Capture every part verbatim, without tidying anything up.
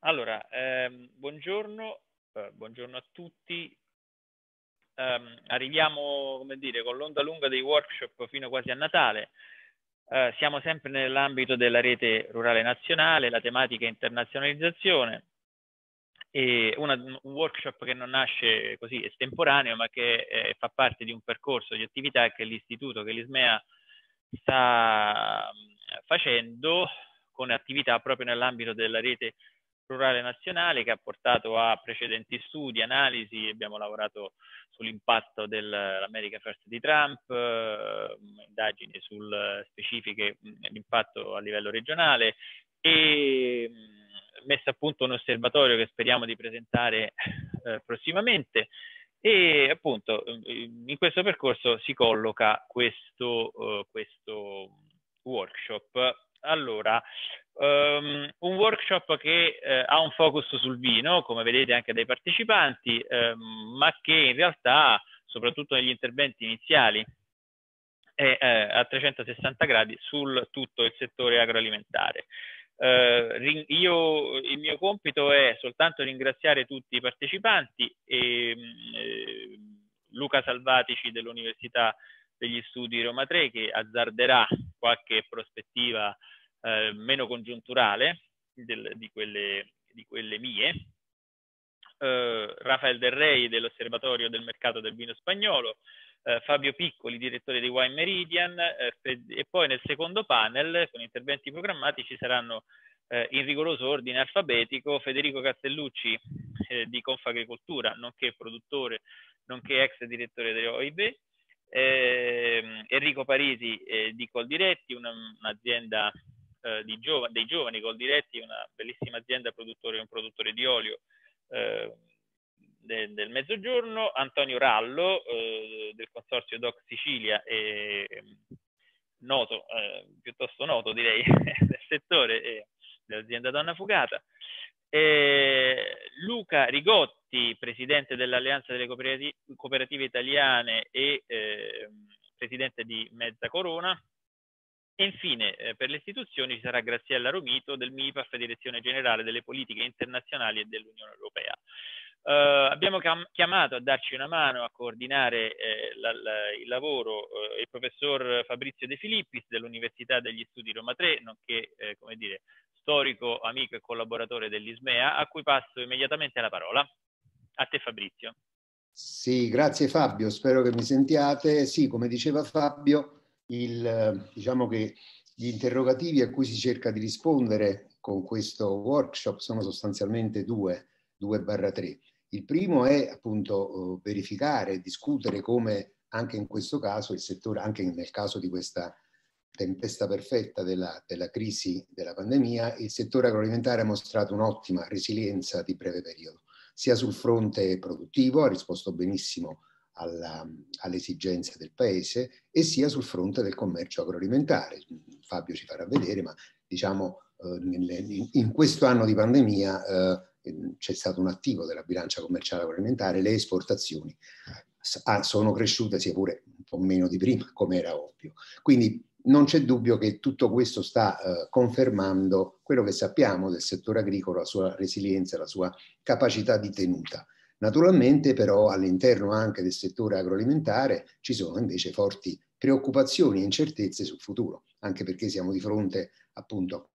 Allora, ehm, buongiorno, eh, buongiorno a tutti. Um, arriviamo, come dire, con l'onda lunga dei workshop fino quasi a Natale. Uh, siamo sempre nell'ambito della rete rurale nazionale, la tematica è internazionalizzazione, e una, un workshop che non nasce così estemporaneo, ma che eh, fa parte di un percorso di attività che l'Istituto, che l'Ismea sta facendo con attività proprio nell'ambito della rete rurale nazionale, che ha portato a precedenti studi, analisi. Abbiamo lavorato sull'impatto dell'America First di Trump, eh, indagini sul specifiche l'impatto a livello regionale, e messo a punto un osservatorio che speriamo di presentare eh, prossimamente. E appunto in questo percorso si colloca questo, uh, questo workshop. Allora, um, un workshop che uh, ha un focus sul vino, come vedete anche dai partecipanti, um, ma che in realtà, soprattutto negli interventi iniziali, è eh, a trecentosessanta gradi sul tutto il settore agroalimentare. Uh, io, il mio compito è soltanto ringraziare tutti i partecipanti e eh, Luca Salvatici dell'Università degli Studi Roma tre, che azzarderà qualche prospettiva eh, meno congiunturale del, di, quelle, di quelle mie, uh, Rafael Del Rey dell'Osservatorio del Mercato del Vino Spagnolo, Uh, Fabio Piccoli, direttore di Wine Meridian, uh, e poi nel secondo panel, con interventi programmati, ci saranno uh, in rigoroso ordine alfabetico Federico Castellucci uh, di Confagricoltura, nonché produttore, nonché ex direttore dell'O I B, eh, Enrico Parisi eh, di Coldiretti, un'azienda uh, di giov dei giovani Coldiretti, una bellissima azienda produttore, un produttore di olio uh, del, del Mezzogiorno, Antonio Rallo eh, del consorzio Doc Sicilia, e noto, eh, piuttosto noto direi, del settore, eh, dell'azienda Donna Fugata, e Luca Rigotti, presidente dell'Alleanza delle Cooperative, Cooperative Italiane e eh, presidente di Mezza Corona. E infine eh, per le istituzioni ci sarà Graziella Romito del MIPAF, Direzione Generale delle Politiche Internazionali e dell'Unione Europea. Uh, abbiamo chiamato a darci una mano a coordinare eh, la, la, il lavoro eh, il professor Fabrizio De Filippis dell'Università degli Studi Roma tre, nonché eh, come dire, storico, amico e collaboratore dell'Ismea, a cui passo immediatamente la parola. A te Fabrizio. Sì, grazie Fabio, spero che mi sentiate. Sì, come diceva Fabio, il, diciamo che gli interrogativi a cui si cerca di rispondere con questo workshop sono sostanzialmente due, due barra tre. Il primo è appunto verificare, discutere come anche in questo caso il settore, anche nel caso di questa tempesta perfetta della, della crisi della pandemia, il settore agroalimentare ha mostrato un'ottima resilienza di breve periodo, sia sul fronte produttivo, ha risposto benissimo alla, alle esigenze del paese, e sia sul fronte del commercio agroalimentare. Fabio ci farà vedere, ma diciamo eh, in, in questo anno di pandemia eh, c'è stato un attivo della bilancia commerciale agroalimentare, le esportazioni sono cresciute, sia pure un po' meno di prima, come era ovvio. Quindi non c'è dubbio che tutto questo sta eh, confermando quello che sappiamo del settore agricolo, la sua resilienza, la sua capacità di tenuta. Naturalmente però all'interno anche del settore agroalimentare ci sono invece forti preoccupazioni e incertezze sul futuro, anche perché siamo di fronte appunto a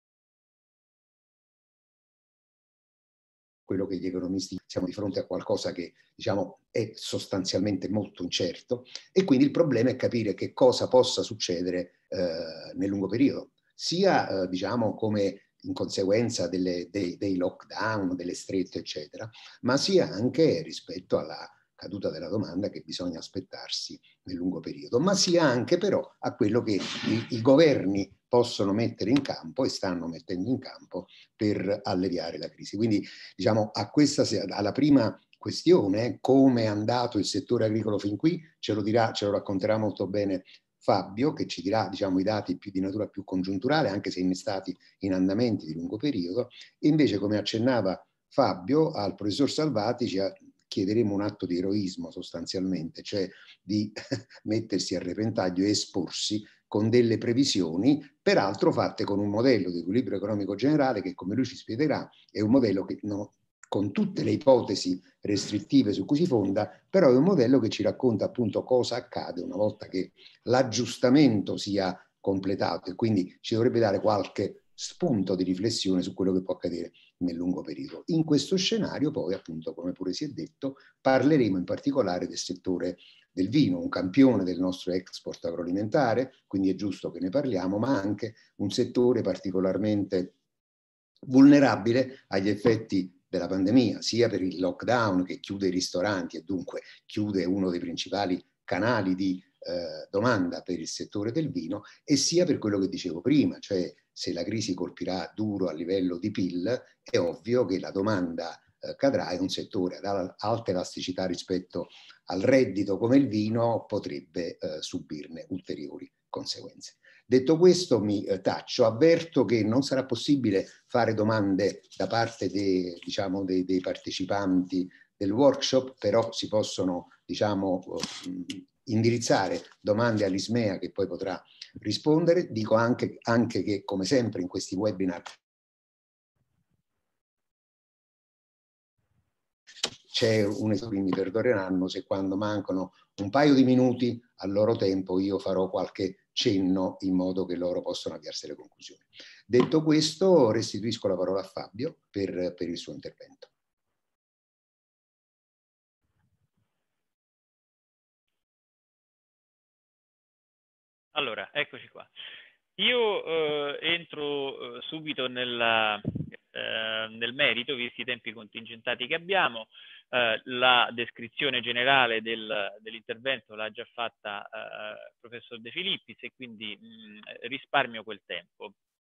quello che gli economisti, siamo di fronte a qualcosa che diciamo è sostanzialmente molto incerto, e quindi il problema è capire che cosa possa succedere eh, nel lungo periodo, sia eh, diciamo come in conseguenza delle, dei, dei lockdown, delle strette eccetera, ma sia anche rispetto alla caduta della domanda che bisogna aspettarsi nel lungo periodo, ma sia anche però a quello che i, i governi possono mettere in campo e stanno mettendo in campo per alleviare la crisi. Quindi diciamo a questa, alla prima questione, come è andato il settore agricolo fin qui, ce lo dirà, ce lo racconterà molto bene Fabio, che ci dirà diciamo, i dati più di natura più congiunturale, anche se innestati in andamenti di lungo periodo. E invece, come accennava Fabio, al professor Salvatici chiederemo un atto di eroismo sostanzialmente, cioè di mettersi a repentaglio e esporsi con delle previsioni, peraltro fatte con un modello di equilibrio economico generale che, come lui ci spiegherà, è un modello che, no, con tutte le ipotesi restrittive su cui si fonda, però è un modello che ci racconta appunto cosa accade una volta che l'aggiustamento sia completato, e quindi ci dovrebbe dare qualche spunto di riflessione su quello che può accadere nel lungo periodo. In questo scenario poi, appunto, come pure si è detto, parleremo in particolare del settore del vino, un campione del nostro export agroalimentare, quindi è giusto che ne parliamo, ma anche un settore particolarmente vulnerabile agli effetti della pandemia, sia per il lockdown che chiude i ristoranti e dunque chiude uno dei principali canali di eh, domanda per il settore del vino, e sia per quello che dicevo prima, cioè se la crisi colpirà duro a livello di P I L, è ovvio che la domanda eh, cadrà, e un settore ad alta elasticità rispetto al reddito come il vino potrebbe eh, subirne ulteriori conseguenze. Detto questo, mi eh, taccio, avverto che non sarà possibile fare domande da parte dei, diciamo, dei, dei partecipanti del workshop, però si possono, diciamo, indirizzare domande all'Ismea che poi potrà rispondere. Dico anche, anche che, come sempre in questi webinar, c'è un, quindi perdoneranno se quando mancano un paio di minuti al loro tempo io farò qualche cenno in modo che loro possano avviarsi alle conclusioni. Detto questo, restituisco la parola a Fabio per, per il suo intervento. Allora, eccoci qua. Io eh, entro eh, subito nella, eh, nel merito, visti i tempi contingentati che abbiamo. Eh, la descrizione generale del, dell'intervento l'ha già fatta eh, il professor De Filippis, e quindi mh, risparmio quel tempo.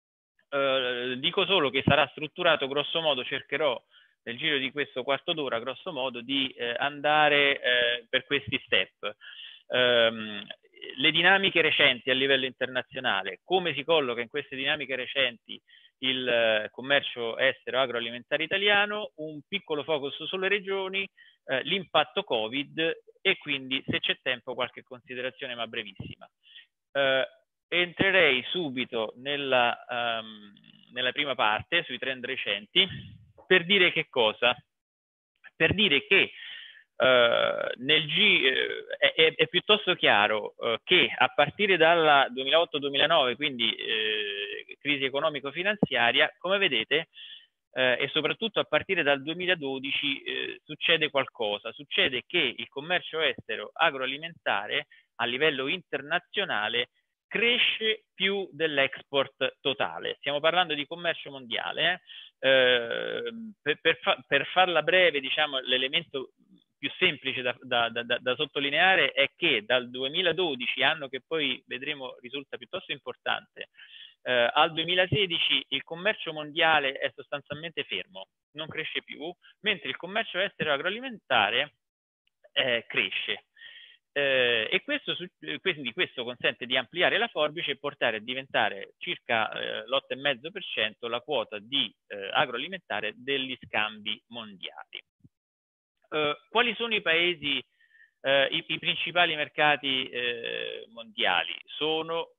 Eh, dico solo che sarà strutturato grosso modo, cercherò nel giro di questo quarto d'ora grosso modo di eh, andare eh, per questi step. Um, le dinamiche recenti a livello internazionale, come si colloca in queste dinamiche recenti il eh, commercio estero agroalimentare italiano, un piccolo focus sulle regioni, eh, l'impatto Covid, e quindi, se c'è tempo, qualche considerazione ma brevissima. Eh, entrerei subito nella, um, nella prima parte sui trend recenti per dire che cosa? Per dire che Uh, nel G uh, è, è piuttosto chiaro uh, che a partire dal duemilaotto duemilanove, quindi uh, crisi economico-finanziaria, come vedete, uh, e soprattutto a partire dal duemiladodici uh, succede qualcosa. Succede che il commercio estero agroalimentare a livello internazionale cresce più dell'export totale. Stiamo parlando di commercio mondiale. Eh? Eh, per, per, fa, per farla breve, diciamo, l'elemento più semplice da, da, da, da sottolineare è che dal duemiladodici, anno che poi vedremo risulta piuttosto importante, eh, al duemilasedici il commercio mondiale è sostanzialmente fermo, non cresce più, mentre il commercio estero agroalimentare eh, cresce. Eh, e questo, quindi questo consente di ampliare la forbice e portare a diventare circa eh, l'otto virgola cinque per cento la quota di eh, agroalimentare degli scambi mondiali. Uh, quali sono i paesi, uh, i, i principali mercati uh, mondiali? Sono,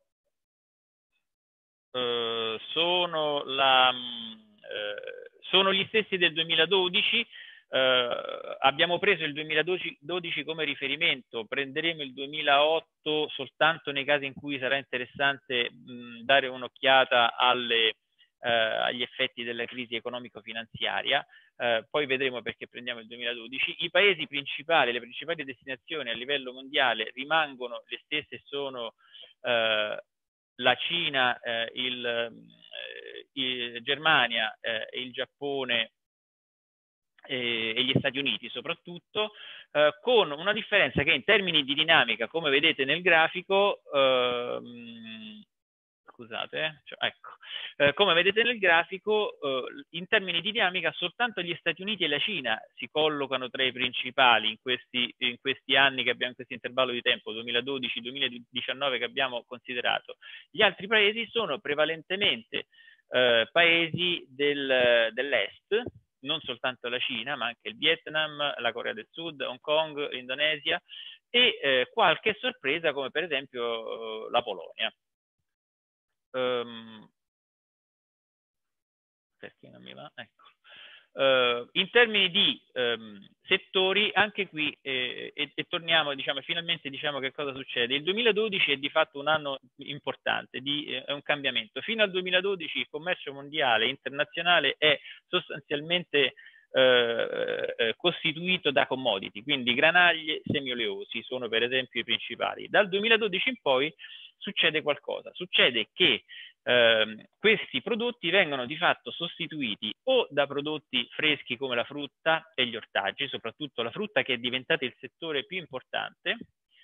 uh, sono, la, uh, sono gli stessi del duemiladodici. Uh, abbiamo preso il duemiladodici come riferimento, prenderemo il duemilaotto soltanto nei casi in cui sarà interessante mh, dare un'occhiata alle Uh, agli effetti della crisi economico-finanziaria, uh, poi vedremo perché prendiamo il duemiladodici. I paesi principali, le principali destinazioni a livello mondiale rimangono le stesse, sono uh, la Cina, uh, il, uh, il Germania, uh, il Giappone e, e gli Stati Uniti soprattutto, uh, con una differenza che in termini di dinamica, come vedete nel grafico, uh, scusate, eh, cioè, ecco, eh, come vedete nel grafico, eh, in termini di dinamica soltanto gli Stati Uniti e la Cina si collocano tra i principali in questi, in questi anni che abbiamo, in questo intervallo di tempo, duemiladodici duemiladiciannove che abbiamo considerato. Gli altri paesi sono prevalentemente eh, paesi del, dell'est, non soltanto la Cina, ma anche il Vietnam, la Corea del Sud, Hong Kong, l'Indonesia, e eh, qualche sorpresa come per esempio eh, la Polonia. um, perché non mi va? Ecco. Uh, in termini di um, settori, anche qui eh, e, e torniamo, diciamo, finalmente diciamo che cosa succede. Il duemiladodici è di fatto un anno importante, di, eh, è un cambiamento. Fino al duemiladodici il commercio mondiale internazionale è sostanzialmente eh, eh, costituito da commodity, quindi granaglie, semioleosi sono per esempio i principali. Dal duemiladodici in poi succede qualcosa, succede che Uh, questi prodotti vengono di fatto sostituiti o da prodotti freschi come la frutta e gli ortaggi, soprattutto la frutta che è diventata il settore più importante,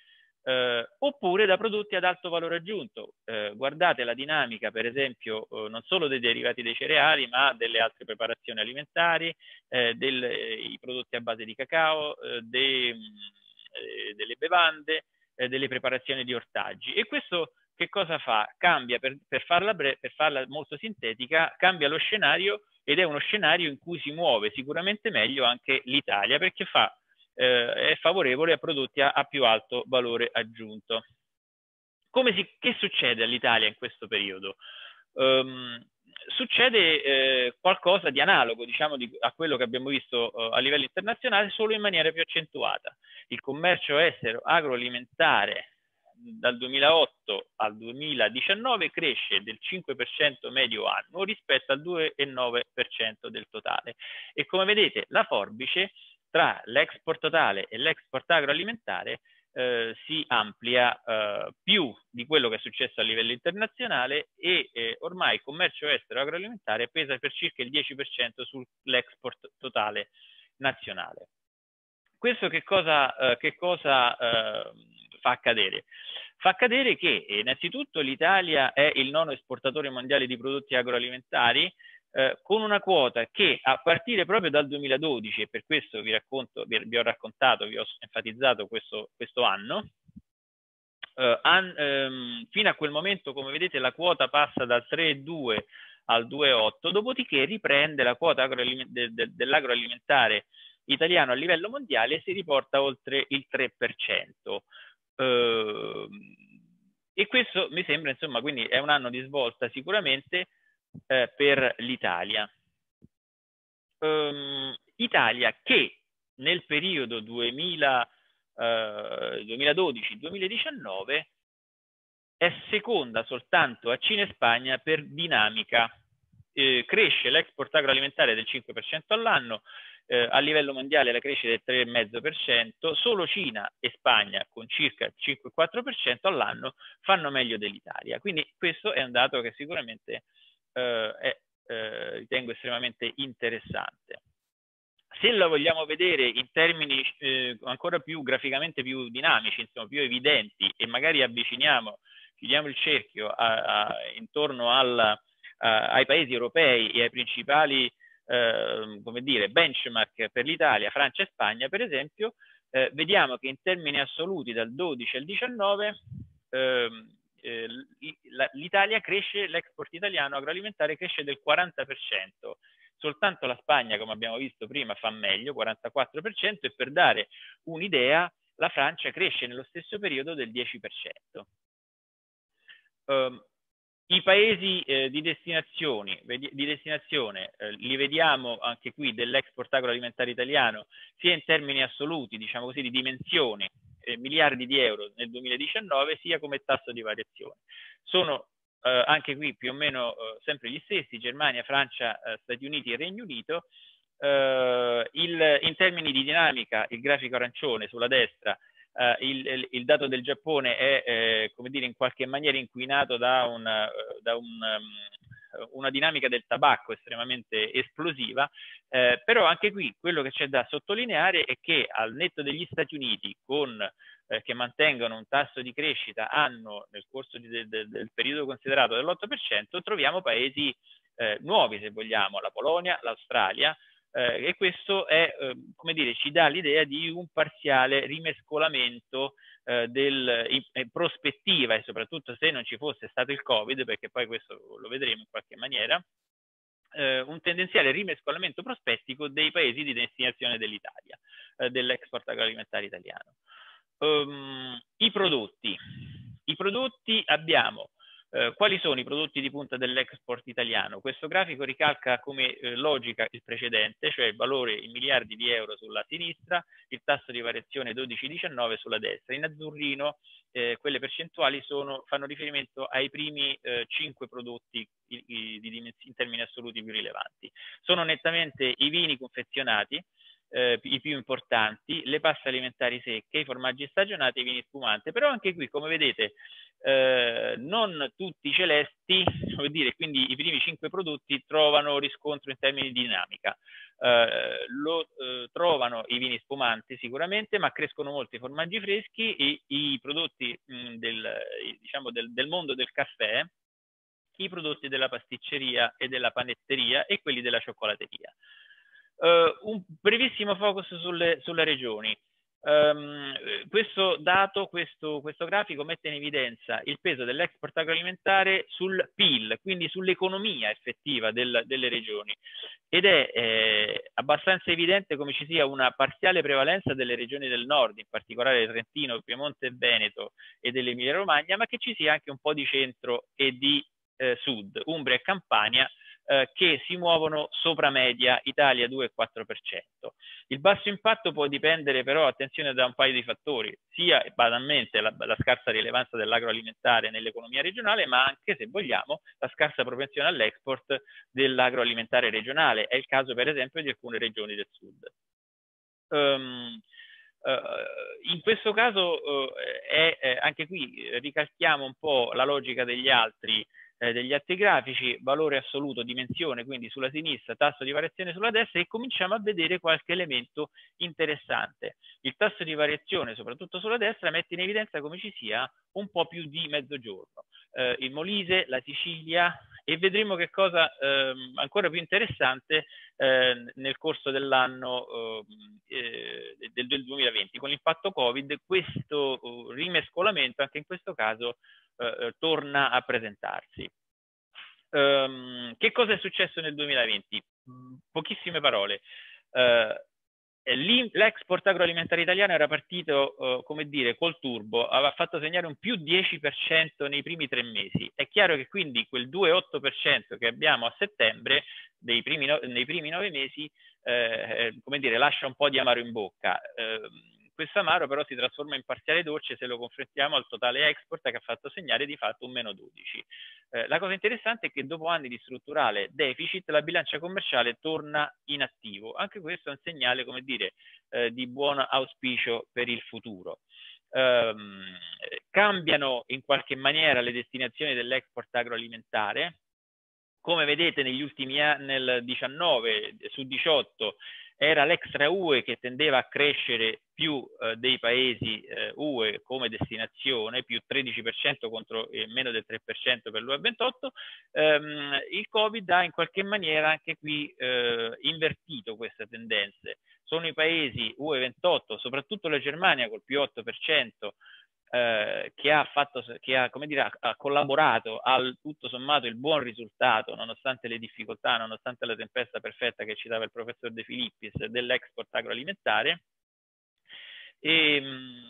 uh, oppure da prodotti ad alto valore aggiunto. Uh, guardate la dinamica, per esempio, uh, non solo dei derivati dei cereali, ma delle altre preparazioni alimentari, uh, dei prodotti a base di cacao, uh, dei, uh, delle bevande, uh, delle preparazioni di ortaggi. E questo che cosa fa? Cambia, per, per, farla bre- per farla molto sintetica, cambia lo scenario ed è uno scenario in cui si muove sicuramente meglio anche l'Italia, perché fa, eh, è favorevole a prodotti a, a più alto valore aggiunto. Come si, che succede all'Italia in questo periodo? Um, succede eh, qualcosa di analogo, diciamo, di, a quello che abbiamo visto uh, a livello internazionale, solo in maniera più accentuata. Il commercio estero agroalimentare dal duemilaotto al duemiladiciannove cresce del cinque per cento medio annuo rispetto al due virgola nove per cento del totale. E come vedete la forbice tra l'export totale e l'export agroalimentare eh, si amplia eh, più di quello che è successo a livello internazionale e eh, ormai il commercio estero agroalimentare pesa per circa il dieci per cento sull'export totale nazionale. Questo che cosa, eh, che cosa eh, fa accadere? Fa accadere che innanzitutto l'Italia è il nono esportatore mondiale di prodotti agroalimentari eh, con una quota che a partire proprio dal duemiladodici, e per questo vi racconto, vi, vi ho raccontato, vi ho enfatizzato questo, questo anno, eh, an, ehm, fino a quel momento, come vedete, la quota passa dal tre virgola due al due virgola otto, dopodiché riprende la quota de, de, dell'agroalimentare italiano a livello mondiale e si riporta oltre il tre per cento. Uh, e questo mi sembra, insomma, quindi è un anno di svolta sicuramente eh, per l'Italia. Um, Italia che nel periodo duemila, uh, duemiladodici duemiladiciannove è seconda soltanto a Cina e Spagna per dinamica. Eh, cresce l'export agroalimentare del cinque per cento all'anno, eh, a livello mondiale la crescita è del tre virgola cinque per cento, solo Cina e Spagna con circa il cinque virgola quattro per cento all'anno fanno meglio dell'Italia. Quindi questo è un dato che sicuramente eh, è, eh, ritengo estremamente interessante. Se la vogliamo vedere in termini eh, ancora più graficamente più dinamici, insomma, più evidenti, e magari avviciniamo, chiudiamo il cerchio a, a, intorno alla, a, ai paesi europei e ai principali eh, come dire, benchmark per l'Italia, Francia e Spagna, per esempio, eh, vediamo che in termini assoluti dal dodici al diciannove eh, eh, l'Italia cresce, l'export italiano agroalimentare cresce del quaranta per cento. Soltanto la Spagna, come abbiamo visto prima, fa meglio, quarantaquattro per cento, e per dare un'idea, la Francia cresce nello stesso periodo del dieci per cento. Um, I paesi eh, di, destinazioni, di destinazione eh, li vediamo anche qui dell'export agroalimentare italiano, sia in termini assoluti, diciamo così, di dimensioni, eh, miliardi di euro nel duemiladiciannove, sia come tasso di variazione. Sono eh, anche qui più o meno eh, sempre gli stessi, Germania, Francia, eh, Stati Uniti e Regno Unito. Eh, il, in termini di dinamica, il grafico arancione sulla destra, Uh, il, il dato del Giappone è, eh, come dire, in qualche maniera inquinato da, una, da un, um, una dinamica del tabacco estremamente esplosiva, eh, però anche qui quello che c'è da sottolineare è che al netto degli Stati Uniti, con, eh, che mantengono un tasso di crescita anno nel corso di, de, de, del periodo considerato dell'otto per cento, troviamo paesi eh, nuovi, se vogliamo, la Polonia, l'Australia, Eh, e questo è, eh, come dire, ci dà l'idea di un parziale rimescolamento eh, del, in, in prospettiva, e soprattutto se non ci fosse stato il Covid, perché poi questo lo vedremo in qualche maniera, eh, un tendenziale rimescolamento prospettico dei paesi di destinazione dell'Italia, eh, dell'export agroalimentare italiano. Um, I prodotti. I prodotti abbiamo Eh, quali sono i prodotti di punta dell'export italiano? Questo grafico ricalca come eh, logica il precedente, cioè il valore in miliardi di euro sulla sinistra, il tasso di variazione dodici diciannove sulla destra. In azzurrino eh, quelle percentuali sono, fanno riferimento ai primi eh, cinque prodotti i, i, di in termini assoluti più rilevanti. Sono nettamente i vini confezionati, Eh, i più importanti, le paste alimentari secche, i formaggi stagionati e i vini spumanti. Però anche qui, come vedete, eh, non tutti i celesti, vuol dire, quindi i primi cinque prodotti trovano riscontro in termini di dinamica. Eh, lo eh, trovano i vini spumanti sicuramente, ma crescono molto i formaggi freschi e i prodotti mh, del, diciamo del, del mondo del caffè, i prodotti della pasticceria e della panetteria e quelli della cioccolateria. Uh, un brevissimo focus sulle, sulle regioni. Um, questo dato, questo, questo grafico mette in evidenza il peso dell'export agroalimentare sul P I L, quindi sull'economia effettiva del, delle regioni, ed è eh, abbastanza evidente come ci sia una parziale prevalenza delle regioni del nord, in particolare Trentino, Piemonte e Veneto e dell'Emilia Romagna, ma che ci sia anche un po' di centro e di eh, sud, Umbria e Campania, che si muovono sopra media, Italia due virgola quattro per cento. Il basso impatto può dipendere però, attenzione, da un paio di fattori, sia banalmente la, la scarsa rilevanza dell'agroalimentare nell'economia regionale, ma anche, se vogliamo, la scarsa propensione all'export dell'agroalimentare regionale. È il caso, per esempio, di alcune regioni del sud. Um, Uh, in questo caso uh, è, è, anche qui ricalchiamo un po' la logica degli altri, eh, degli altri grafici, valore assoluto, dimensione, quindi sulla sinistra, tasso di variazione sulla destra, e cominciamo a vedere qualche elemento interessante. Il tasso di variazione, soprattutto sulla destra, mette in evidenza come ci sia un po' più di mezzogiorno. Uh, il Molise, la Sicilia, e vedremo che cosa eh, ancora più interessante eh, nel corso dell'anno eh, del, del duemilaventi. Con l'impatto Covid questo uh, rimescolamento anche in questo caso eh, torna a presentarsi. Um, che cosa è successo nel duemilaventi? Pochissime parole. Uh, L'export agroalimentare italiano era partito, uh, come dire, col turbo, aveva fatto segnare un più dieci per cento nei primi tre mesi. È chiaro che quindi quel due virgola otto per cento che abbiamo a settembre, dei primi no, nei primi nove mesi, eh, come dire, lascia un po' di amaro in bocca. Eh, questo amaro però si trasforma in parziale dolce se lo confrontiamo al totale export, che ha fatto segnare di fatto un meno dodici. Eh, la cosa interessante è che dopo anni di strutturale deficit la bilancia commerciale torna in attivo. Anche questo è un segnale, come dire, eh, di buon auspicio per il futuro. Um, cambiano in qualche maniera le destinazioni dell'export agroalimentare. Come vedete negli ultimi anni, nel diciannove su diciotto, era l'extra U E che tendeva a crescere più eh, dei paesi eh, U E come destinazione, più tredici per cento contro eh, meno del tre per cento per l'U E ventotto. Ehm, il Covid ha in qualche maniera anche qui eh, invertito queste tendenze. Sono i paesi U E ventotto, soprattutto la Germania col più otto per cento, Eh, che ha fatto, che ha, come dire, ha, ha collaborato al tutto sommato il buon risultato, nonostante le difficoltà, nonostante la tempesta perfetta che citava il professor De Filippis, dell'export agroalimentare. E,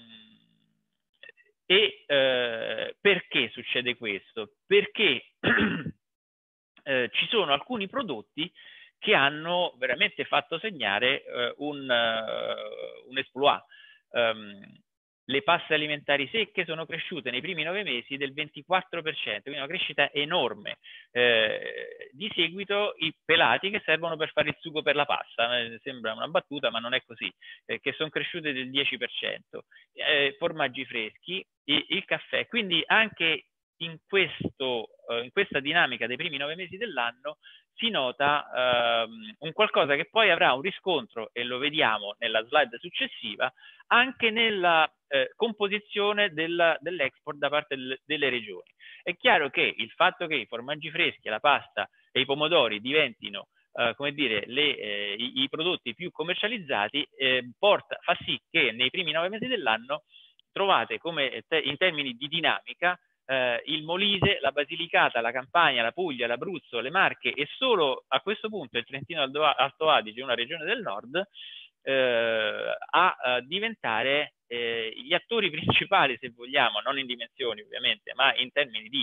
e eh, perché succede questo? Perché eh, ci sono alcuni prodotti che hanno veramente fatto segnare eh, un, uh, un exploit. Um, Le paste alimentari secche sono cresciute nei primi nove mesi del ventiquattro per cento, quindi una crescita enorme. Eh, di seguito i pelati, che servono per fare il sugo per la pasta, eh, sembra una battuta ma non è così, eh, che sono cresciute del dieci per cento. Eh, formaggi freschi, e, il caffè. Quindi anche in, questo, eh, in questa dinamica dei primi nove mesi dell'anno si nota ehm, un qualcosa che poi avrà un riscontro, e lo vediamo nella slide successiva, anche nella eh, composizione del, dell'export da parte del, delle regioni. È chiaro che il fatto che i formaggi freschi, la pasta e i pomodori diventino eh, come dire, le, eh, i, i prodotti più commercializzati eh, porta, fa sì che nei primi nove mesi dell'anno trovate come te, in termini di dinamica eh, il Molise, la Basilicata, la Campania, la Puglia, l'Abruzzo, le Marche e solo a questo punto il Trentino Alto Adige, una regione del nord, eh, a, a diventare eh, gli attori principali, se vogliamo, non in dimensioni ovviamente, ma in termini di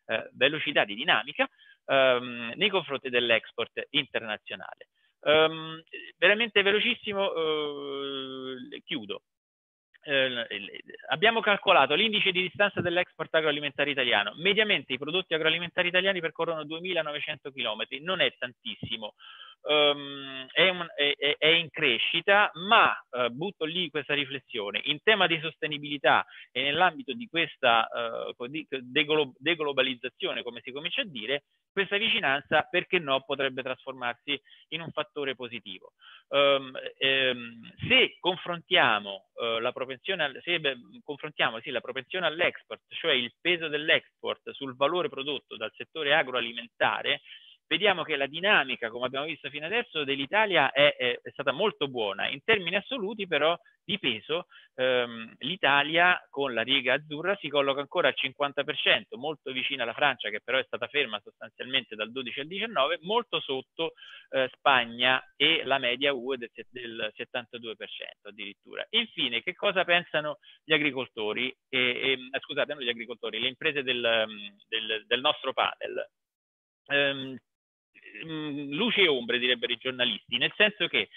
eh, velocità di dinamica ehm, nei confronti dell'export internazionale. Um, veramente velocissimo, eh, chiudo. Eh, abbiamo calcolato l'indice di distanza dell'export agroalimentare italiano. Mediamente i prodotti agroalimentari italiani percorrono duemilanovecento chilometri, non è tantissimo, um, è, un, è, è in crescita, ma uh, butto lì questa riflessione. In tema di sostenibilità e nell'ambito di questa uh, deglo deglobalizzazione, come si comincia a dire, questa vicinanza, perché no, potrebbe trasformarsi in un fattore positivo. Um, ehm, se confrontiamo uh, la propensione al, se beh, confrontiamo sì, la propensione all'export, cioè il peso dell'export sul valore prodotto dal settore agroalimentare, vediamo che la dinamica, come abbiamo visto fino adesso, dell'Italia è, è, è stata molto buona. In termini assoluti, però, di peso, ehm, l'Italia con la riga azzurra si colloca ancora al cinquanta per cento, molto vicina alla Francia, che però è stata ferma sostanzialmente dal dodici al diciannove, molto sotto eh, Spagna e la media U E del, del settantadue per cento addirittura. Infine, che cosa pensano gli agricoltori? E, e, scusate, non gli agricoltori, le imprese del, del, del nostro panel. Um, luce e ombre, direbbero i giornalisti, nel senso che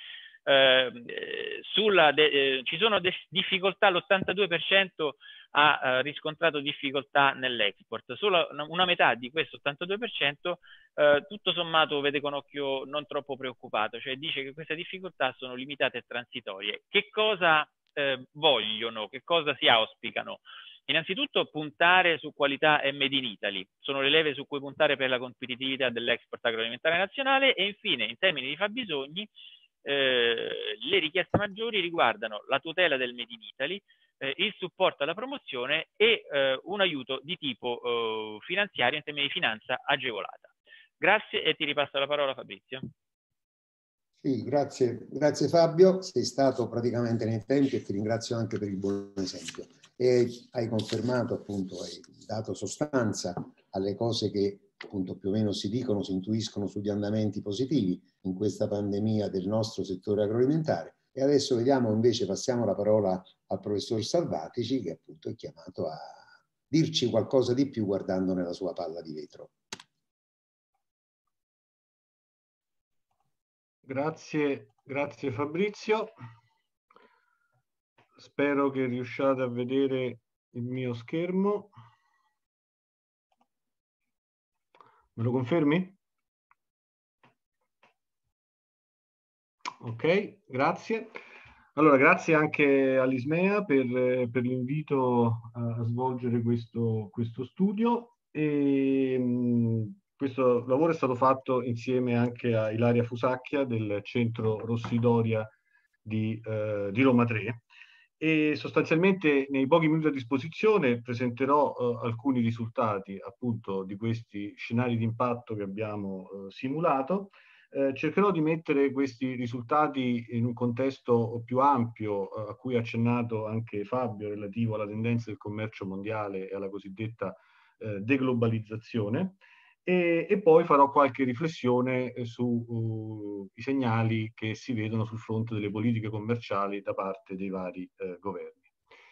eh, sulla de, eh, ci sono difficoltà, l'ottantadue per cento ha eh, riscontrato difficoltà nell'export, solo una, una metà di questo ottantadue per cento eh, tutto sommato vede con occhio non troppo preoccupato, cioè dice che queste difficoltà sono limitate e transitorie. Che cosa eh, vogliono, che cosa si auspicano? Innanzitutto puntare su qualità e made in Italy, sono le leve su cui puntare per la competitività dell'export agroalimentare nazionale, e infine in termini di fabbisogni eh, le richieste maggiori riguardano la tutela del made in Italy, eh, il supporto alla promozione e eh, un aiuto di tipo eh, finanziario in termini di finanza agevolata. Grazie e ti ripasso la parola, Fabrizio. Sì, grazie, grazie Fabio, sei stato praticamente nei tempi e ti ringrazio anche per il buon esempio. E hai confermato, appunto, hai dato sostanza alle cose che appunto più o meno si dicono, si intuiscono sugli andamenti positivi in questa pandemia del nostro settore agroalimentare. E adesso vediamo, invece, passiamo la parola al professor Salvatici, che appunto è chiamato a dirci qualcosa di più guardando nella sua palla di vetro. Grazie, grazie Fabrizio. Spero che riusciate a vedere il mio schermo. Me lo confermi? Ok, grazie. Allora, grazie anche all'Ismea per, per l'invito a svolgere questo, questo studio. E, mh, questo lavoro è stato fatto insieme anche a Ilaria Fusacchia del Centro Rossidoria di, eh, di Roma tre. E sostanzialmente nei pochi minuti a disposizione presenterò eh, alcuni risultati appunto di questi scenari di impatto che abbiamo eh, simulato. Eh, cercherò di mettere questi risultati in un contesto più ampio eh, a cui ha accennato anche Fabio, relativo alla tendenza del commercio mondiale e alla cosiddetta eh, deglobalizzazione. E, e poi farò qualche riflessione eh, sui uh, segnali che si vedono sul fronte delle politiche commerciali da parte dei vari eh, governi.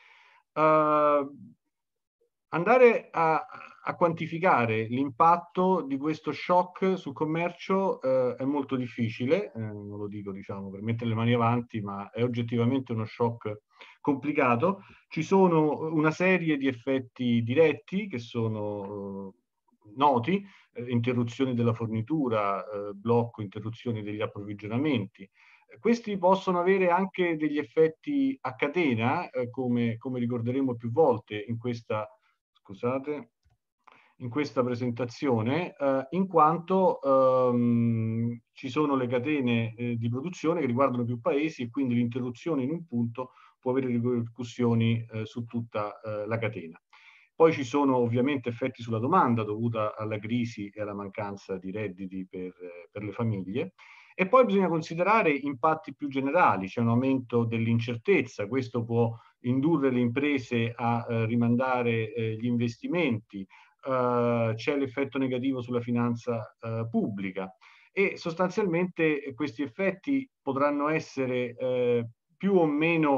Uh, andare a, a quantificare l'impatto di questo shock sul commercio eh, è molto difficile, eh, non lo dico diciamo per mettere le mani avanti, ma è oggettivamente uno shock complicato. Ci sono una serie di effetti diretti che sono eh, noti, eh, interruzioni della fornitura, eh, blocco, interruzioni degli approvvigionamenti. Questi possono avere anche degli effetti a catena, eh, come, come ricorderemo più volte in questa, scusate, in questa presentazione, eh, in quanto ehm, ci sono le catene eh, di produzione che riguardano più paesi, e quindi l'interruzione in un punto può avere ripercussioni eh, su tutta eh, la catena. Poi ci sono ovviamente effetti sulla domanda dovuta alla crisi e alla mancanza di redditi per, per le famiglie. E poi bisogna considerare impatti più generali, c'è un aumento dell'incertezza, questo può indurre le imprese a eh, rimandare eh, gli investimenti, eh, c'è l'effetto negativo sulla finanza eh, pubblica, e sostanzialmente questi effetti potranno essere eh, più o meno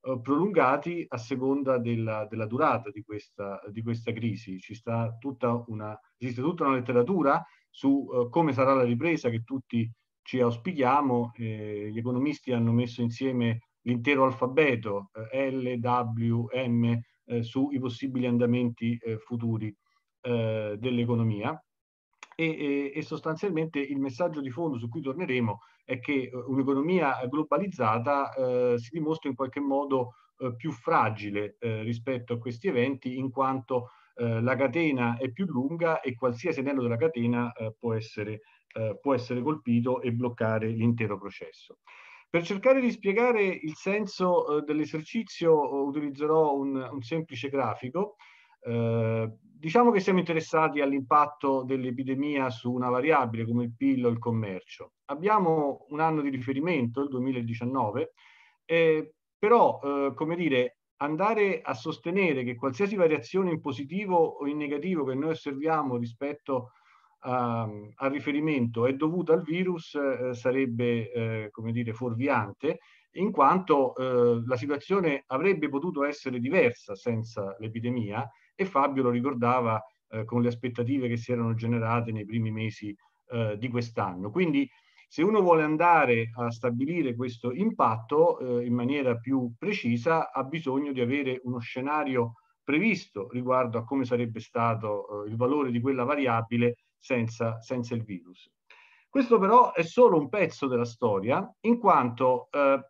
eh, prolungati a seconda della, della durata di questa, di questa crisi. Ci sta tutta una, esiste tutta una letteratura su eh, come sarà la ripresa che tutti ci auspichiamo. Eh, gli economisti hanno messo insieme l'intero alfabeto eh, L, W, M eh, sui possibili andamenti eh, futuri eh, dell'economia. E, e, e sostanzialmente il messaggio di fondo su cui torneremo è che un'economia globalizzata eh, si dimostra in qualche modo eh, più fragile eh, rispetto a questi eventi, in quanto eh, la catena è più lunga e qualsiasi anello della catena eh, può essere, eh, può essere colpito e bloccare l'intero processo. Per cercare di spiegare il senso eh, dell'esercizio utilizzerò un, un semplice grafico. Eh, diciamo che siamo interessati all'impatto dell'epidemia su una variabile come il P I L o il commercio. Abbiamo un anno di riferimento, il duemiladiciannove, eh, però, eh, come dire, andare a sostenere che qualsiasi variazione in positivo o in negativo che noi osserviamo rispetto a, al riferimento è dovuta al virus eh, sarebbe, eh, come dire, fuorviante, in quanto eh, la situazione avrebbe potuto essere diversa senza l'epidemia, e Fabio lo ricordava eh, con le aspettative che si erano generate nei primi mesi eh, di quest'anno. Quindi se uno vuole andare a stabilire questo impatto eh, in maniera più precisa, ha bisogno di avere uno scenario previsto riguardo a come sarebbe stato eh, il valore di quella variabile senza, senza il virus. Questo però è solo un pezzo della storia, in quanto eh,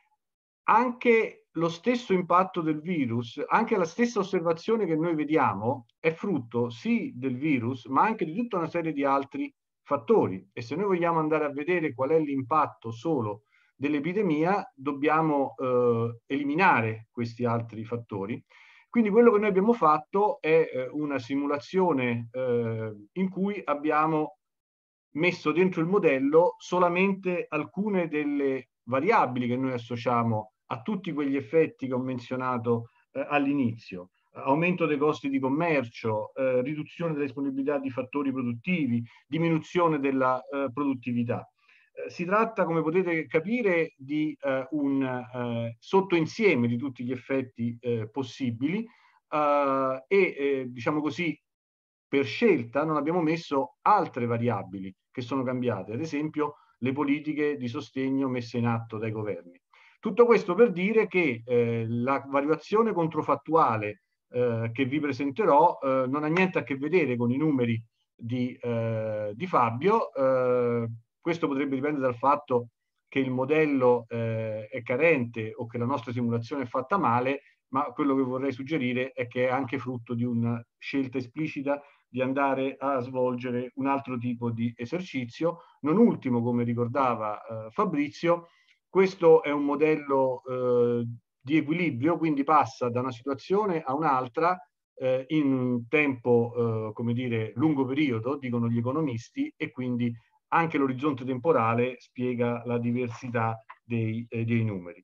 anche lo stesso impatto del virus, anche la stessa osservazione che noi vediamo è frutto sì del virus, ma anche di tutta una serie di altri fattori. E se noi vogliamo andare a vedere qual è l'impatto solo dell'epidemia, dobbiamo eh, eliminare questi altri fattori. Quindi quello che noi abbiamo fatto è eh, una simulazione eh, in cui abbiamo messo dentro il modello solamente alcune delle variabili che noi associamo a tutti quegli effetti che ho menzionato eh, all'inizio. Aumento dei costi di commercio, eh, riduzione della disponibilità di fattori produttivi, diminuzione della eh, produttività. Eh, si tratta, come potete capire, di eh, un eh, sottoinsieme di tutti gli effetti eh, possibili eh, e, eh, diciamo così, per scelta non abbiamo messo altre variabili che sono cambiate, ad esempio le politiche di sostegno messe in atto dai governi. Tutto questo per dire che eh, la valutazione controfattuale eh, che vi presenterò eh, non ha niente a che vedere con i numeri di, eh, di Fabio. Eh, questo potrebbe dipendere dal fatto che il modello eh, è carente o che la nostra simulazione è fatta male, ma quello che vorrei suggerire è che è anche frutto di una scelta esplicita di andare a svolgere un altro tipo di esercizio. Non ultimo, come ricordava eh, Fabrizio, questo è un modello eh, di equilibrio, quindi passa da una situazione a un'altra eh, in un tempo, eh, come dire, lungo periodo, dicono gli economisti, e quindi anche l'orizzonte temporale spiega la diversità dei, eh, dei numeri.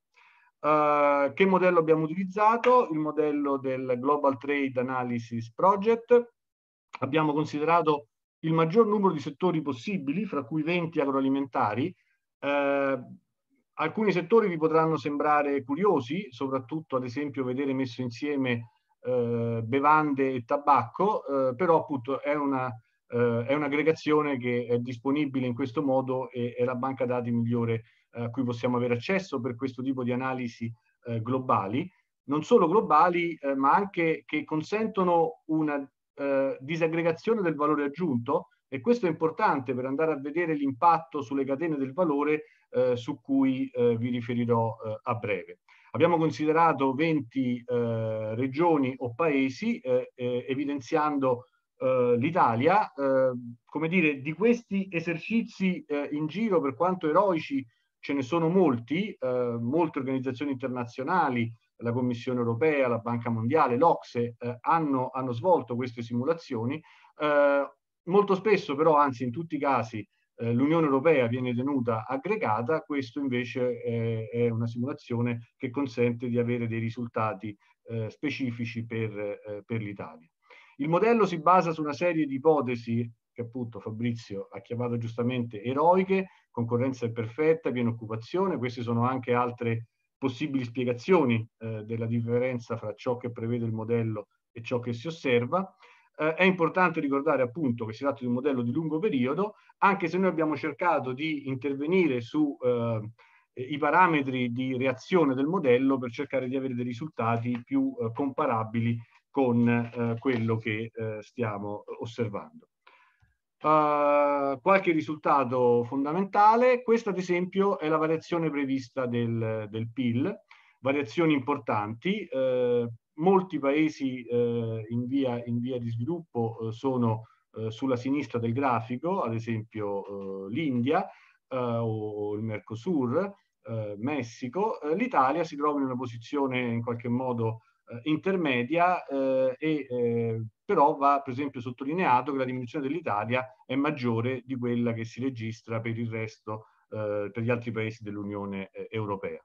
Uh, che modello abbiamo utilizzato? Il modello del Global Trade Analysis Project. Abbiamo considerato il maggior numero di settori possibili, fra cui venti agroalimentari. Eh, alcuni settori vi potranno sembrare curiosi, soprattutto ad esempio vedere messo insieme eh, bevande e tabacco, eh, però appunto è una eh, è un'aggregazione che è disponibile in questo modo e è la banca dati migliore eh, a cui possiamo avere accesso per questo tipo di analisi eh, globali, non solo globali, eh, ma anche che consentono una eh, disaggregazione del valore aggiunto, e questo è importante per andare a vedere l'impatto sulle catene del valore eh, su cui eh, vi riferirò eh, a breve. Abbiamo considerato venti eh, regioni o paesi, eh, eh, evidenziando Uh, l'Italia. Uh, come dire, di questi esercizi uh, in giro, per quanto eroici, ce ne sono molti, uh, molte organizzazioni internazionali, la Commissione Europea, la Banca Mondiale, l'O C S E, hanno, hanno svolto queste simulazioni. Molto spesso però, anzi in tutti i casi, l'Unione Europea viene tenuta aggregata. Questo invece è, è una simulazione che consente di avere dei risultati specifici per, per l'Italia. Il modello si basa su una serie di ipotesi che appunto Fabrizio ha chiamato giustamente eroiche: concorrenza imperfetta, piena occupazione. Queste sono anche altre possibili spiegazioni eh, della differenza fra ciò che prevede il modello e ciò che si osserva. Eh, è importante ricordare appunto che si tratta di un modello di lungo periodo, anche se noi abbiamo cercato di intervenire su eh, i parametri di reazione del modello per cercare di avere dei risultati più eh, comparabili con eh, quello che eh, stiamo osservando. Uh, qualche risultato fondamentale: questa ad esempio è la variazione prevista del, del P I L, variazioni importanti. Uh, molti paesi uh, in, via, in via di sviluppo uh, sono uh, sulla sinistra del grafico, ad esempio uh, l'India uh, o il Mercosur, uh, Messico. Uh, L'Italia si trova in una posizione in qualche modo uh, intermedia uh, e uh, però va per esempio sottolineato che la diminuzione dell'Italia è maggiore di quella che si registra per il resto, eh, per gli altri paesi dell'Unione eh, Europea.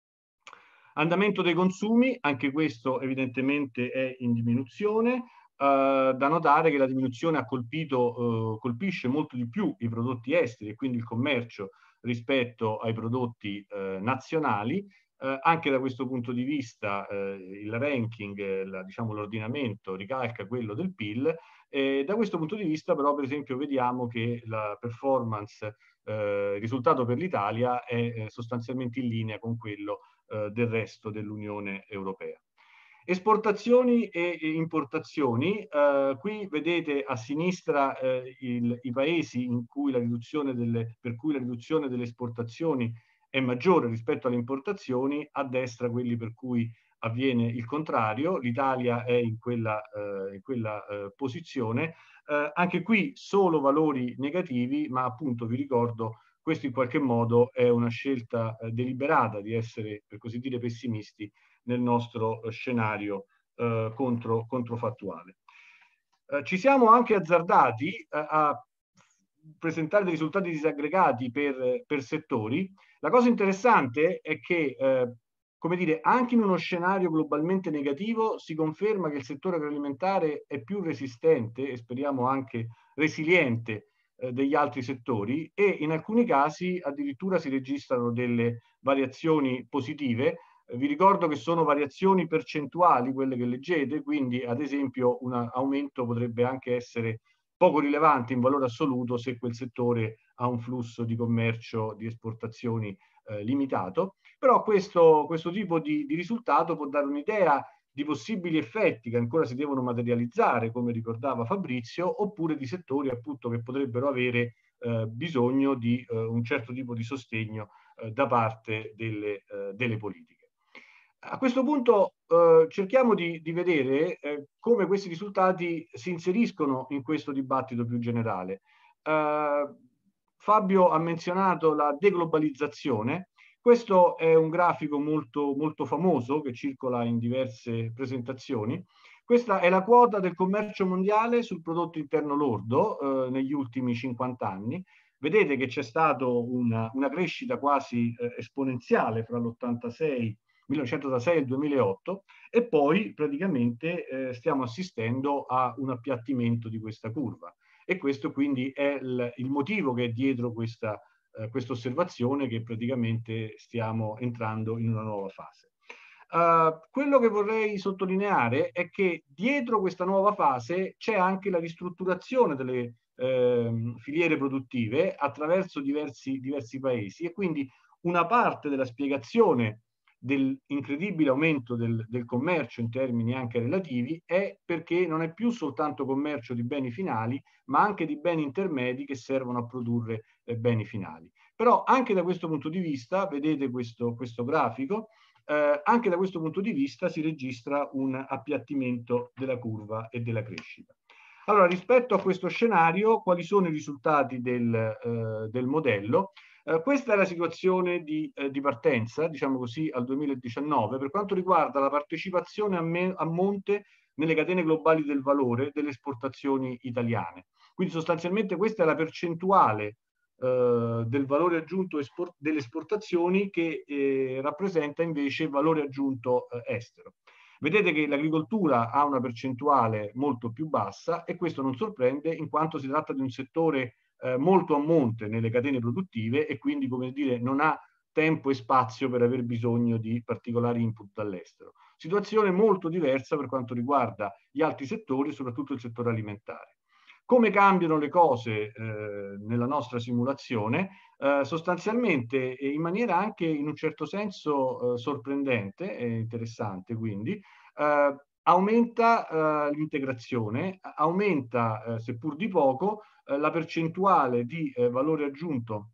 Andamento dei consumi, anche questo evidentemente è in diminuzione. Eh, da notare che la diminuzione ha colpito, eh, colpisce molto di più i prodotti esteri e quindi il commercio rispetto ai prodotti eh, nazionali. Eh, anche da questo punto di vista eh, il ranking, eh, la, diciamo l'ordinamento ricalca quello del P I L. E da questo punto di vista però per esempio vediamo che la performance, eh, il risultato per l'Italia è eh, sostanzialmente in linea con quello eh, del resto dell'Unione Europea. Esportazioni e importazioni, eh, qui vedete a sinistra eh, il, i paesi in cui la riduzione delle, per cui la riduzione delle esportazioni è maggiore rispetto alle importazioni, a destra quelli per cui avviene il contrario. L'Italia è in quella, eh, in quella eh, posizione. Eh, anche qui solo valori negativi, ma appunto vi ricordo, questo in qualche modo è una scelta eh, deliberata di essere, per così dire, pessimisti nel nostro eh, scenario eh, contro, controfattuale. Eh, ci siamo anche azzardati eh, a presentare dei risultati disaggregati per, per settori. La cosa interessante è che, eh, come dire, anche in uno scenario globalmente negativo si conferma che il settore agroalimentare è più resistente e speriamo anche resiliente eh, degli altri settori, e in alcuni casi addirittura si registrano delle variazioni positive. Eh, vi ricordo che sono variazioni percentuali quelle che leggete, quindi ad esempio un aumento potrebbe anche essere poco rilevante in valore assoluto se quel settore ha un flusso di commercio, di esportazioni eh, limitato, però questo, questo tipo di, di risultato può dare un'idea di possibili effetti che ancora si devono materializzare, come ricordava Fabrizio, oppure di settori appunto che potrebbero avere eh, bisogno di eh, un certo tipo di sostegno eh, da parte delle, eh, delle politiche. A questo punto eh, cerchiamo di, di vedere eh, come questi risultati si inseriscono in questo dibattito più generale. Eh, Fabio ha menzionato la deglobalizzazione. Questo è un grafico molto, molto famoso che circola in diverse presentazioni. Questa è la quota del commercio mondiale sul prodotto interno lordo eh, negli ultimi cinquanta anni. Vedete che c'è stata una, una crescita quasi eh, esponenziale fra l'ottantasei millenovecentottantasei e il duemilaotto, e poi praticamente eh, stiamo assistendo a un appiattimento di questa curva, e questo quindi è il, il motivo che è dietro questa, eh, questa osservazione, che praticamente stiamo entrando in una nuova fase. Uh, quello che vorrei sottolineare è che dietro questa nuova fase c'è anche la ristrutturazione delle eh, filiere produttive attraverso diversi, diversi paesi, e quindi una parte della spiegazione dell'incredibile aumento del, del commercio in termini anche relativi è perché non è più soltanto commercio di beni finali, ma anche di beni intermedi che servono a produrre eh, beni finali. Però anche da questo punto di vista, vedete questo, questo grafico, eh, anche da questo punto di vista si registra un appiattimento della curva e della crescita. Allora, rispetto a questo scenario, quali sono i risultati del, eh, del modello? Uh, questa è la situazione di, eh, di partenza, diciamo così, al duemiladiciannove, per quanto riguarda la partecipazione a, me, a monte nelle catene globali del valore delle esportazioni italiane. Quindi sostanzialmente questa è la percentuale eh, del valore aggiunto delle esportazioni che eh, rappresenta invece il valore aggiunto eh, estero. Vedete che l'agricoltura ha una percentuale molto più bassa, e questo non sorprende in quanto si tratta di un settore Eh, molto a monte nelle catene produttive, e quindi, come dire, non ha tempo e spazio per aver bisogno di particolari input dall'estero. Situazione molto diversa per quanto riguarda gli altri settori, soprattutto il settore alimentare. Come cambiano le cose eh, nella nostra simulazione? Eh, sostanzialmente in maniera anche in un certo senso eh, sorprendente e interessante, quindi eh, aumenta eh, l'integrazione, aumenta eh, seppur di poco eh, la percentuale di eh, valore aggiunto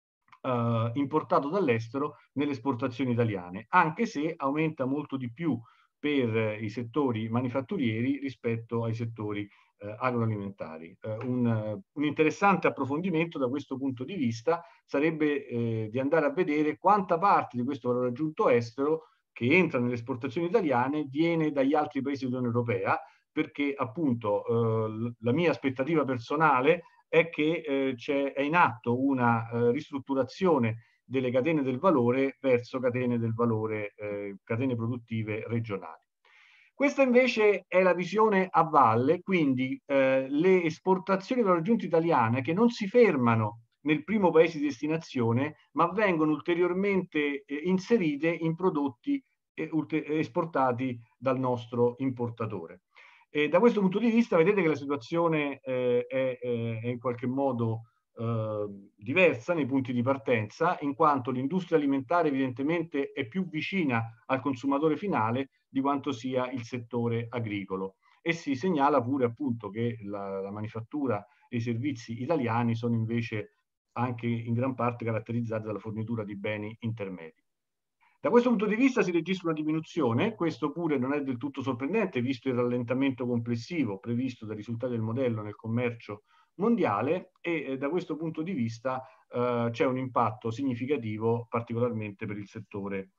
eh, importato dall'estero nelle esportazioni italiane, anche se aumenta molto di più per eh, i settori manifatturieri rispetto ai settori eh, agroalimentari. Eh, un, un interessante approfondimento da questo punto di vista sarebbe eh, di andare a vedere quanta parte di questo valore aggiunto estero che entra nelle esportazioni italiane viene dagli altri paesi dell'Unione Europea, perché appunto eh, la mia aspettativa personale è che eh, c'è, è in atto una eh, ristrutturazione delle catene del valore verso catene del valore, eh, catene produttive regionali. Questa invece è la visione a valle, quindi eh, le esportazioni di valore aggiunto italiane che non si fermano nel primo paese di destinazione, ma vengono ulteriormente eh, inserite in prodotti eh, esportati dal nostro importatore. E da questo punto di vista vedete che la situazione eh, è, è in qualche modo eh, diversa nei punti di partenza, in quanto l'industria alimentare evidentemente è più vicina al consumatore finale di quanto sia il settore agricolo. E si segnala pure appunto che la, la manifattura e i servizi italiani sono invece anche in gran parte caratterizzati dalla fornitura di beni intermedi. Da questo punto di vista si registra una diminuzione, questo pure non è del tutto sorprendente visto il rallentamento complessivo previsto dai risultati del modello nel commercio mondiale e eh, da questo punto di vista eh, c'è un impatto significativo particolarmente per il settore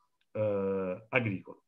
eh, agricolo.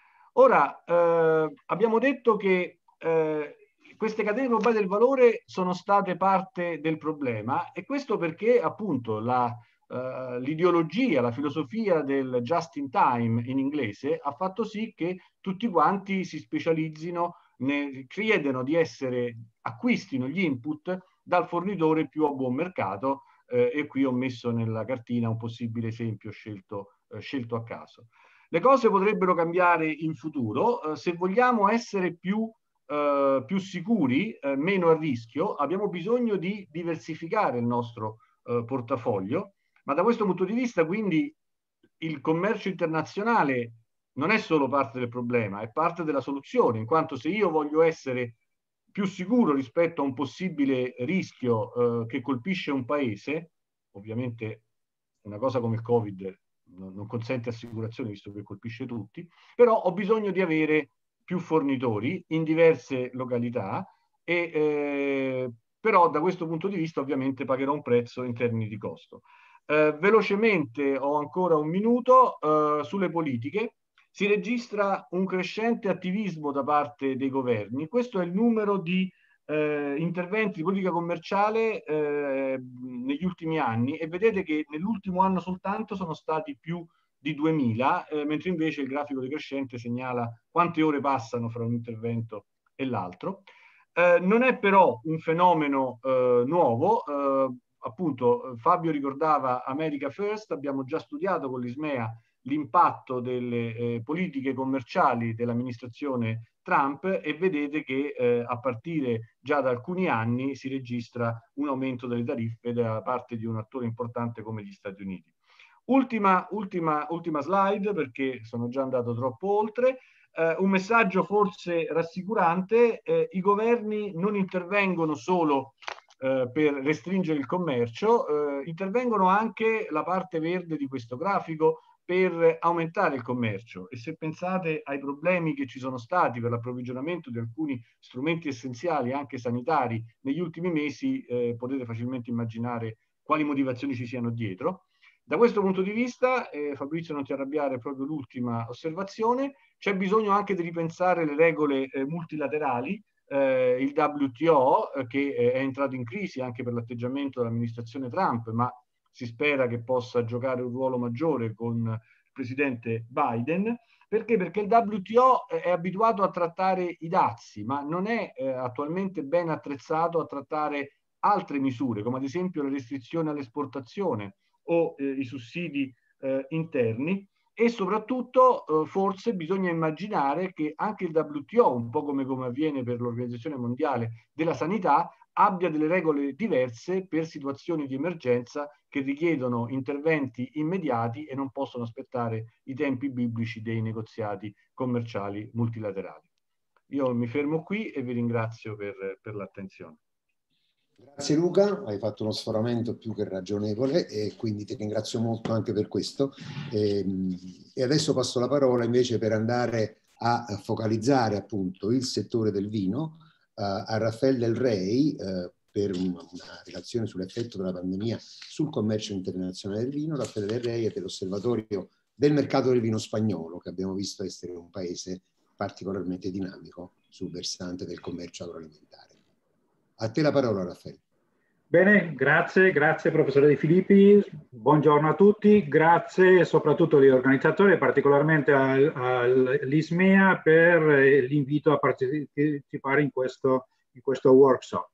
Ora, eh, abbiamo detto che eh, queste catene globali del valore sono state parte del problema e questo perché appunto la Uh, l'ideologia, la filosofia del just in time in inglese ha fatto sì che tutti quanti si specializzino, ne, chiedano di essere, acquistino gli input dal fornitore più a buon mercato eh, e qui ho messo nella cartina un possibile esempio scelto, eh, scelto a caso. Le cose potrebbero cambiare in futuro, eh, se vogliamo essere più, eh, più sicuri, eh, meno a rischio, abbiamo bisogno di diversificare il nostro eh, portafoglio. Ma da questo punto di vista, quindi, il commercio internazionale non è solo parte del problema, è parte della soluzione, in quanto se io voglio essere più sicuro rispetto a un possibile rischio eh, che colpisce un paese, ovviamente una cosa come il Covid non, non consente assicurazione visto che colpisce tutti, però ho bisogno di avere più fornitori in diverse località e eh, però da questo punto di vista ovviamente pagherò un prezzo in termini di costo. Eh, velocemente, ho ancora un minuto, eh, sulle politiche. Si registra un crescente attivismo da parte dei governi. Questo è il numero di eh, interventi di politica commerciale eh, negli ultimi anni e vedete che nell'ultimo anno soltanto sono stati più di duemila, eh, mentre invece il grafico decrescente segnala quante ore passano fra un intervento e l'altro. Eh, non è però un fenomeno eh, nuovo, eh, appunto Fabio ricordava America First, abbiamo già studiato con l'Ismea l'impatto delle eh, politiche commerciali dell'amministrazione Trump e vedete che eh, a partire già da alcuni anni si registra un aumento delle tariffe da parte di un attore importante come gli Stati Uniti. Ultima, ultima, ultima slide perché sono già andato troppo oltre. Eh, un messaggio forse rassicurante, eh, i governi non intervengono solo eh, per restringere il commercio, eh, intervengono anche la parte verde di questo grafico per aumentare il commercio e se pensate ai problemi che ci sono stati per l'approvvigionamento di alcuni strumenti essenziali anche sanitari negli ultimi mesi eh, potete facilmente immaginare quali motivazioni ci siano dietro. Da questo punto di vista, eh, Fabrizio non ti arrabbiare, proprio l'ultima osservazione, c'è bisogno anche di ripensare le regole eh, multilaterali, eh, il W T O eh, che è entrato in crisi anche per l'atteggiamento dell'amministrazione Trump, ma si spera che possa giocare un ruolo maggiore con il presidente Biden. Perché? Perché il W T O è abituato a trattare i dazi, ma non è eh, attualmente ben attrezzato a trattare altre misure, come ad esempio le restrizioni all'esportazione o eh, i sussidi eh, interni. E soprattutto eh, forse bisogna immaginare che anche il W T O, un po' come, come avviene per l'Organizzazione Mondiale della Sanità, abbia delle regole diverse per situazioni di emergenza che richiedono interventi immediati e non possono aspettare i tempi biblici dei negoziati commerciali multilaterali. Io mi fermo qui e vi ringrazio per, per l'attenzione. Grazie Luca, hai fatto uno sforamento più che ragionevole e quindi ti ringrazio molto anche per questo. E, e adesso passo la parola invece per andare a focalizzare appunto il settore del vino uh, a Raffaele Del Rey uh, per un, una relazione sull'effetto della pandemia sul commercio internazionale del vino. Raffaele Del Rey è dell'Osservatorio del mercato del vino spagnolo, che abbiamo visto essere un paese particolarmente dinamico sul versante del commercio agroalimentare. A te la parola, Raffaele. Bene, grazie, grazie professore De Filippi, buongiorno a tutti, grazie soprattutto agli organizzatori, particolarmente all'Ismea per l'invito a partecipare in questo, in questo workshop.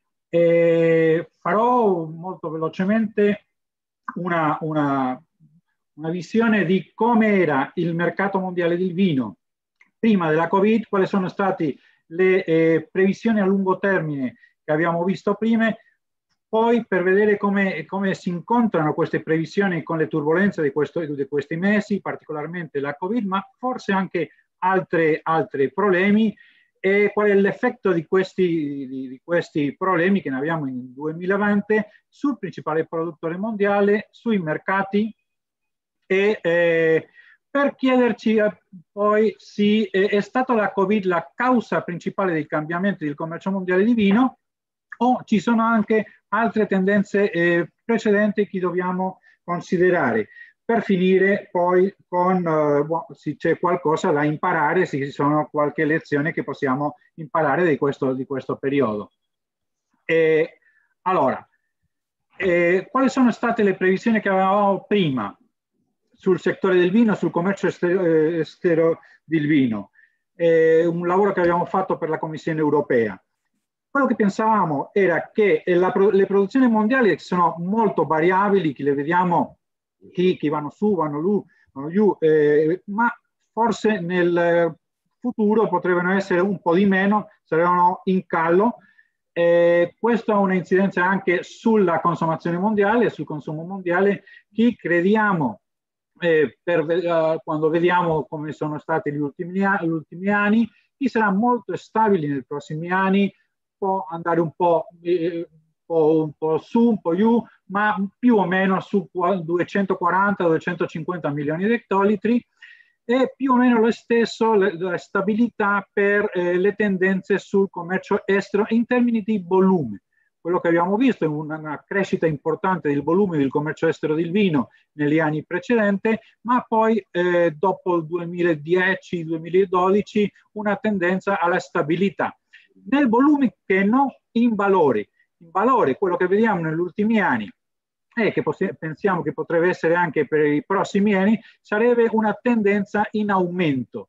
E farò molto velocemente una, una, una visione di come era il mercato mondiale del vino prima della Covid, quali sono state le eh, previsioni a lungo termine che abbiamo visto prima, poi per vedere come, come si incontrano queste previsioni con le turbulenze di, questo, di questi mesi, particolarmente la Covid, ma forse anche altri problemi, e qual è l'effetto di questi, di, di questi problemi che ne abbiamo in duemilaventi sul principale produttore mondiale, sui mercati, e eh, per chiederci eh, poi se eh, è stata la Covid la causa principale dei cambiamenti del commercio mondiale di vino, o ci sono anche altre tendenze eh, precedenti che dobbiamo considerare, per finire poi con eh, boh, se c'è qualcosa da imparare, se ci sono qualche lezione che possiamo imparare di questo, di questo periodo. E, allora, eh, quali sono state le previsioni che avevamo prima sul settore del vino, sul commercio estero, eh, estero del vino? Eh, un lavoro che abbiamo fatto per la Commissione europea. Quello che pensavamo era che la, le produzioni mondiali sono molto variabili, che le vediamo che, che vanno su, vanno giù, vanno giù eh, ma forse nel futuro potrebbero essere un po' di meno, saranno in callo. Eh, questo ha un'incidenza anche sulla consumazione mondiale, sul consumo mondiale, che crediamo, eh, per, uh, quando vediamo come sono stati gli ultimi, gli ultimi anni, che sarà molto stabile nei prossimi anni, può andare un po', eh, un po' su, un po' giù, ma più o meno su duecentoquaranta duecentocinquanta milioni di ettolitri, e più o meno lo stesso la, la stabilità per eh, le tendenze sul commercio estero in termini di volume. Quello che abbiamo visto è una, una crescita importante del volume del commercio estero del vino negli anni precedenti, ma poi eh, dopo il duemiladieci duemiladodici una tendenza alla stabilità nel volume che non in valori. In valore, quello che vediamo negli ultimi anni e che pensiamo che potrebbe essere anche per i prossimi anni, sarebbe una tendenza in aumento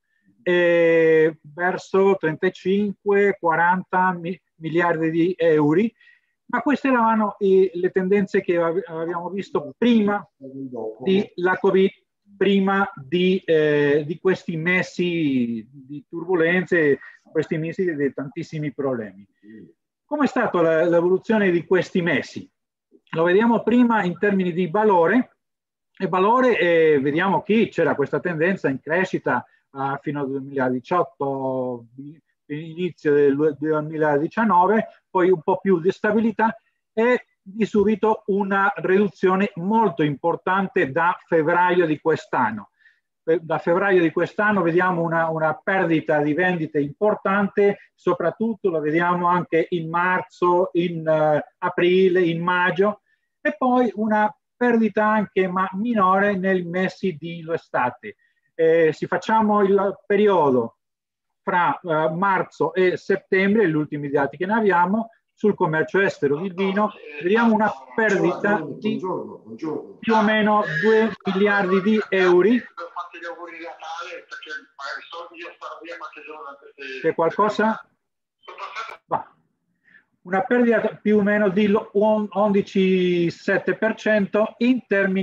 eh, verso trentacinque quaranta mi, miliardi di euro, ma queste erano eh, le tendenze che abbiamo visto prima della Covid, prima di, eh, di questi mesi di turbulenze, questi mesi di tantissimi problemi. Come è stata l'evoluzione di questi mesi? Lo vediamo prima in termini di valore, e valore eh, vediamo che c'era questa tendenza in crescita eh, fino al duemiladiciotto, inizio del duemiladiciannove, poi un po' più di stabilità e di subito una riduzione molto importante da febbraio di quest'anno. Da febbraio di quest'anno vediamo una, una perdita di vendite importante, soprattutto lo vediamo anche in marzo, in uh, aprile, in maggio, e poi una perdita anche ma minore nei mesi di estate. Eh, se facciamo il periodo fra uh, marzo e settembre, gli ultimi dati che ne abbiamo, sul commercio estero del vino, vediamo una perdita di più o meno due miliardi di euro. C'è qualcosa? Va. Una perdita più o meno di undici virgola sette per cento in termini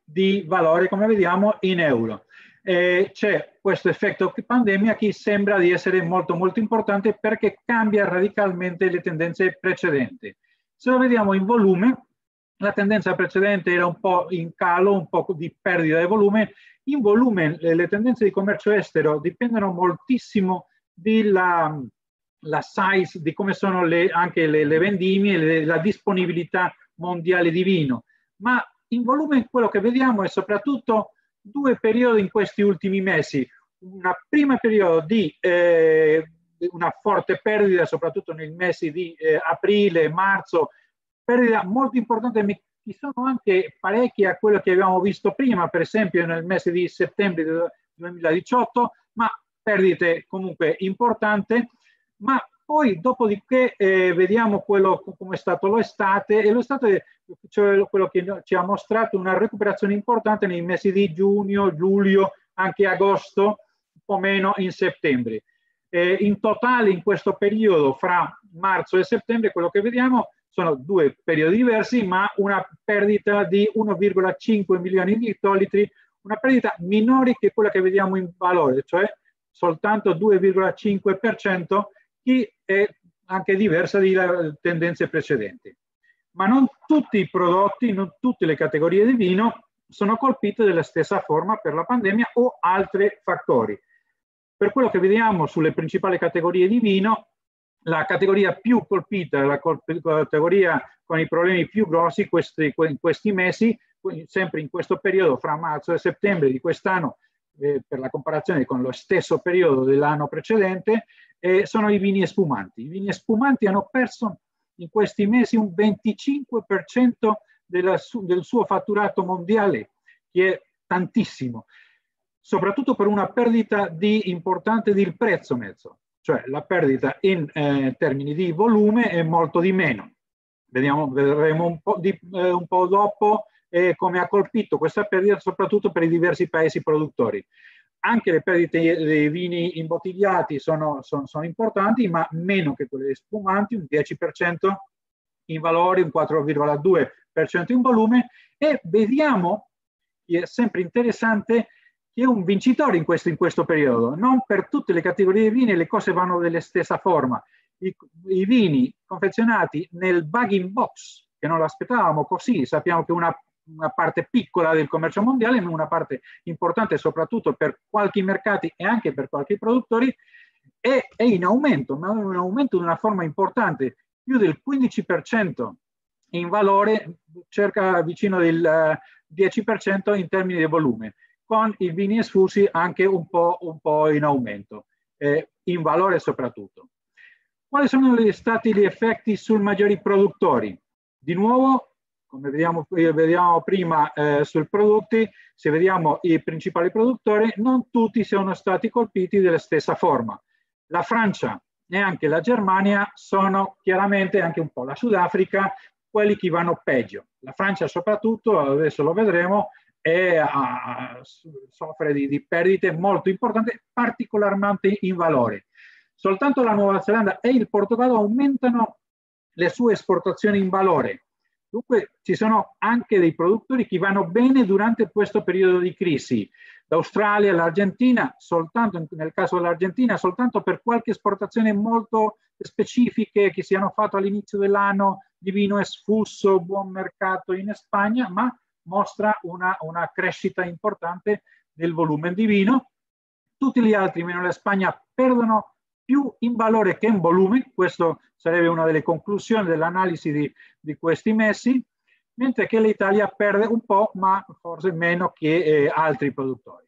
di valore, come vediamo, in euro. Eh, c'è questo effetto pandemia che sembra di essere molto molto importante perché cambia radicalmente le tendenze precedenti. Se lo vediamo in volume, la tendenza precedente era un po' in calo, un po' di perdita di volume. In volume le, le tendenze di commercio estero dipendono moltissimo della la size, di come sono le, anche le, le vendemmie, le, la disponibilità mondiale di vino. Ma in volume quello che vediamo è soprattutto due periodi in questi ultimi mesi. Una prima periodo di eh, una forte perdita, soprattutto nei mesi di eh, aprile e marzo, perdita molto importante. Ci sono anche parecchi a quello che abbiamo visto prima, per esempio nel mese di settembre duemiladiciotto, ma perdite comunque importanti. Ma poi dopodiché eh, vediamo quello come è stato l'estate, e l'estate, cioè quello che ci ha mostrato una recuperazione importante nei mesi di giugno, luglio, anche agosto, un po' meno in settembre. Eh, in totale in questo periodo fra marzo e settembre quello che vediamo sono due periodi diversi, ma una perdita di uno virgola cinque milioni di ettolitri, una perdita minore che quella che vediamo in valore, cioè soltanto due virgola cinque per cento, che è anche diversa dalle tendenze precedenti. Ma non tutti i prodotti, non tutte le categorie di vino sono colpite della stessa forma per la pandemia o altri fattori. Per quello che vediamo sulle principali categorie di vino, la categoria più colpita, la categoria con i problemi più grossi questi, in questi mesi, sempre in questo periodo fra marzo e settembre di quest'anno, eh, per la comparazione con lo stesso periodo dell'anno precedente, eh, sono i vini spumanti. I vini spumanti hanno perso in questi mesi un venticinque per cento della, del suo fatturato mondiale, che è tantissimo, soprattutto per una perdita di, importante del prezzo mezzo. Cioè la perdita in eh, termini di volume è molto di meno. Vediamo, vedremo un po', di, eh, un po' dopo eh, come ha colpito questa perdita soprattutto per i diversi paesi produttori. Anche le perdite dei vini imbottigliati sono, sono, sono importanti, ma meno che quelle spumanti, un dieci per cento in valore, un quattro virgola due per cento in volume, e vediamo, che è sempre interessante, che è un vincitore in questo, in questo periodo. Non per tutte le categorie di vini le cose vanno della stessa forma. I, i vini confezionati nel bag-in box, che non lo aspettavamo così, sappiamo che una, una parte piccola del commercio mondiale, ma una parte importante soprattutto per qualche mercati e anche per qualche produttori, è, è in aumento, ma è un aumento di una forma importante, più del quindici per cento in valore, circa vicino del dieci per cento in termini di volume, con i vini esfusi anche un po', un po' in aumento, eh, in valore soprattutto. Quali sono stati gli effetti sui maggiori produttori? Di nuovo, come vediamo, vediamo prima eh, sui prodotti, se vediamo i principali produttori, non tutti sono stati colpiti della stessa forma. La Francia e anche la Germania sono chiaramente, anche un po' la Sudafrica, quelli che vanno peggio. La Francia soprattutto, adesso lo vedremo, e a, soffre di, di perdite molto importanti, particolarmente in valore. Soltanto la Nuova Zelanda e il Portogallo aumentano le sue esportazioni in valore. Dunque ci sono anche dei produttori che vanno bene durante questo periodo di crisi. L'Australia, l'Argentina, soltanto nel caso dell'Argentina, soltanto per qualche esportazione molto specifiche che si hanno fatto all'inizio dell'anno di vino esfuso, buon mercato in Spagna, ma mostra una, una crescita importante del volume di vino. Tutti gli altri, meno la Spagna, perdono più in valore che in volume. Questo sarebbe una delle conclusioni dell'analisi di, di questi mesi, mentre che l'Italia perde un po', ma forse meno che eh, altri produttori.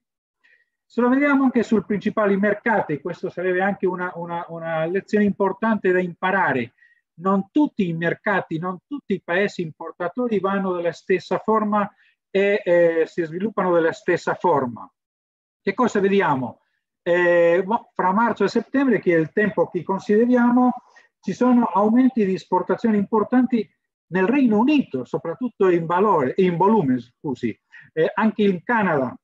Se lo vediamo anche sui principali mercati, questo sarebbe anche una, una, una lezione importante da imparare. Non tutti i mercati, non tutti i paesi importatori vanno della stessa forma e eh, si sviluppano della stessa forma. Che cosa vediamo? Eh, boh, fra marzo e settembre, che è il tempo che consideriamo, ci sono aumenti di esportazioni importanti nel Regno Unito, soprattutto in valore, in volume, scusi, eh, anche in Canada,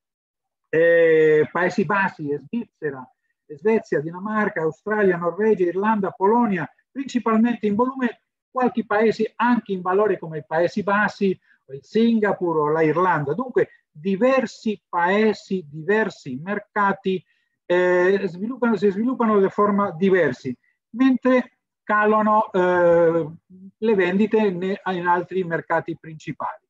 eh, Paesi Bassi, Svizzera, Svezia, Dinamarca, Australia, Norvegia, Irlanda, Polonia, principalmente in volume, qualche paese anche in valore come i Paesi Bassi il Singapore o la Irlanda. Dunque diversi paesi, diversi mercati eh, sviluppano, si sviluppano di forma diversi, mentre calano eh, le vendite in altri mercati principali.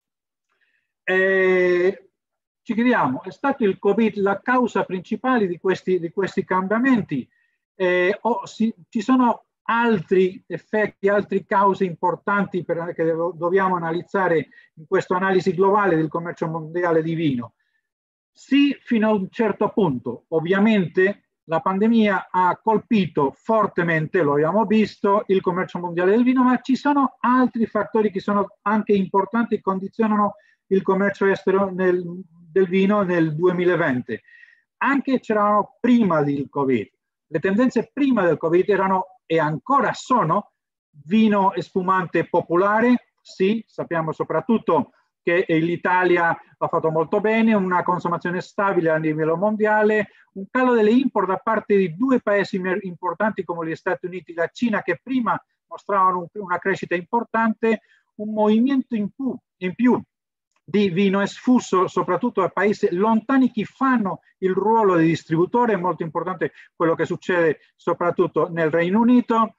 Eh, ci chiediamo, è stato il Covid la causa principale di questi, di questi cambiamenti? Eh, o si, ci sono altri effetti, altre cause importanti per, che dobbiamo analizzare in questa analisi globale del commercio mondiale di vino? Sì, fino a un certo punto. Ovviamente la pandemia ha colpito fortemente, lo abbiamo visto, il commercio mondiale del vino, ma ci sono altri fattori che sono anche importanti e condizionano il commercio estero nel, del vino nel duemilaventi. Anche c'erano prima del Covid. Le tendenze prima del Covid erano e ancora sono vino e spumante popolare, sì, sappiamo soprattutto che l'Italia ha fatto molto bene, una consumazione stabile a livello mondiale, un calo delle import da parte di due paesi importanti come gli Stati Uniti e la Cina che prima mostravano una crescita importante, un movimento in più, in più di vino esfuso soprattutto a paesi lontani che fanno il ruolo di distributore, è molto importante quello che succede soprattutto nel Regno Unito,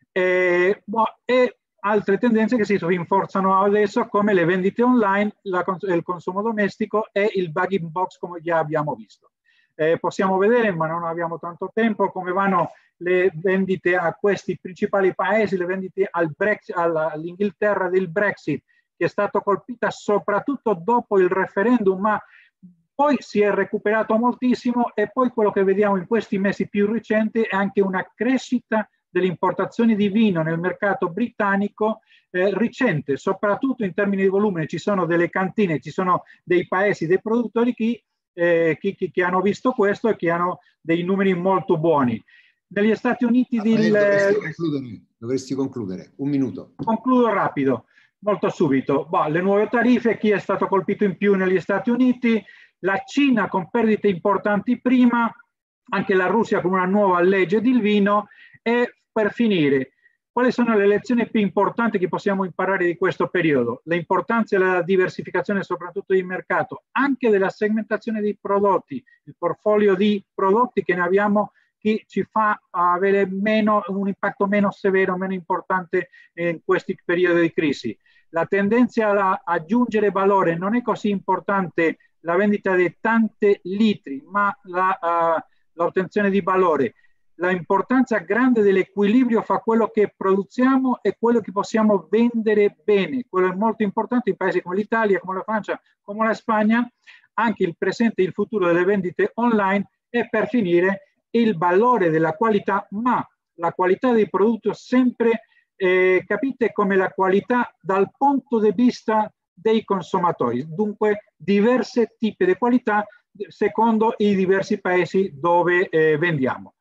e, boh, e altre tendenze che si rinforzano adesso come le vendite online, la, il consumo domestico e il bag-in box come già abbiamo visto. Eh, possiamo vedere, ma non abbiamo tanto tempo, come vanno le vendite a questi principali paesi, le vendite al Brexit, all'Inghilterra del Brexit, che è stata colpita soprattutto dopo il referendum, ma poi si è recuperato moltissimo e poi quello che vediamo in questi mesi più recenti è anche una crescita delle importazioni di vino nel mercato britannico eh, recente, soprattutto in termini di volume. Ci sono delle cantine, ci sono dei paesi, dei produttori che, eh, che, che, che hanno visto questo e che hanno dei numeri molto buoni. Negli Stati Uniti... Del... Dovresti concludere, dovresti concludere, un minuto. Concludo rapido. Molto subito. Boh, le nuove tariffe, chi è stato colpito in più negli Stati Uniti, la Cina con perdite importanti prima, anche la Russia con una nuova legge del vino e per finire, quali sono le lezioni più importanti che possiamo imparare di questo periodo? L'importanza della diversificazione soprattutto di mercato, anche della segmentazione dei prodotti, il portfolio di prodotti che ne abbiamo che ci fa avere meno, un impatto meno severo, meno importante in questi periodi di crisi. La tendenza ad aggiungere valore non è così importante la vendita di tanti litri, ma l'ottenzione uh, di valore. L'importanza grande dell'equilibrio fra quello che produciamo e quello che possiamo vendere bene. Quello è molto importante in paesi come l'Italia, come la Francia, come la Spagna, anche il presente e il futuro delle vendite online e per finire il valore della qualità, ma la qualità dei prodotti sempre eh, capite come la qualità dal punto di vista dei consumatori, dunque diverse tipi di qualità secondo i diversi paesi dove eh, vendiamo.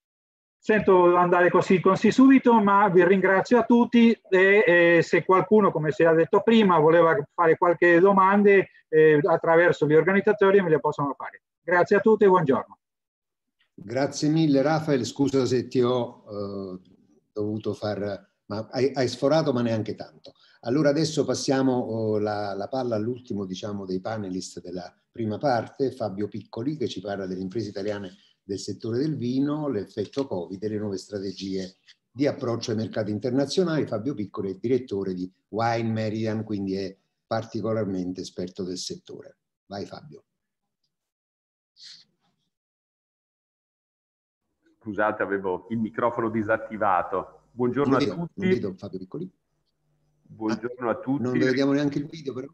Sento andare così, così subito, ma vi ringrazio a tutti e eh, se qualcuno, come si è detto prima, voleva fare qualche domanda eh, attraverso gli organizzatori me le possono fare. Grazie a tutti e buongiorno. Grazie mille Rafael, scusa se ti ho uh, dovuto far... ma hai, hai sforato ma neanche tanto. Allora adesso passiamo uh, la, la palla all'ultimo diciamo, dei panelist della prima parte, Fabio Piccoli, che ci parla delle imprese italiane del settore del vino, l'effetto Covid e le nuove strategie di approccio ai mercati internazionali. Fabio Piccoli è direttore di Wine Meridian, quindi è particolarmente esperto del settore. Vai Fabio. Scusate, avevo il microfono disattivato. Buongiorno vedo, a tutti. Non vedo Fabio Piccoli. Buongiorno ah, a tutti. Non vediamo neanche il video però.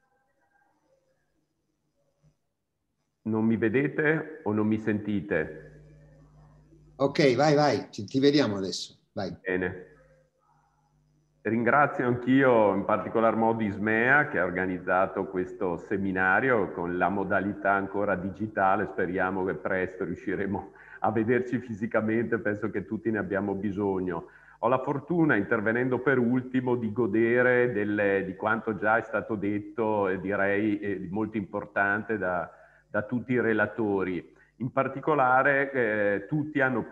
Non mi vedete o non mi sentite? Ok, vai, vai, ti, ti vediamo adesso. Vai. Bene. Ringrazio anch'io in particolar modo Ismea che ha organizzato questo seminario con la modalità ancora digitale. Speriamo che presto riusciremo a vederci fisicamente, penso che tutti ne abbiamo bisogno. Ho la fortuna, intervenendo per ultimo, di godere delle, di quanto già è stato detto e direi eh, molto importante da, da tutti i relatori. In particolare eh, tutti hanno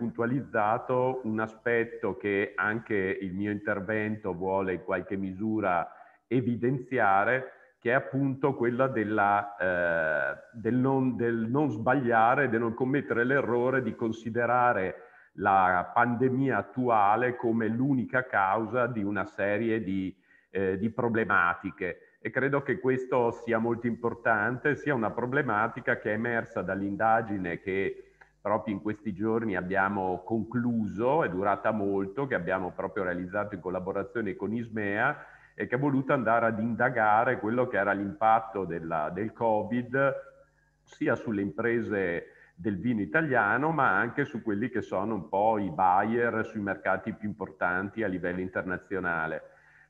puntualizzato un aspetto che anche il mio intervento vuole in qualche misura evidenziare, che è appunto quella della, eh, del, non, del non sbagliare, del non commettere l'errore di considerare la pandemia attuale come l'unica causa di una serie di, eh, di problematiche. E credo che questo sia molto importante, sia una problematica che è emersa dall'indagine che proprio in questi giorni abbiamo concluso, è durata molto, che abbiamo proprio realizzato in collaborazione con Ismea, e che ha voluto andare ad indagare quello che era l'impatto della, del Covid sia sulle imprese del vino italiano, ma anche su quelli che sono un po' i buyer sui mercati più importanti a livello internazionale.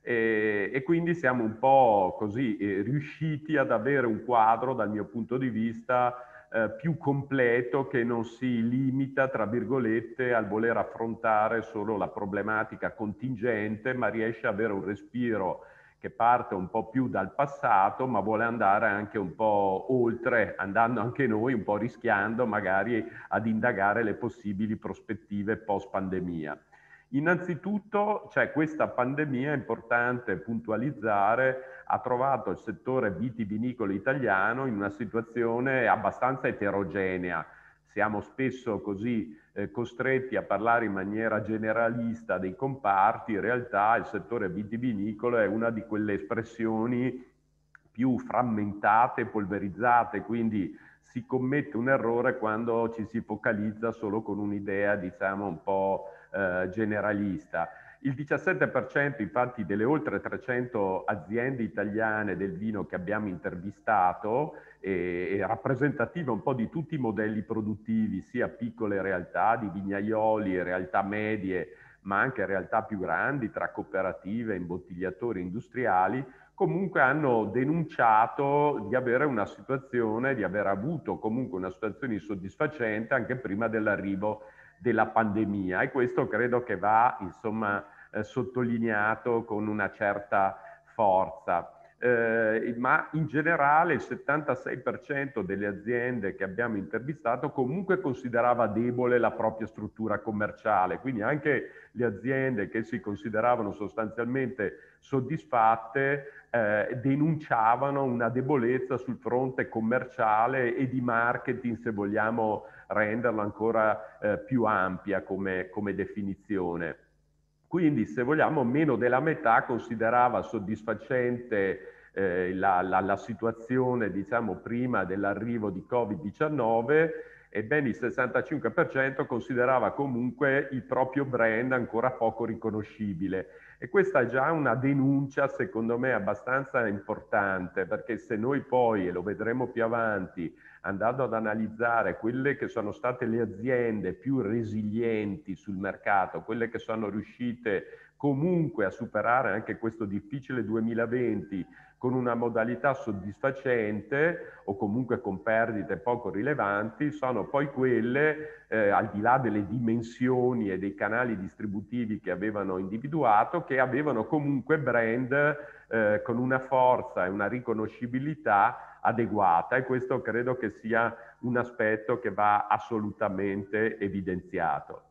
E, e quindi siamo un po' così eh, riusciti ad avere un quadro, dal mio punto di vista, eh, più completo, che non si limita, tra virgolette, al voler affrontare solo la problematica contingente, ma riesce ad avere un respiro che parte un po' più dal passato, ma vuole andare anche un po' oltre, andando anche noi un po' rischiando magari ad indagare le possibili prospettive post pandemia. Innanzitutto, cioè, questa pandemia, è importante puntualizzare, ha trovato il settore vitivinicolo italiano in una situazione abbastanza eterogenea. Siamo spesso così eh, costretti a parlare in maniera generalista dei comparti. In realtà il settore vitivinicolo è una di quelle espressioni più frammentate, polverizzate, quindi si commette un errore quando ci si focalizza solo con un'idea, diciamo, un po' eh, generalista. Il diciassette per cento infatti delle oltre trecento aziende italiane del vino che abbiamo intervistato è, è rappresentativa un po' di tutti i modelli produttivi, sia piccole realtà di vignaioli, realtà medie, ma anche realtà più grandi tra cooperative, imbottigliatori industriali. Comunque hanno denunciato di avere una situazione, di aver avuto comunque una situazione insoddisfacente anche prima dell'arrivo della pandemia, e questo credo che va, insomma, eh, sottolineato con una certa forza. Eh, ma in generale il settantasei per cento delle aziende che abbiamo intervistato comunque considerava debole la propria struttura commerciale, quindi anche le aziende che si consideravano sostanzialmente soddisfatte eh, denunciavano una debolezza sul fronte commerciale e di marketing, se vogliamo renderlo ancora eh, più ampia come, come definizione. Quindi, se vogliamo, meno della metà considerava soddisfacente eh, la, la, la situazione, diciamo, prima dell'arrivo di Covid diciannove, e ben il sessantacinque per cento considerava comunque il proprio brand ancora poco riconoscibile. E questa è già una denuncia, secondo me, abbastanza importante, perché se noi poi, e lo vedremo più avanti, andando ad analizzare quelle che sono state le aziende più resilienti sul mercato, quelle che sono riuscite comunque a superare anche questo difficile duemilaventi con una modalità soddisfacente o comunque con perdite poco rilevanti, sono poi quelle, eh, al di là delle dimensioni e dei canali distributivi che avevano individuato, che avevano comunque brand eh, con una forza e una riconoscibilità adeguata, e questo credo che sia un aspetto che va assolutamente evidenziato.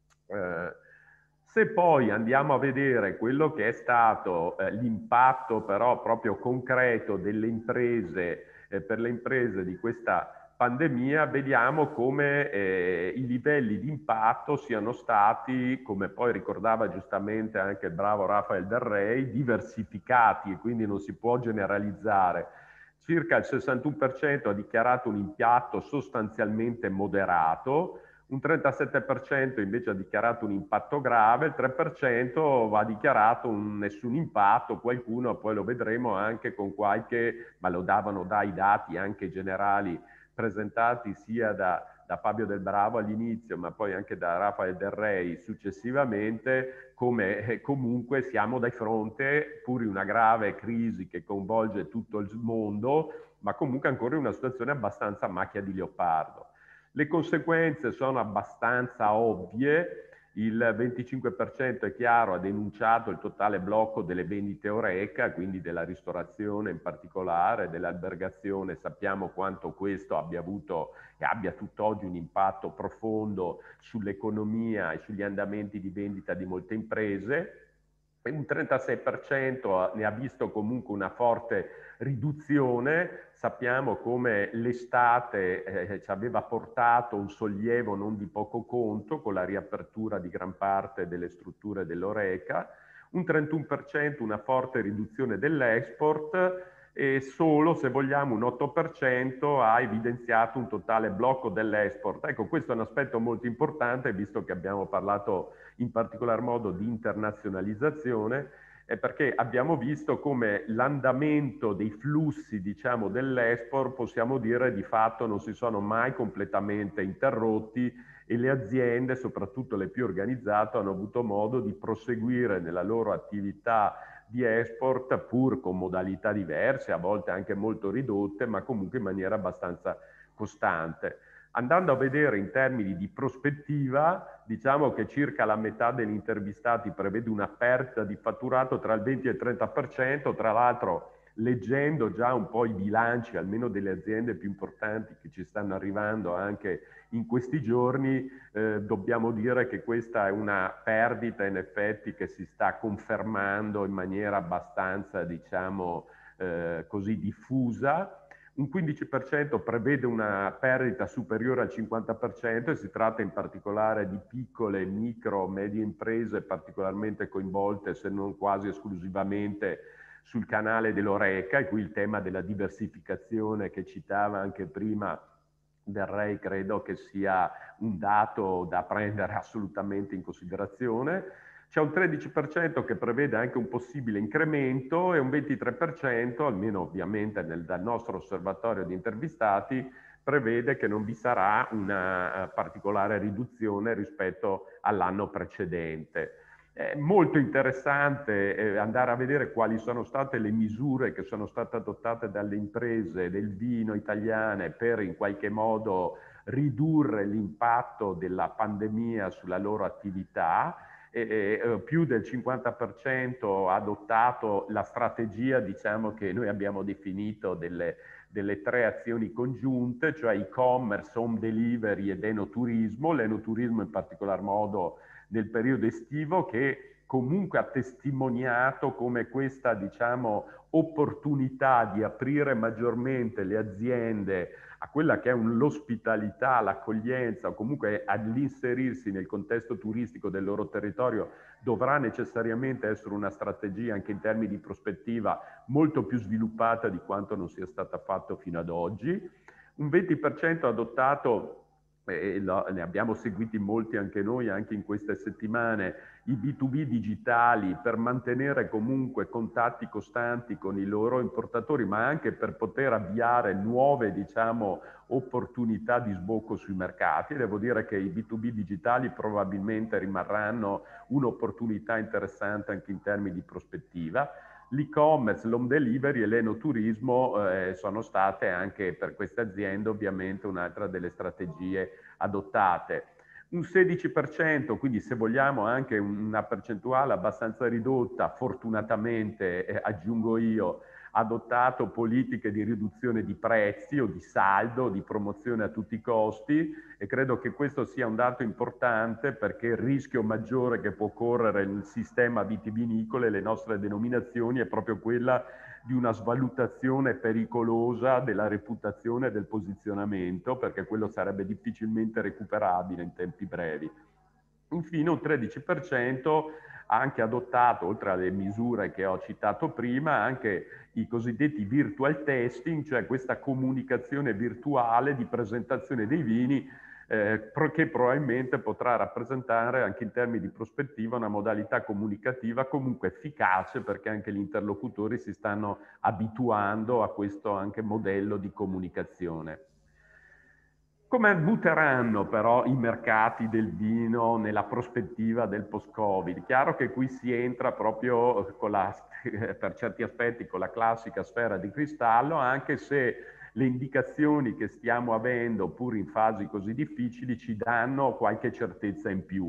Eh, se poi andiamo a vedere quello che è stato eh, l'impatto però proprio concreto delle imprese, eh, per le imprese di questa pandemia, vediamo come eh, i livelli di impatto siano stati, come poi ricordava giustamente anche il bravo Rafael Del Rey, diversificati, e quindi non si può generalizzare. Circa il sessantuno per cento ha dichiarato un impatto sostanzialmente moderato, un trentasette per cento invece ha dichiarato un impatto grave, il tre per cento ha dichiarato un nessun impatto, qualcuno, poi lo vedremo, anche con qualche, ma lo davano dai dati anche generali presentati sia da, da Fabio Del Bravo all'inizio, ma poi anche da Rafael Del Rey successivamente, come eh, comunque siamo di fronte, pur in una grave crisi che coinvolge tutto il mondo, ma comunque ancora in una situazione abbastanza macchia di leopardo. Le conseguenze sono abbastanza ovvie. Il venticinque per cento è chiaro, ha denunciato il totale blocco delle vendite Horeca, quindi della ristorazione in particolare, dell'albergazione. Sappiamo quanto questo abbia avuto e abbia tutt'oggi un impatto profondo sull'economia e sugli andamenti di vendita di molte imprese. un trentasei per cento ne ha visto comunque una forte riduzione. Sappiamo come l'estate eh, ci aveva portato un sollievo non di poco conto con la riapertura di gran parte delle strutture dell'Horeca, un trentuno per cento una forte riduzione dell'export e solo, se vogliamo, un otto per cento ha evidenziato un totale blocco dell'export. Ecco, questo è un aspetto molto importante, visto che abbiamo parlato in particolar modo di internazionalizzazione, è perché abbiamo visto come l'andamento dei flussi, diciamo, dell'export, possiamo dire, di fatto non si sono mai completamente interrotti e le aziende, soprattutto le più organizzate, hanno avuto modo di proseguire nella loro attività di export, pur con modalità diverse, a volte anche molto ridotte, ma comunque in maniera abbastanza costante. Andando a vedere in termini di prospettiva, diciamo che circa la metà degli intervistati prevede una perdita di fatturato tra il venti e il trenta per cento, tra l'altro leggendo già un po' i bilanci, almeno delle aziende più importanti che ci stanno arrivando anche in questi giorni, eh, dobbiamo dire che questa è una perdita in effetti che si sta confermando in maniera abbastanza, diciamo, eh, così diffusa. Un quindici per cento prevede una perdita superiore al cinquanta per cento e si tratta in particolare di piccole, micro, medie imprese particolarmente coinvolte, se non quasi esclusivamente, sul canale dell'Horeca, e qui il tema della diversificazione che citava anche prima Del Rey credo che sia un dato da prendere assolutamente in considerazione. C'è un tredici per cento che prevede anche un possibile incremento e un ventitré per cento, almeno ovviamente nel, dal nostro osservatorio di intervistati, prevede che non vi sarà una particolare riduzione rispetto all'anno precedente. È molto interessante eh, andare a vedere quali sono state le misure che sono state adottate dalle imprese del vino italiane per in qualche modo ridurre l'impatto della pandemia sulla loro attività. E, e, più del cinquanta per cento ha adottato la strategia, diciamo, che noi abbiamo definito delle, delle tre azioni congiunte, cioè e-commerce, home delivery ed enoturismo. L'enoturismo in particolar modo nel periodo estivo, che comunque ha testimoniato come questa, diciamo, opportunità di aprire maggiormente le aziende a quella che è l'ospitalità, l'accoglienza o comunque all'inserirsi nel contesto turistico del loro territorio dovrà necessariamente essere una strategia anche in termini di prospettiva molto più sviluppata di quanto non sia stata fatto fino ad oggi. Un venti per cento adottato, e ne abbiamo seguiti molti anche noi anche in queste settimane, i B due B digitali per mantenere comunque contatti costanti con i loro importatori, ma anche per poter avviare nuove, diciamo, opportunità di sbocco sui mercati. Devo dire che i B due B digitali probabilmente rimarranno un'opportunità interessante anche in termini di prospettiva. L'e-commerce, l'home delivery e l'enoturismo eh, sono state anche per queste aziende ovviamente un'altra delle strategie adottate. Un sedici per cento, quindi se vogliamo anche una percentuale abbastanza ridotta, fortunatamente eh, aggiungo io, adottato politiche di riduzione di prezzi o di saldo, di promozione a tutti i costi, e credo che questo sia un dato importante perché il rischio maggiore che può correre nel sistema vitivinicolo e le nostre denominazioni è proprio quella di una svalutazione pericolosa della reputazione e del posizionamento, perché quello sarebbe difficilmente recuperabile in tempi brevi. Infine un tredici per cento ha anche adottato, oltre alle misure che ho citato prima, anche i cosiddetti virtual testing, cioè questa comunicazione virtuale di presentazione dei vini eh, che probabilmente potrà rappresentare anche in termini di prospettiva una modalità comunicativa comunque efficace, perché anche gli interlocutori si stanno abituando a questo anche modello di comunicazione. Come butteranno però i mercati del vino nella prospettiva del post-Covid? Chiaro che qui si entra proprio con la, per certi aspetti con la classica sfera di cristallo, anche se le indicazioni che stiamo avendo, pur in fasi così difficili, ci danno qualche certezza in più.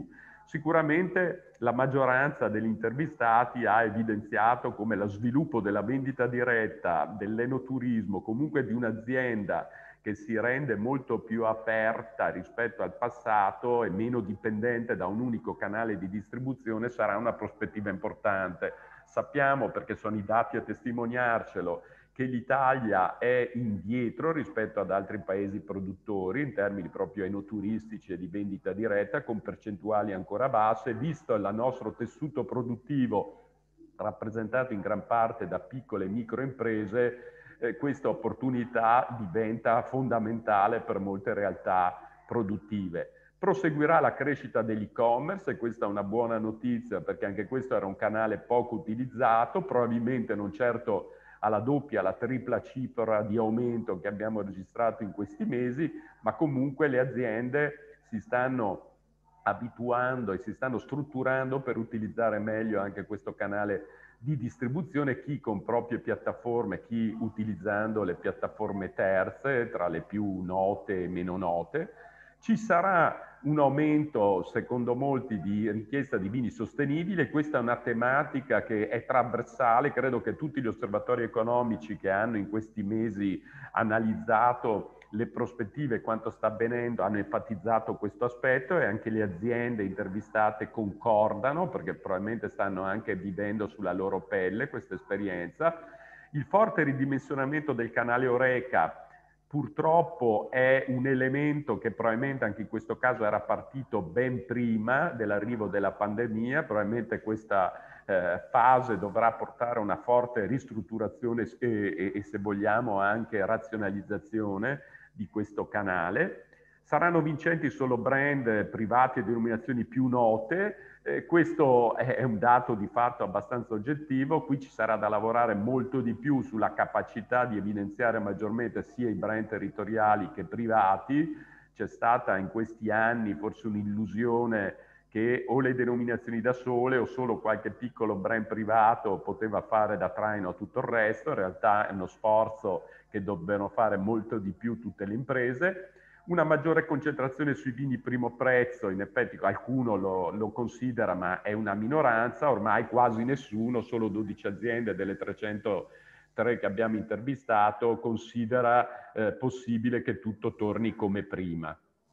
Sicuramente la maggioranza degli intervistati ha evidenziato come lo sviluppo della vendita diretta, dell'enoturismo, comunque di un'azienda che si rende molto più aperta rispetto al passato e meno dipendente da un unico canale di distribuzione, sarà una prospettiva importante. Sappiamo, perché sono i dati a testimoniarcelo, che l'Italia è indietro rispetto ad altri paesi produttori in termini proprio enoturistici e di vendita diretta, con percentuali ancora basse, visto il nostro tessuto produttivo rappresentato in gran parte da piccole e micro imprese. Eh, questa opportunità diventa fondamentale per molte realtà produttive. Proseguirà la crescita dell'e-commerce e questa è una buona notizia, perché anche questo era un canale poco utilizzato, probabilmente non certo alla doppia, alla tripla cifra di aumento che abbiamo registrato in questi mesi, ma comunque le aziende si stanno abituando e si stanno strutturando per utilizzare meglio anche questo canale di distribuzione, chi con proprie piattaforme, chi utilizzando le piattaforme terze, tra le più note e meno note. Ci sarà un aumento, secondo molti, di richiesta di vini sostenibili. Questa è una tematica che è trasversale. Credo che tutti gli osservatori economici che hanno in questi mesi analizzato le prospettive, quanto sta avvenendo, hanno enfatizzato questo aspetto, e anche le aziende intervistate concordano, perché probabilmente stanno anche vivendo sulla loro pelle questa esperienza. Il forte ridimensionamento del canale Horeca purtroppo è un elemento che probabilmente anche in questo caso era partito ben prima dell'arrivo della pandemia. Probabilmente questa eh, fase dovrà portare a una forte ristrutturazione e, e, e se vogliamo anche razionalizzazione di questo canale. Saranno vincenti solo brand privati e denominazioni più note. Eh, questo è un dato di fatto abbastanza oggettivo. Qui ci sarà da lavorare molto di più sulla capacità di evidenziare maggiormente sia i brand territoriali che privati. C'è stata in questi anni forse un'illusione che o le denominazioni da sole o solo qualche piccolo brand privato poteva fare da traino a tutto il resto. In realtà è uno sforzo che dovrebbero fare molto di più tutte le imprese. Una maggiore concentrazione sui vini primo prezzo, in effetti qualcuno lo, lo considera, ma è una minoranza, ormai quasi nessuno, solo dodici aziende delle trecentotre che abbiamo intervistato considera eh, possibile che tutto torni come prima.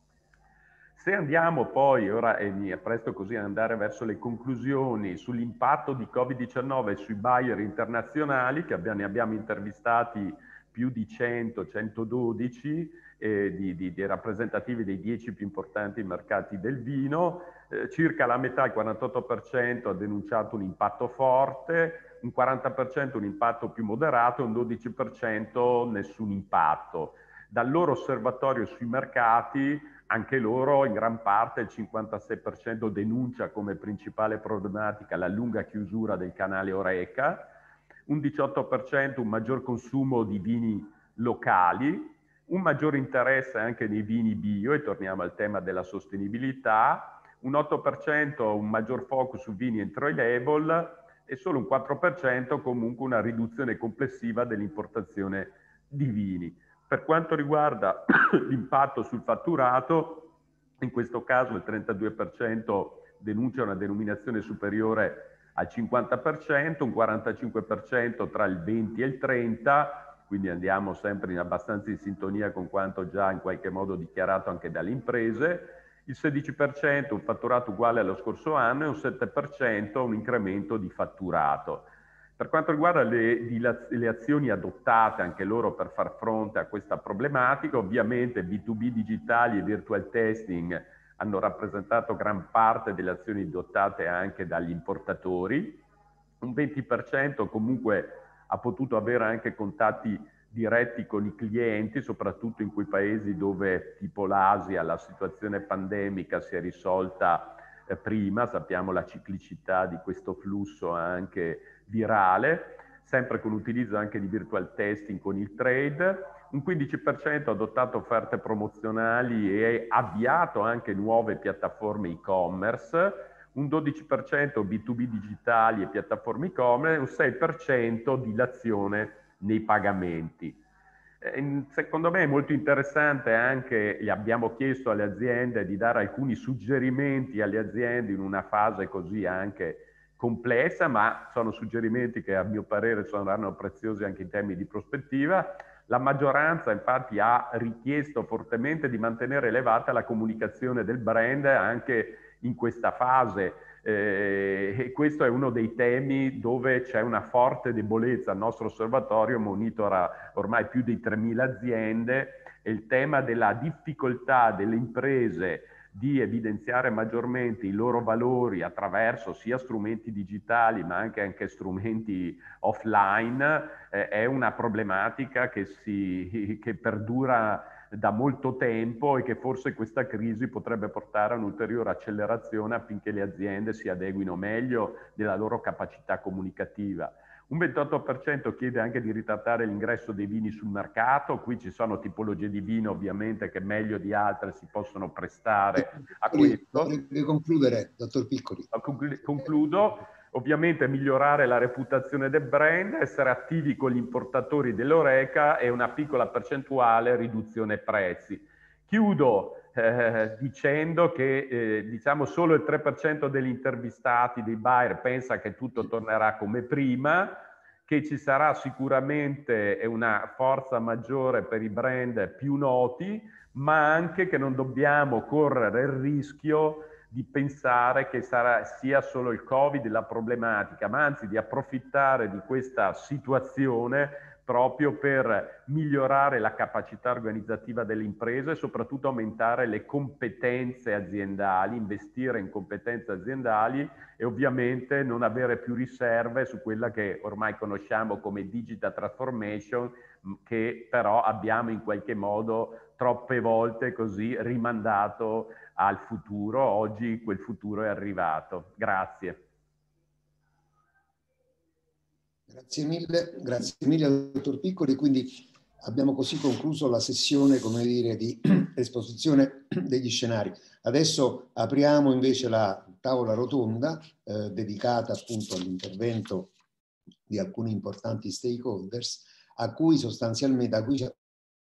Se andiamo poi, ora e mi appresto così ad andare verso le conclusioni, sull'impatto di Covid diciannove sui buyer internazionali, che abbiamo, ne abbiamo intervistati più di cento centododici, eh, di, di, di rappresentativi dei dieci più importanti mercati del vino, eh, circa la metà, il quarantotto per cento, ha denunciato un impatto forte, un quaranta per cento un impatto più moderato e un dodici per cento nessun impatto. Dal loro osservatorio sui mercati, anche loro in gran parte, il cinquantasei per cento denuncia come principale problematica la lunga chiusura del canale Horeca, un diciotto per cento un maggior consumo di vini locali, un maggior interesse anche nei vini bio, e torniamo al tema della sostenibilità, un otto per cento un maggior focus su vini entry label e solo un quattro per cento comunque una riduzione complessiva dell'importazione di vini. Per quanto riguarda l'impatto sul fatturato, in questo caso il trentadue per cento denuncia una denominazione superiore al cinquanta per cento, un quarantacinque per cento tra il venti e il trenta per cento, quindi andiamo sempre in abbastanza in sintonia con quanto già in qualche modo dichiarato anche dalle imprese, il sedici per cento un fatturato uguale allo scorso anno e un sette per cento un incremento di fatturato. Per quanto riguarda le, le azioni adottate anche loro per far fronte a questa problematica, ovviamente B due B digitali e virtual testing hanno rappresentato gran parte delle azioni adottate anche dagli importatori, un venti per cento comunque ha potuto avere anche contatti diretti con i clienti, soprattutto in quei paesi dove, tipo l'Asia, la situazione pandemica si è risolta eh, prima, sappiamo la ciclicità di questo flusso anche virale, sempre con utilizzo anche di virtual testing con il trade, un quindici per cento ha adottato offerte promozionali e avviato anche nuove piattaforme e-commerce, un dodici per cento B due B digitali e piattaforme e-commerce e un sei per cento dilazione nei pagamenti. Secondo me è molto interessante anche, gli abbiamo chiesto alle aziende di dare alcuni suggerimenti alle aziende in una fase così anche complessa, ma sono suggerimenti che a mio parere saranno preziosi anche in termini di prospettiva. La maggioranza infatti ha richiesto fortemente di mantenere elevata la comunicazione del brand anche in questa fase. Eh, e questo è uno dei temi dove c'è una forte debolezza. Il nostro osservatorio monitora ormai più di tremila aziende e il tema della difficoltà delle imprese di evidenziare maggiormente i loro valori attraverso sia strumenti digitali ma anche, anche strumenti offline eh, è una problematica che, si, che perdura da molto tempo e che forse questa crisi potrebbe portare a un'ulteriore accelerazione affinché le aziende si adeguino meglio nella loro capacità comunicativa. Un ventotto per cento chiede anche di ritardare l'ingresso dei vini sul mercato. Qui ci sono tipologie di vino ovviamente che meglio di altre si possono prestare a questo. Deve concludere, dottor Piccoli. Concludo. Ovviamente migliorare la reputazione del brand, essere attivi con gli importatori dell'Oreca e una piccola percentuale riduzione prezzi. Chiudo eh, dicendo che eh, diciamo solo il tre per cento degli intervistati, dei buyer, pensa che tutto tornerà come prima, che ci sarà sicuramente una forza maggiore per i brand più noti, ma anche che non dobbiamo correre il rischio di pensare che sarà, sia solo il Covid la problematica, ma anzi di approfittare di questa situazione proprio per migliorare la capacità organizzativa delle imprese e soprattutto aumentare le competenze aziendali, investire in competenze aziendali e ovviamente non avere più riserve su quella che ormai conosciamo come digital transformation, che però abbiamo in qualche modo troppe volte così rimandato al futuro. Oggi quel futuro è arrivato. Grazie. Grazie mille, grazie mille al dottor Piccoli. Quindi abbiamo così concluso la sessione, come dire, di esposizione degli scenari. Adesso apriamo invece la tavola rotonda eh, dedicata appunto all'intervento di alcuni importanti stakeholders a cui sostanzialmente a cui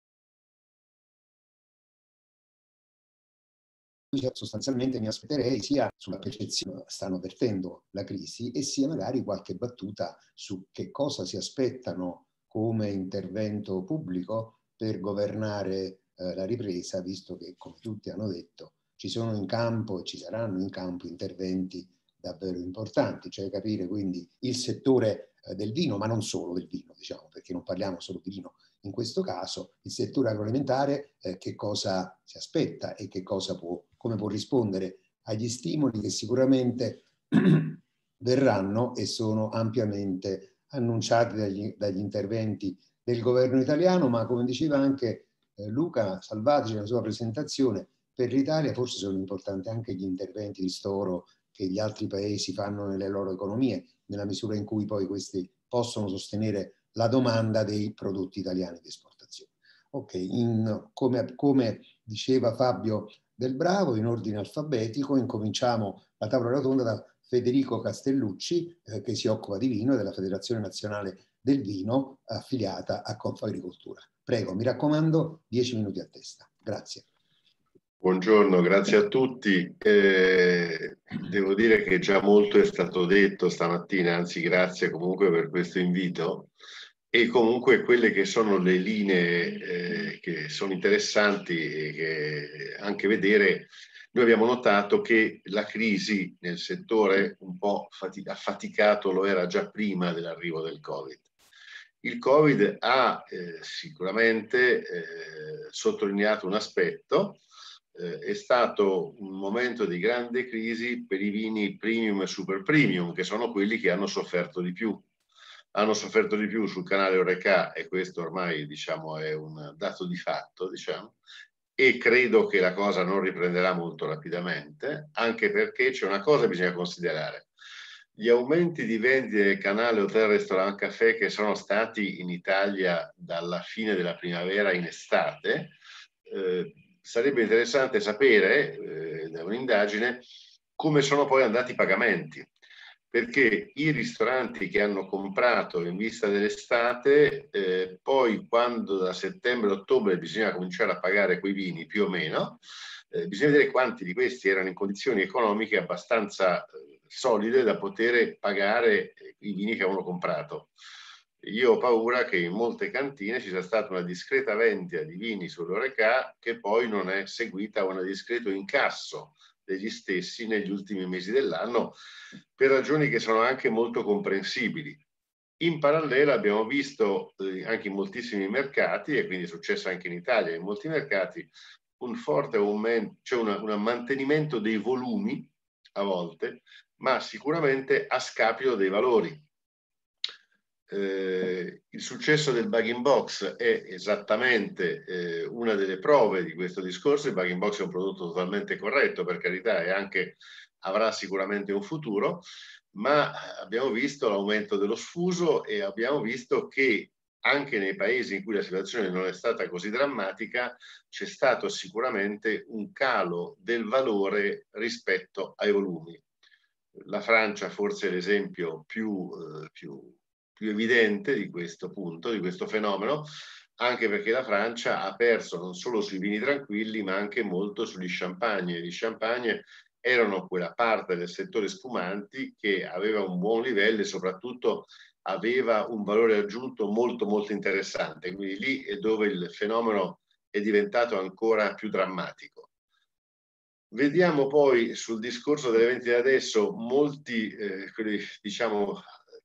sostanzialmente mi aspetterei sia sulla percezione che stanno vertendo la crisi e sia magari qualche battuta su che cosa si aspettano come intervento pubblico per governare eh, la ripresa, visto che, come tutti hanno detto, ci sono in campo e ci saranno in campo interventi davvero importanti, cioè capire quindi il settore eh, del vino, ma non solo del vino, diciamo, perché non parliamo solo di vino in questo caso, il settore agroalimentare eh, che cosa si aspetta e che cosa può, come può rispondere agli stimoli che sicuramente verranno e sono ampiamente annunciati dagli, dagli interventi del governo italiano, ma come diceva anche eh, Luca Salvatici nella sua presentazione, per l'Italia forse sono importanti anche gli interventi di ristoro che gli altri paesi fanno nelle loro economie, nella misura in cui poi questi possono sostenere la domanda dei prodotti italiani di esportazione. Ok, in, come, come diceva Fabio Del Bravo, in ordine alfabetico, incominciamo la tavola rotonda da Federico Castellucci, eh, che si occupa di vino della Federazione Nazionale del Vino, affiliata a Confagricoltura. Prego, mi raccomando, dieci minuti a testa. Grazie. Buongiorno, grazie a tutti. Eh, devo dire che già molto è stato detto stamattina, anzi grazie comunque per questo invito. E comunque quelle che sono le linee eh, che sono interessanti e che anche vedere, noi abbiamo notato che la crisi nel settore un po' affaticato lo era già prima dell'arrivo del Covid. Il Covid ha eh, sicuramente eh, sottolineato un aspetto, eh, è stato un momento di grande crisi per i vini premium e super premium, che sono quelli che hanno sofferto di più. Hanno sofferto di più sul canale Oreca e questo ormai diciamo è un dato di fatto, diciamo, e credo che la cosa non riprenderà molto rapidamente, anche perché c'è una cosa che bisogna considerare. Gli aumenti di vendite del canale Hotel Restaurant Café che sono stati in Italia dalla fine della primavera in estate, eh, sarebbe interessante sapere eh, da un'indagine come sono poi andati i pagamenti. perché i ristoranti che hanno comprato in vista dell'estate, eh, poi quando da settembre-ottobre bisogna cominciare a pagare quei vini più o meno, eh, bisogna vedere quanti di questi erano in condizioni economiche abbastanza eh, solide da poter pagare i vini che avevano comprato. Io ho paura che in molte cantine ci sia stata una discreta vendita di vini sull'Horeca che poi non è seguita a un discreto incasso degli stessi negli ultimi mesi dell'anno, per ragioni che sono anche molto comprensibili. In parallelo abbiamo visto eh, anche in moltissimi mercati, e quindi è successo anche in Italia, in molti mercati, un forte aumento, cioè una, un mantenimento dei volumi a volte, ma sicuramente a scapito dei valori. Eh, il successo del bag-in-box è esattamente eh, una delle prove di questo discorso. Il bag-in-box è un prodotto totalmente corretto, per carità, e anche avrà sicuramente un futuro, ma abbiamo visto l'aumento dello sfuso e abbiamo visto che anche nei paesi in cui la situazione non è stata così drammatica c'è stato sicuramente un calo del valore rispetto ai volumi. La Francia forse è l'esempio più, eh, più più evidente di questo punto, di questo fenomeno, anche perché la Francia ha perso non solo sui vini tranquilli, ma anche molto sugli champagne. Gli champagne erano quella parte del settore spumanti che aveva un buon livello e soprattutto aveva un valore aggiunto molto molto interessante. Quindi lì è dove il fenomeno è diventato ancora più drammatico. Vediamo poi sul discorso delle vendite adesso molti, eh, quelli, diciamo,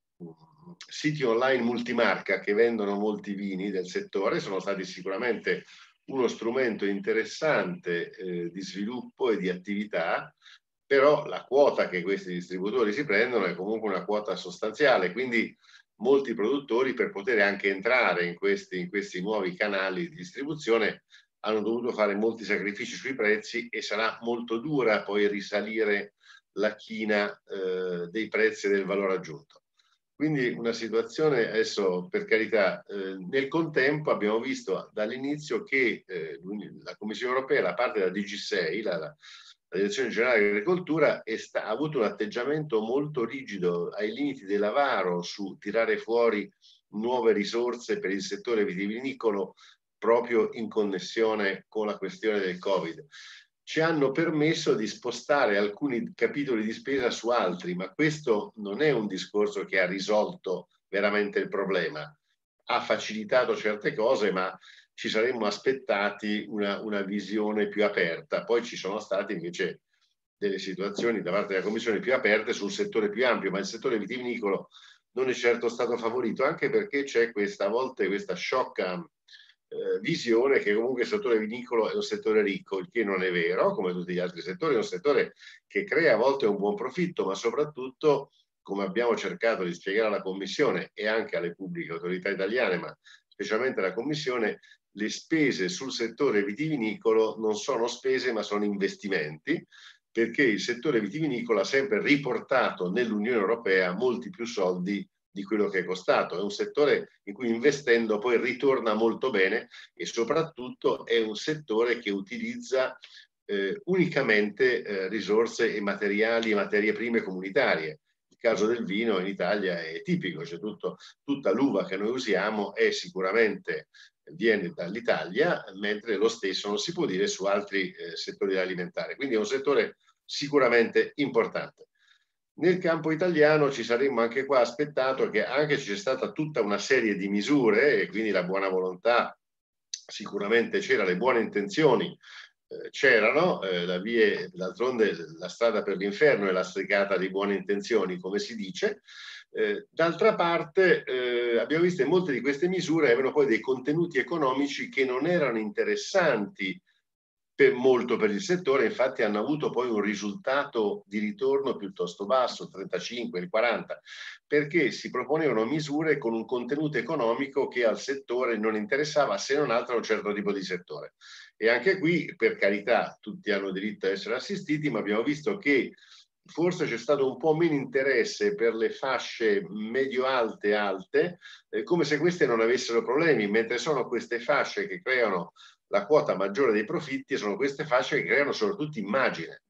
siti online multimarca che vendono molti vini del settore sono stati sicuramente uno strumento interessante eh, di sviluppo e di attività, però la quota che questi distributori si prendono è comunque una quota sostanziale, quindi molti produttori per poter anche entrare in questi, in questi nuovi canali di distribuzione hanno dovuto fare molti sacrifici sui prezzi e sarà molto dura poi risalire la china eh, dei prezzi e del valore aggiunto. Quindi una situazione, adesso per carità, eh, nel contempo abbiamo visto dall'inizio che eh, la Commissione Europea, la parte della D G sei, la, la, la Direzione Generale dell'Agricoltura, ha avuto un atteggiamento molto rigido ai limiti dell'avaro su tirare fuori nuove risorse per il settore vitivinicolo proprio in connessione con la questione del Covid. Ci hanno permesso di spostare alcuni capitoli di spesa su altri, ma questo non è un discorso che ha risolto veramente il problema. Ha facilitato certe cose, ma ci saremmo aspettati una, una visione più aperta. Poi ci sono state invece delle situazioni da parte della Commissione più aperte su un settore più ampio, ma il settore vitivinicolo non è certo stato favorito, anche perché c'è questa a volte questa sciocca Eh, visione che comunque il settore vinicolo è un settore ricco, il che non è vero, come tutti gli altri settori, è un settore che crea a volte un buon profitto, ma soprattutto, come abbiamo cercato di spiegare alla Commissione e anche alle pubbliche autorità italiane, ma specialmente alla Commissione, le spese sul settore vitivinicolo non sono spese ma sono investimenti, perché il settore vitivinicolo ha sempre riportato nell'Unione Europea molti più soldi di quello che è costato. È un settore in cui investendo poi ritorna molto bene e soprattutto è un settore che utilizza eh, unicamente eh, risorse e materiali e materie prime comunitarie. Il caso del vino in Italia è tipico, cioè tutto, tutta l'uva che noi usiamo è sicuramente viene dall'Italia, mentre lo stesso non si può dire su altri eh, settori alimentari. Quindi è un settore sicuramente importante. Nel campo italiano ci saremmo anche qua aspettato che anche ci sia stata tutta una serie di misure e quindi la buona volontà sicuramente c'era, le buone intenzioni eh, c'erano, eh, la vie, d'altronde la strada per l'inferno è lastricata di buone intenzioni, come si dice. Eh, d'altra parte eh, abbiamo visto che molte di queste misure avevano poi dei contenuti economici che non erano interessanti per molto per il settore, infatti hanno avuto poi un risultato di ritorno piuttosto basso, il trentacinque, il quaranta, perché si proponevano misure con un contenuto economico che al settore non interessava, se non altro a un certo tipo di settore. E anche qui, per carità, tutti hanno diritto a essere assistiti, ma abbiamo visto che forse c'è stato un po' meno interesse per le fasce medio-alte e alte, eh, come se queste non avessero problemi, mentre sono queste fasce che creano la quota maggiore dei profitti e sono queste fasce che creano soprattutto immagine.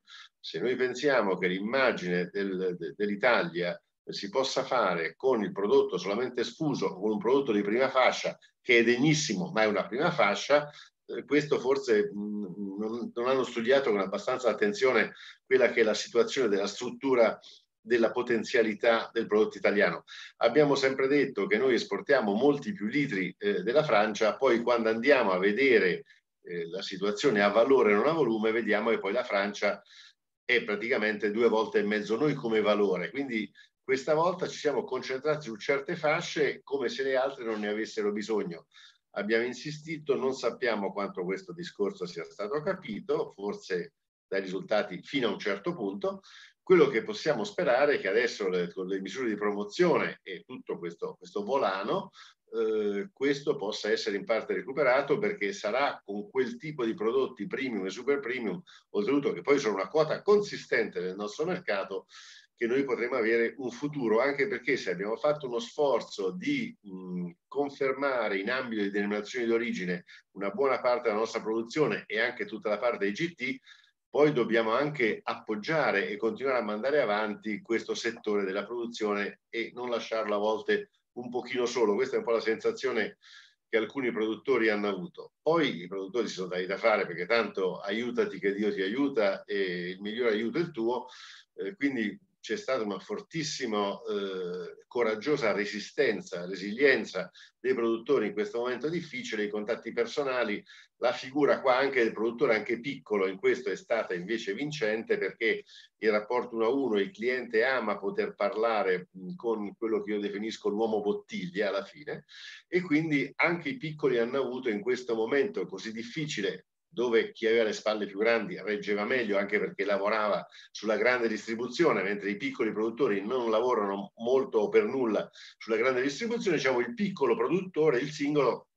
Se noi pensiamo che l'immagine del, de, dell'Italia si possa fare con il prodotto solamente sfuso, con un prodotto di prima fascia, che è degnissimo, ma è una prima fascia, eh, questo forse mh, non, non hanno studiato con abbastanza attenzione quella che è la situazione della struttura della potenzialità del prodotto italiano. Abbiamo sempre detto che noi esportiamo molti più litri eh, della Francia, poi quando andiamo a vedere eh, la situazione a valore e non a volume, vediamo che poi la Francia è praticamente due volte e mezzo noi come valore. Quindi questa volta ci siamo concentrati su certe fasce come se le altre non ne avessero bisogno. Abbiamo insistito, non sappiamo quanto questo discorso sia stato capito, forse dai risultati fino a un certo punto. Quello che possiamo sperare è che adesso le, con le misure di promozione e tutto questo, questo volano, eh, questo possa essere in parte recuperato, perché sarà con quel tipo di prodotti premium e super premium, oltretutto che poi sono una quota consistente nel nostro mercato, che noi potremo avere un futuro, anche perché se abbiamo fatto uno sforzo di mh, confermare in ambito di denominazioni d'origine una buona parte della nostra produzione e anche tutta la parte dei G T, poi dobbiamo anche appoggiare e continuare a mandare avanti questo settore della produzione e non lasciarlo a volte un pochino solo. Questa è un po' la sensazione che alcuni produttori hanno avuto. Poi i produttori si sono dati da fare, perché tanto aiutati che Dio ti aiuta e il miglior aiuto è il tuo, eh, quindi c'è stata una fortissima, eh, coraggiosa resistenza, resilienza dei produttori in questo momento difficile, i contatti personali, la figura qua anche del produttore, anche piccolo, in questo è stata invece vincente, perché il rapporto uno a uno, il cliente ama poter parlare con quello che io definisco l'uomo bottiglia alla fine, e quindi anche i piccoli hanno avuto in questo momento così difficile, dove chi aveva le spalle più grandi reggeva meglio, anche perché lavorava sulla grande distribuzione, mentre i piccoli produttori non lavorano molto o per nulla sulla grande distribuzione. Diciamo, il piccolo produttore, il singolo,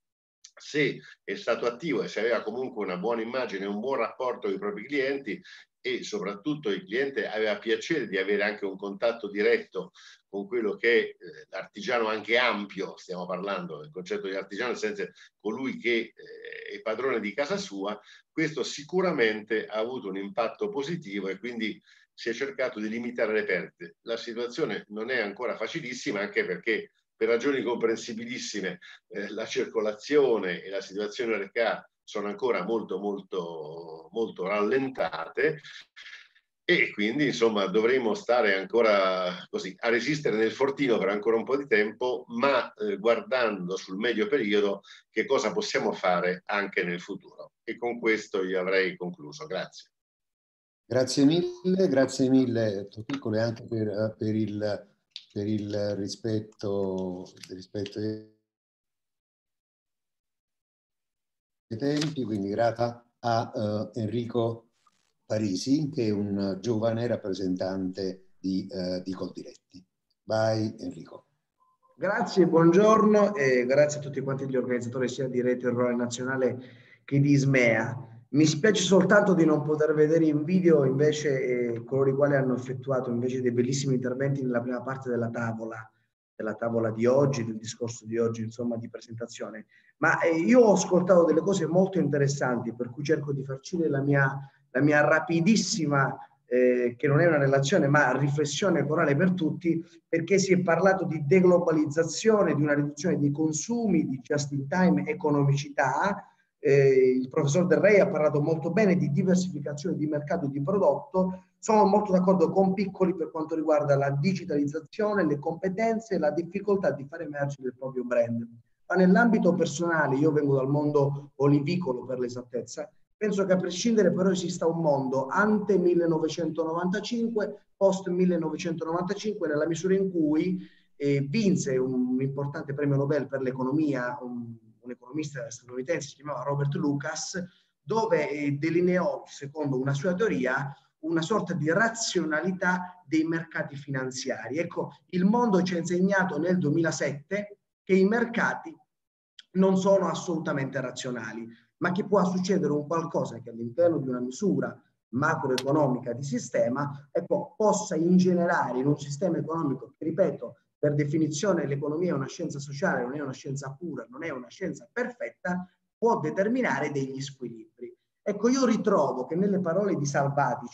se è stato attivo e se aveva comunque una buona immagine, un buon rapporto con i propri clienti, e soprattutto il cliente aveva piacere di avere anche un contatto diretto con quello che è eh, l'artigiano anche ampio, stiamo parlando del concetto di artigiano, nel senso colui che eh, è padrone di casa sua, questo sicuramente ha avuto un impatto positivo e quindi si è cercato di limitare le perdite. La situazione non è ancora facilissima, anche perché per ragioni comprensibilissime eh, la circolazione e la situazione R K sono ancora molto molto molto rallentate, e quindi insomma dovremo stare ancora così a resistere nel fortino per ancora un po' di tempo, ma eh, guardando sul medio periodo che cosa possiamo fare anche nel futuro. E con questo io avrei concluso. Grazie. Grazie mille, grazie mille Piccolo, anche per, per, il, per il rispetto, il rispetto dei tempi, quindi grazie a uh, Enrico Parisi, che è un giovane rappresentante di, uh, di Coldiretti. Vai Enrico. Grazie, buongiorno e grazie a tutti quanti gli organizzatori sia di Rete Rurale Nazionale che di Ismea. Mi spiace soltanto di non poter vedere in video invece eh, coloro i quali hanno effettuato invece dei bellissimi interventi nella prima parte della tavola, della tavola di oggi, del discorso di oggi, insomma, di presentazione. Ma eh, io ho ascoltato delle cose molto interessanti, per cui cerco di farci la mia, la mia rapidissima, eh, che non è una relazione, ma riflessione corale per tutti, perché si è parlato di deglobalizzazione, di una riduzione dei consumi, di just in time, economicità. Eh, il professor Del Rey ha parlato molto bene di diversificazione di mercato e di prodotto. Sono molto d'accordo con Piccoli per quanto riguarda la digitalizzazione, le competenze e la difficoltà di fare emergere il proprio brand. Ma nell'ambito personale, io vengo dal mondo olivicolo per l'esattezza, penso che a prescindere però esista un mondo ante millenovecentonovantacinque, post millenovecentonovantacinque, nella misura in cui eh, vinse un importante premio Nobel per l'economia, un, un economista statunitense, si chiamava Robert Lucas, dove eh, delineò, secondo una sua teoria, una sorta di razionalità dei mercati finanziari. Ecco, il mondo ci ha insegnato nel duemilasette che i mercati non sono assolutamente razionali, ma che può succedere un qualcosa che all'interno di una misura macroeconomica di sistema, ecco, possa ingenerare in un sistema economico che, ripeto, per definizione l'economia è una scienza sociale, non è una scienza pura, non è una scienza perfetta, può determinare degli squilibri. Ecco, io ritrovo che nelle parole di Salvatici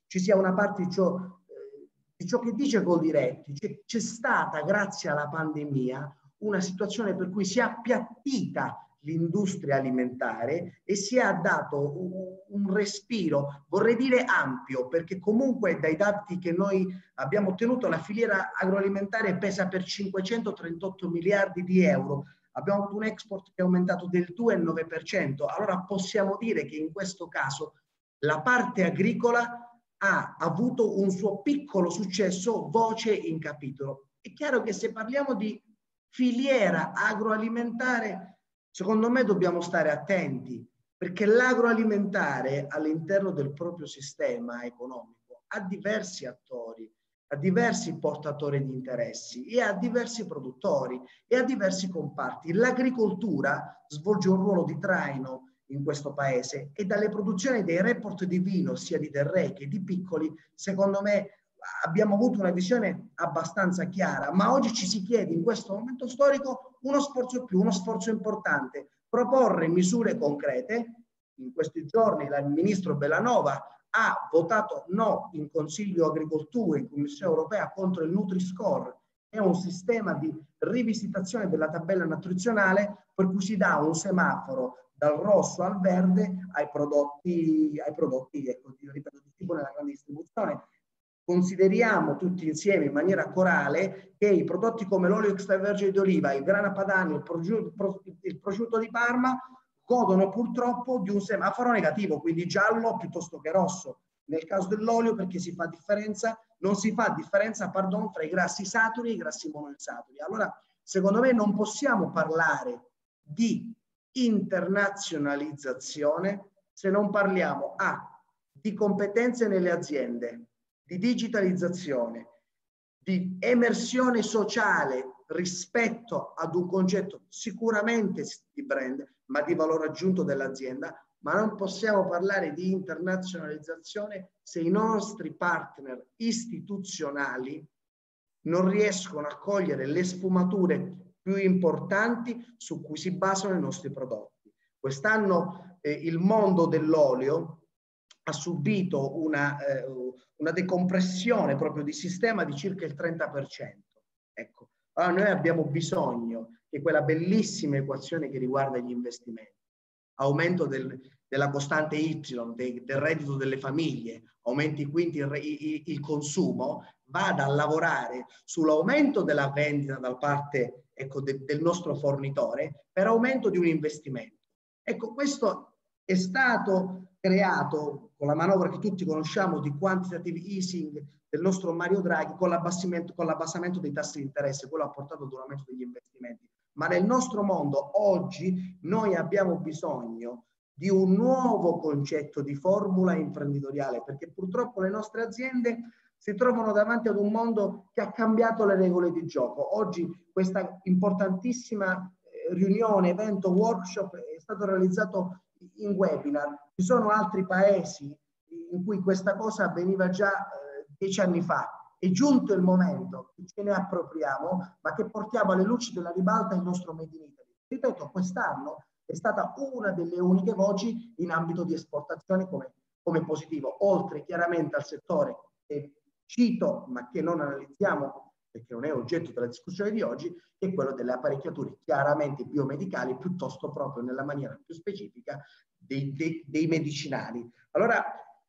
ci sia una parte di ciò, eh, di ciò che dice Coldiretti. C'è stata, grazie alla pandemia, una situazione per cui si è appiattita l'industria alimentare e si è dato un, un respiro, vorrei dire ampio, perché comunque dai dati che noi abbiamo ottenuto la filiera agroalimentare pesa per cinquecentotrentotto miliardi di euro. Abbiamo avuto un export che è aumentato del due virgola nove per cento. Allora possiamo dire che in questo caso la parte agricola ha avuto un suo piccolo successo, voce in capitolo. È chiaro che se parliamo di filiera agroalimentare, secondo me dobbiamo stare attenti, perché l'agroalimentare all'interno del proprio sistema economico ha diversi attori, ha diversi portatori di interessi e ha diversi produttori e ha diversi comparti. L'agricoltura svolge un ruolo di traino in questo paese e dalle produzioni dei report di vino, sia di Del Re che di Piccoli, secondo me abbiamo avuto una visione abbastanza chiara, ma oggi ci si chiede in questo momento storico uno sforzo in più, uno sforzo importante, proporre misure concrete. In questi giorni il ministro Bellanova ha votato no in Consiglio Agricoltura, in Commissione Europea, contro il Nutri-Score. È un sistema di rivisitazione della tabella nutrizionale per cui si dà un semaforo dal rosso al verde ai prodotti, ai prodotti ecco, ripeto, di tipo nella grande distribuzione. Consideriamo tutti insieme in maniera corale che i prodotti come l'olio extravergine di oliva, il grana padano, il prosciutto, il prosciutto di Parma godono purtroppo di un semaforo negativo, quindi giallo piuttosto che rosso. Nel caso dell'olio perché si fa differenza, non si fa differenza pardon, fra i grassi saturi e i grassi monoinsaturi. Allora, secondo me non possiamo parlare di internazionalizzazione se non parliamo A, di competenze nelle aziende, di digitalizzazione, di emersione sociale rispetto ad un concetto sicuramente di brand, ma di valore aggiunto dell'azienda, ma non possiamo parlare di internazionalizzazione se i nostri partner istituzionali non riescono a cogliere le sfumature più importanti su cui si basano i nostri prodotti. Quest'anno eh, il mondo dell'olio ha subito una, eh, una decompressione proprio di sistema di circa il trenta per cento. Ecco, allora noi abbiamo bisogno che quella bellissima equazione che riguarda gli investimenti, aumento del, della costante Y, de, del reddito delle famiglie, aumenti quindi il, il, il consumo, vada a lavorare sull'aumento della vendita da parte ecco, de, del nostro fornitore per aumento di un investimento. Ecco, questo è stato creato con la manovra che tutti conosciamo di quantitative easing del nostro Mario Draghi, con l'abbassamento, con l'abbassamento dei tassi di interesse, quello ha portato ad un aumento degli investimenti. Ma nel nostro mondo oggi noi abbiamo bisogno di un nuovo concetto di formula imprenditoriale, perché purtroppo le nostre aziende si trovano davanti ad un mondo che ha cambiato le regole di gioco. Oggi questa importantissima riunione, evento, workshop è stato realizzato in webinar. Ci sono altri paesi in cui questa cosa avveniva già eh, dieci anni fa. È giunto il momento che ce ne appropriamo, ma che portiamo alle luci della ribalta il nostro Made in Italy. Ripeto, quest'anno è stata una delle uniche voci in ambito di esportazione come, come positivo, oltre chiaramente al settore che cito, ma che non analizziamo perché non è oggetto della discussione di oggi, che è quello delle apparecchiature chiaramente biomedicali, piuttosto proprio nella maniera più specifica dei, dei, dei medicinali. Allora,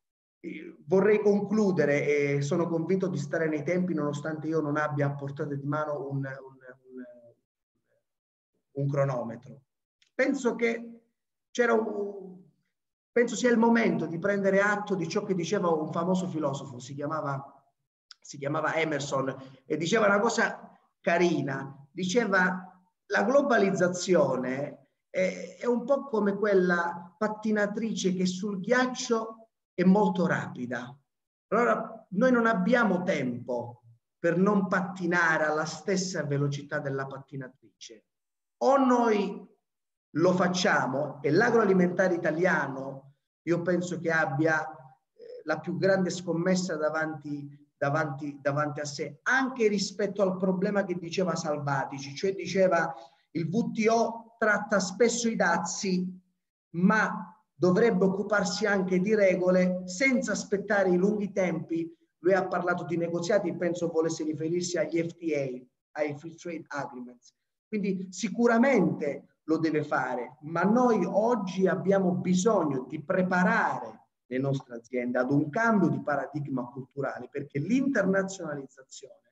eh, vorrei concludere e sono convinto di stare nei tempi, nonostante io non abbia a portata di mano un, un, un, un cronometro. Penso che c'era un, penso sia il momento di prendere atto di ciò che diceva un famoso filosofo, si chiamava si chiamava Emerson, e diceva una cosa carina, diceva la globalizzazione è, è un po' come quella pattinatrice che sul ghiaccio è molto rapida. Allora noi non abbiamo tempo per non pattinare alla stessa velocità della pattinatrice. O noi lo facciamo, e l'agroalimentare italiano io penso che abbia eh, la più grande scommessa davanti Davanti, davanti a sé, anche rispetto al problema che diceva Salvatici, cioè diceva il W T O tratta spesso i dazi, ma dovrebbe occuparsi anche di regole senza aspettare i lunghi tempi. Lui ha parlato di negoziati, penso volesse riferirsi agli F T A, ai Free Trade Agreements. Quindi sicuramente lo deve fare, ma noi oggi abbiamo bisogno di preparare le nostre aziende ad un cambio di paradigma culturale, perché l'internazionalizzazione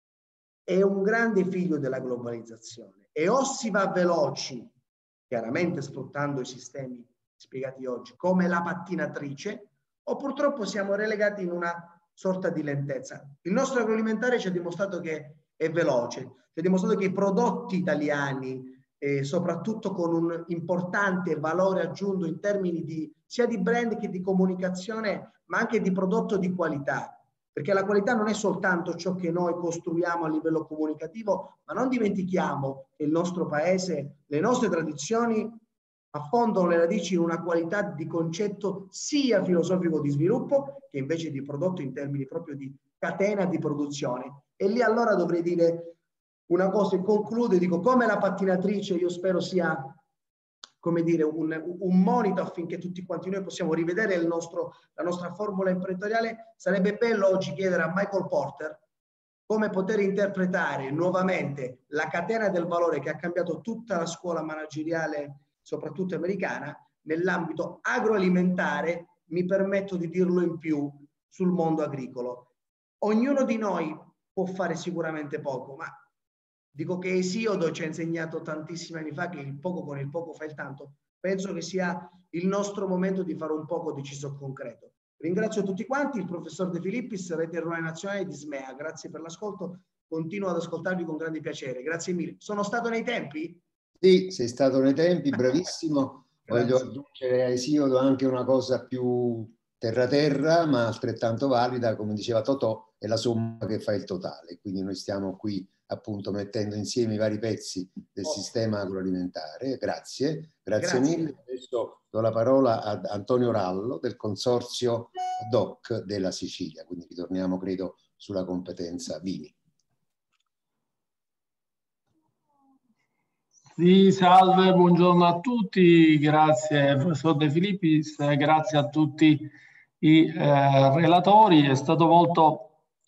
è un grande figlio della globalizzazione e o si va veloci, chiaramente sfruttando i sistemi spiegati oggi, come la pattinatrice, o purtroppo siamo relegati in una sorta di lentezza. Il nostro agroalimentare ci ha dimostrato che è veloce, ci ha dimostrato che i prodotti italiani, eh, soprattutto con un importante valore aggiunto in termini di, sia di brand che di comunicazione, ma anche di prodotto di qualità, perché la qualità non è soltanto ciò che noi costruiamo a livello comunicativo, ma non dimentichiamo che il nostro paese, le nostre tradizioni affondano le radici in una qualità di concetto sia filosofico di sviluppo che invece di prodotto in termini proprio di catena di produzione. E lì allora dovrei dire una cosa e concludo, dico come la pattinatrice io spero sia, come dire, un, un monito affinché tutti quanti noi possiamo rivedere il nostro, la nostra formula imprenditoriale. Sarebbe bello oggi chiedere a Michael Porter come poter interpretare nuovamente la catena del valore che ha cambiato tutta la scuola manageriale, soprattutto americana, nell'ambito agroalimentare, mi permetto di dirlo in più, sul mondo agricolo. Ognuno di noi può fare sicuramente poco, ma dico che Esiodo ci ha insegnato tantissimi anni fa che il poco con il poco fa il tanto. Penso che sia il nostro momento di fare un poco deciso e concreto. Ringrazio tutti quanti, il professor De Filippis, Rete Rurale Nazionale di Ismea. Grazie per l'ascolto, continuo ad ascoltarvi con grande piacere. Grazie mille. Sono stato nei tempi? Sì, sei stato nei tempi, bravissimo. Voglio aggiungere a Esiodo anche una cosa più terra-terra, ma altrettanto valida, come diceva Totò, è la somma che fa il totale. Quindi noi stiamo qui appunto mettendo insieme i vari pezzi del oh. sistema agroalimentare. Grazie, grazie, grazie mille. Adesso do la parola ad Antonio Rallo del Consorzio D O C della Sicilia, quindi ritorniamo credo sulla competenza vini. Sì, salve, buongiorno a tutti, grazie professor De Filippis, grazie a tutti i eh, relatori, è stato molto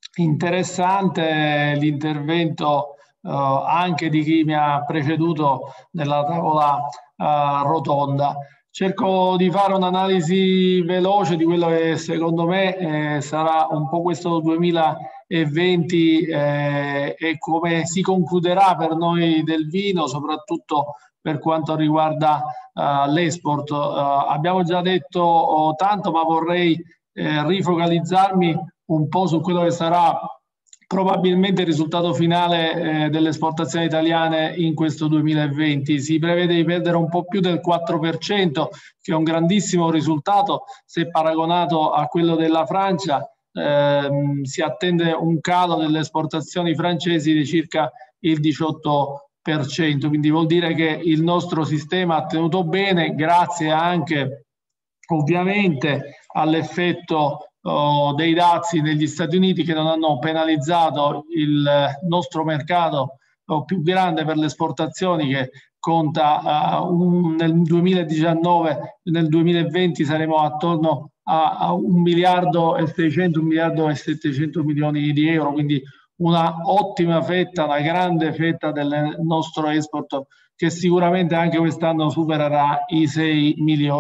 interessante l'intervento eh, anche di chi mi ha preceduto nella tavola eh, rotonda. Cerco di fare un'analisi veloce di quello che secondo me eh, sarà un po' questo duemilaventi eh, e come si concluderà per noi del vino, soprattutto per quanto riguarda uh, l'export. Uh, abbiamo già detto oh, tanto, ma vorrei eh, rifocalizzarmi un po' su quello che sarà probabilmente il risultato finale eh, delle esportazioni italiane in questo duemilaventi. Si prevede di perdere un po' più del quattro per cento, che è un grandissimo risultato se paragonato a quello della Francia. Eh, si attende un calo delle esportazioni francesi di circa il diciotto per cento, quindi vuol dire che il nostro sistema ha tenuto bene grazie anche ovviamente all'effetto Oh, dei dazi negli Stati Uniti che non hanno penalizzato il nostro mercato oh, più grande per le esportazioni, che conta uh, un, nel duemiladiciannove, nel duemilaventi saremo attorno a, a un miliardo e seicento, un miliardo e settecento milioni di euro, quindi una ottima fetta, una grande fetta del nostro export che sicuramente anche quest'anno supererà i sei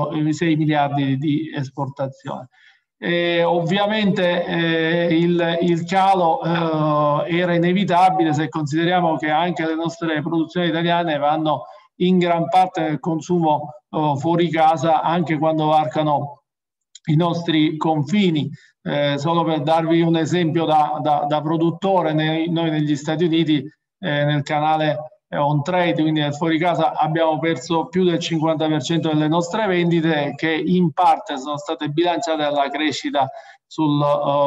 miliardi di esportazione. Eh, ovviamente eh, il, il calo eh, era inevitabile se consideriamo che anche le nostre produzioni italiane vanno in gran parte nel consumo eh, fuori casa, anche quando varcano i nostri confini. Eh, solo per darvi un esempio da, da, da produttore, nei, noi negli Stati Uniti eh, nel canale on trade, quindi nel fuori casa, abbiamo perso più del cinquanta per cento delle nostre vendite, che in parte sono state bilanciate dalla crescita sul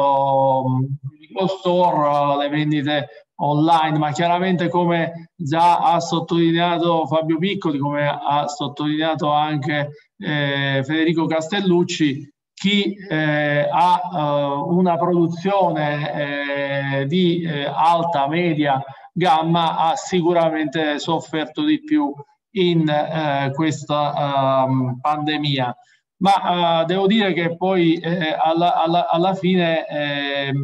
uh, store, uh, le vendite online, ma chiaramente, come già ha sottolineato Fabio Piccoli, come ha sottolineato anche eh, Federico Castellucci, chi eh, ha uh, una produzione eh, di eh, alta, media gamma ha sicuramente sofferto di più in eh, questa um, pandemia. ma uh, devo dire che poi eh, alla, alla, alla fine eh,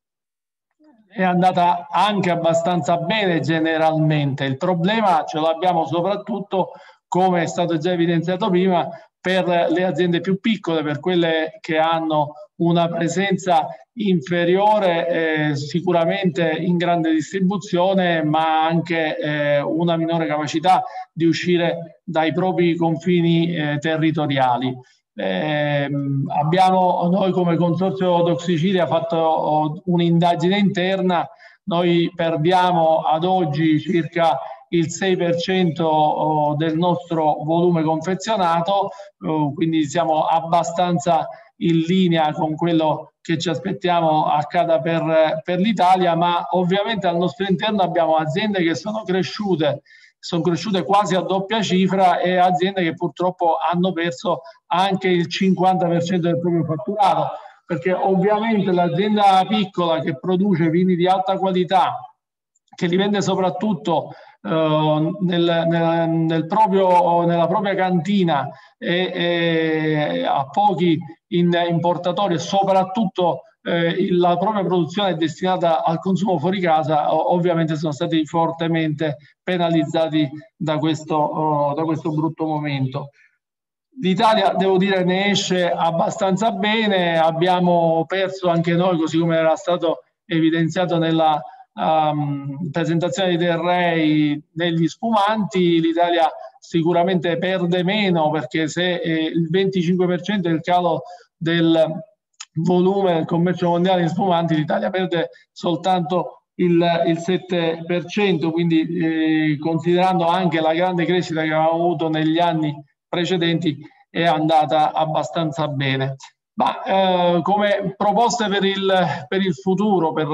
è andata anche abbastanza bene generalmente. Il problema ce l'abbiamo soprattutto, come è stato già evidenziato prima, per le aziende più piccole, per quelle che hanno una presenza inferiore eh, sicuramente in grande distribuzione, ma anche eh, una minore capacità di uscire dai propri confini eh, territoriali. Eh, abbiamo noi come Consorzio Doc Sicilia fatto un'indagine interna. Noi perdiamo ad oggi circa il sei per cento del nostro volume confezionato, quindi siamo abbastanza in linea con quello che ci aspettiamo accada per, per l'Italia, ma ovviamente al nostro interno abbiamo aziende che sono cresciute sono cresciute quasi a doppia cifra e aziende che purtroppo hanno perso anche il cinquanta per cento del proprio fatturato, perché ovviamente l'azienda piccola che produce vini di alta qualità, che li vende soprattutto eh, nel, nel, nel proprio, nella propria cantina e, e a pochi in, importatori e soprattutto Eh, la propria produzione è destinata al consumo fuori casa, ovviamente sono stati fortemente penalizzati da questo, oh, da questo brutto momento. L'Italia, devo dire, ne esce abbastanza bene. Abbiamo perso anche noi, così come era stato evidenziato nella um, presentazione di Del Rey, negli spumanti. L'Italia sicuramente perde meno, perché se eh, il venticinque per cento è il calo del volume del commercio mondiale in spumanti, l'Italia perde soltanto il, il sette per cento, quindi eh, considerando anche la grande crescita che avevamo avuto negli anni precedenti è andata abbastanza bene. Ma eh, come proposte per il, per il futuro, per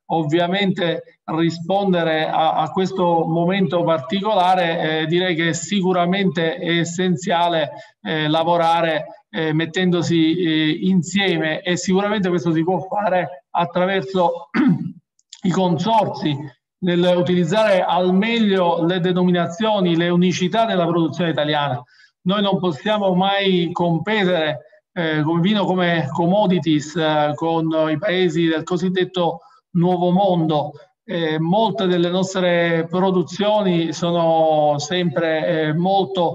ovviamente rispondere a, a questo momento particolare, eh, direi che sicuramente è essenziale eh, lavorare Eh, mettendosi eh, insieme, e sicuramente questo si può fare attraverso i consorzi, nell'utilizzare al meglio le denominazioni, le unicità della produzione italiana. Noi non possiamo mai competere eh, con vino come commodities eh, con i paesi del cosiddetto nuovo mondo. Eh, molte delle nostre produzioni sono sempre eh, molto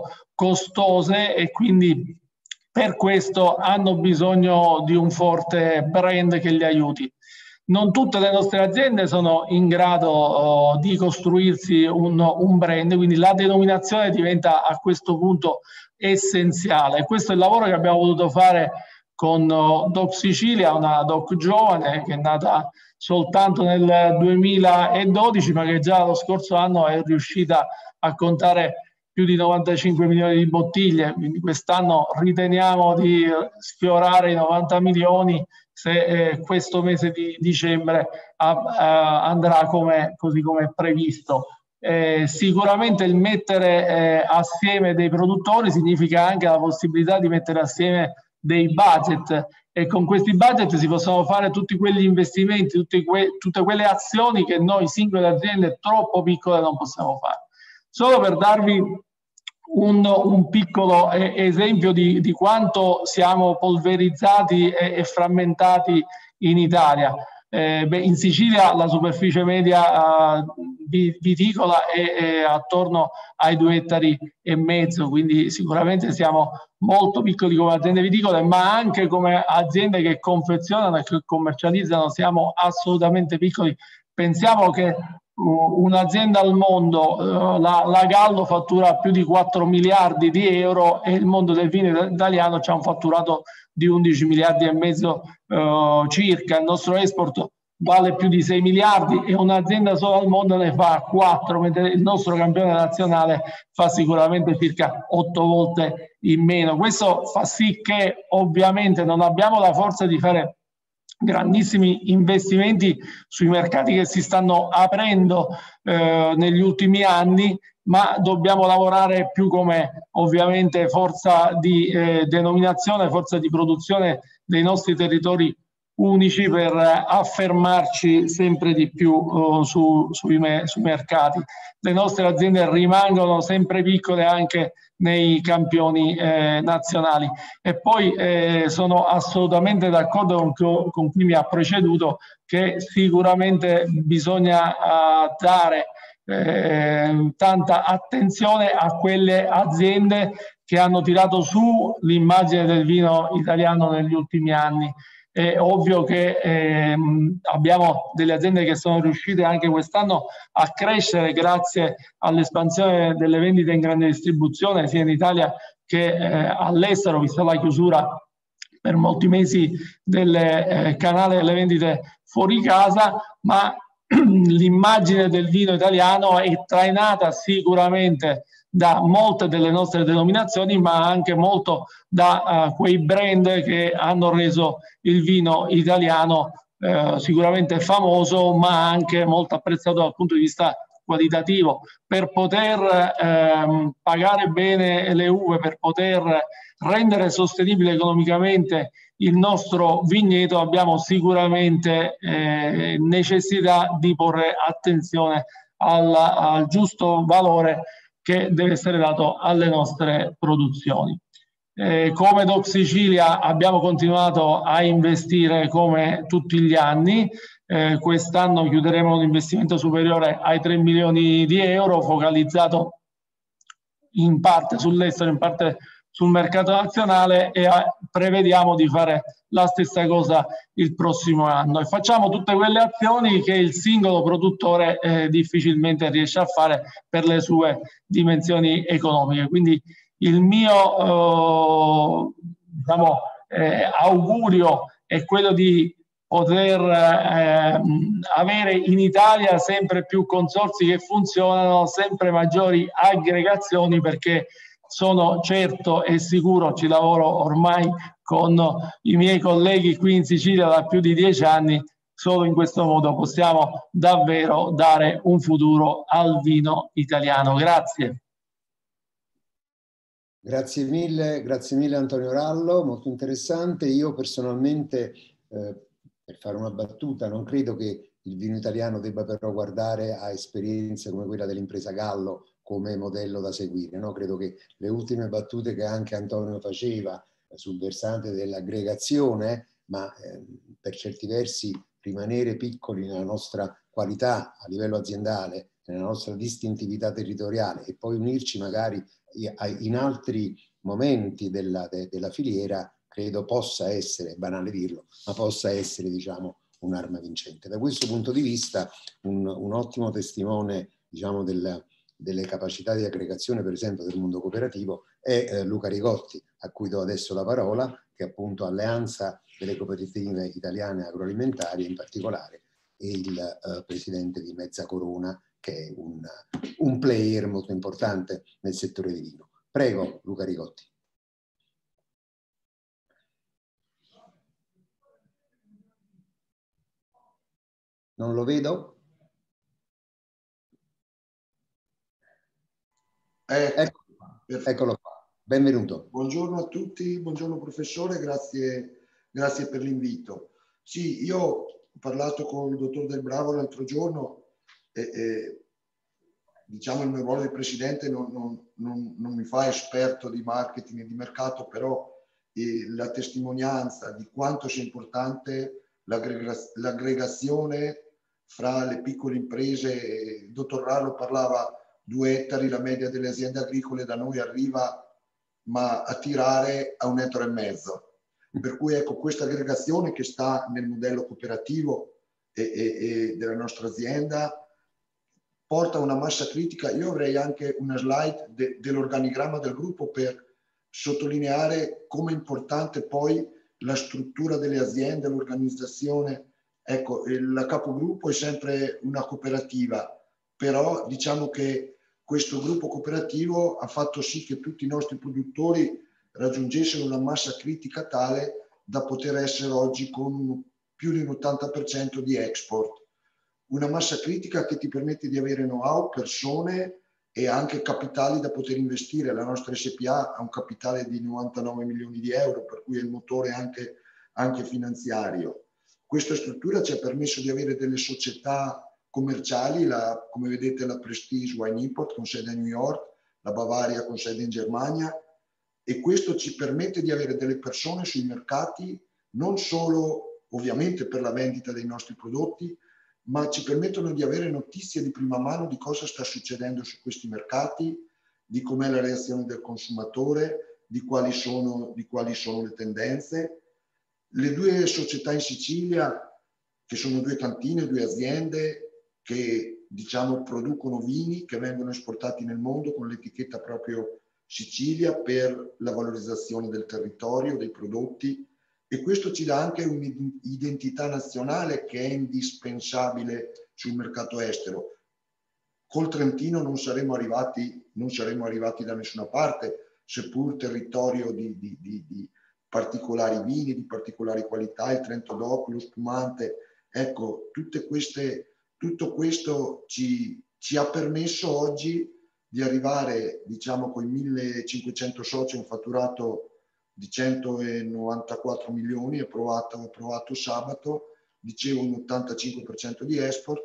costose e quindi per questo hanno bisogno di un forte brand che li aiuti. Non tutte le nostre aziende sono in grado oh, di costruirsi un, un brand, quindi la denominazione diventa a questo punto essenziale. Questo è il lavoro che abbiamo voluto fare con oh, Doc Sicilia, una Doc giovane che è nata soltanto nel duemiladodici, ma che già lo scorso anno è riuscita a contare più di novantacinque milioni di bottiglie, quindi quest'anno riteniamo di sfiorare i novanta milioni se eh, questo mese di dicembre a, a, andrà come, così come previsto. Eh, sicuramente il mettere eh, assieme dei produttori significa anche la possibilità di mettere assieme dei budget, e con questi budget si possono fare tutti quegli investimenti, tutti que tutte quelle azioni che noi singole aziende troppo piccole non possiamo fare. Solo per darvi un, un piccolo eh, esempio di, di quanto siamo polverizzati e, e frammentati in Italia. Eh, beh, in Sicilia la superficie media uh, viticola è, è attorno ai due ettari e mezzo, quindi sicuramente siamo molto piccoli come aziende viticole, ma anche come aziende che confezionano e che commercializzano siamo assolutamente piccoli. Pensiamo che un'azienda al mondo, la, la Gallo fattura più di quattro miliardi di euro e il mondo del vino italiano c'ha un fatturato di undici miliardi e mezzo uh, circa. Il nostro export vale più di sei miliardi e un'azienda sola al mondo ne fa quattro, mentre il nostro campione nazionale fa sicuramente circa otto volte in meno. Questo fa sì che ovviamente non abbiamo la forza di fare grandissimi investimenti sui mercati che si stanno aprendo eh, negli ultimi anni, ma dobbiamo lavorare più come ovviamente forza di eh, denominazione, forza di produzione dei nostri territori unici per affermarci sempre di più uh, su, sui, me, sui mercati. Le nostre aziende rimangono sempre piccole anche nei campioni eh, nazionali. E poi eh, sono assolutamente d'accordo con, con chi mi ha preceduto che sicuramente bisogna uh, dare eh, tanta attenzione a quelle aziende che hanno tirato su l'immagine del vino italiano negli ultimi anni. È ovvio che ehm, abbiamo delle aziende che sono riuscite anche quest'anno a crescere grazie all'espansione delle vendite in grande distribuzione sia in Italia che eh, all'estero, vista la chiusura per molti mesi del eh, canale delle vendite fuori casa, ma l'immagine del vino italiano è trainata sicuramente da molte delle nostre denominazioni, ma anche molto da uh, quei brand che hanno reso il vino italiano uh, sicuramente famoso, ma anche molto apprezzato dal punto di vista qualitativo. Per poter ehm, pagare bene le uve, per poter rendere sostenibile economicamente il nostro vigneto, abbiamo sicuramente eh, necessità di porre attenzione al, al giusto valore che deve essere dato alle nostre produzioni. Eh, come Doc Sicilia abbiamo continuato a investire come tutti gli anni. Eh, quest'anno chiuderemo un investimento superiore ai tre milioni di euro, focalizzato in parte sull'estero, in parte sul mercato nazionale, e a, prevediamo di fare la stessa cosa il prossimo anno. E facciamo tutte quelle azioni che il singolo produttore eh, difficilmente riesce a fare per le sue dimensioni economiche. Quindi il mio eh, diciamo, eh, augurio è quello di poter eh, avere in Italia sempre più consorzi che funzionano, sempre maggiori aggregazioni, perché sono certo e sicuro, ci lavoro ormai con i miei colleghi qui in Sicilia da più di dieci anni, solo in questo modo possiamo davvero dare un futuro al vino italiano. Grazie. Grazie mille, grazie mille Antonio Rallo, molto interessante. Io personalmente, eh, per fare una battuta, non credo che il vino italiano debba però guardare a esperienze come quella dell'impresa Gallo come modello da seguire, no? Credo che le ultime battute che anche Antonio faceva eh, sul versante dell'aggregazione, ma eh, per certi versi rimanere piccoli nella nostra qualità a livello aziendale, nella nostra distintività territoriale, e poi unirci magari in altri momenti della, de, della filiera, credo possa essere, è banale dirlo, ma possa essere, diciamo, un'arma vincente. Da questo punto di vista un, un ottimo testimone, diciamo, del, delle capacità di aggregazione, per esempio, del mondo cooperativo è eh, Luca Rigotti, a cui do adesso la parola, che è appunto Alleanza delle Cooperative Italiane Agroalimentari, in particolare è il eh, presidente di Mezza Corona, che è un, un player molto importante nel settore di vino. Prego, Luca Rigotti. Non lo vedo? Eh, Ecco, eccolo qua, benvenuto. Buongiorno a tutti, buongiorno professore, grazie, grazie per l'invito. Sì, io ho parlato con il dottor Del Bravo l'altro giorno e, e diciamo il mio ruolo di presidente non, non, non, non mi fa esperto di marketing e di mercato, però eh, la testimonianza di quanto sia importante l'aggregazione fra le piccole imprese. Il dottor Rallo parlava due ettari, la media delle aziende agricole da noi arriva ma a tirare a un ettaro e mezzo. Per cui ecco, questa aggregazione che sta nel modello cooperativo e, e, e della nostra azienda porta una massa critica. Io avrei anche una slide de, dell'organigramma del gruppo per sottolineare come è importante poi la struttura delle aziende, l'organizzazione. Ecco, la capogruppo è sempre una cooperativa, però diciamo che questo gruppo cooperativo ha fatto sì che tutti i nostri produttori raggiungessero una massa critica tale da poter essere oggi con più di un ottanta per cento di export. Una massa critica che ti permette di avere know-how, persone e anche capitali da poter investire. La nostra S P A ha un capitale di novantanove milioni di euro, per cui è il motore anche, anche finanziario. Questa struttura ci ha permesso di avere delle società commerciali, la, come vedete la Prestige Wine Import con sede a New York, la Bavaria con sede in Germania, e questo ci permette di avere delle persone sui mercati, non solo ovviamente per la vendita dei nostri prodotti, ma ci permettono di avere notizie di prima mano di cosa sta succedendo su questi mercati, di com'è la reazione del consumatore, di quali sono, di quali sono le tendenze. Le due società in Sicilia, che sono due cantine, due aziende che diciamo producono vini che vengono esportati nel mondo con l'etichetta proprio Sicilia per la valorizzazione del territorio, dei prodotti, e questo ci dà anche un'identità nazionale che è indispensabile sul mercato estero. Col Trentino non saremmo arrivati, non saremmo arrivati da nessuna parte, seppur territorio di, di, di, di particolari vini, di particolari qualità, il Trento DOC, lo spumante. Ecco, tutte queste, tutto questo ci, ci ha permesso oggi di arrivare, diciamo, con i millecinquecento soci, un fatturato di centonovantaquattro milioni, approvato, approvato sabato, dicevo un ottantacinque per cento di export,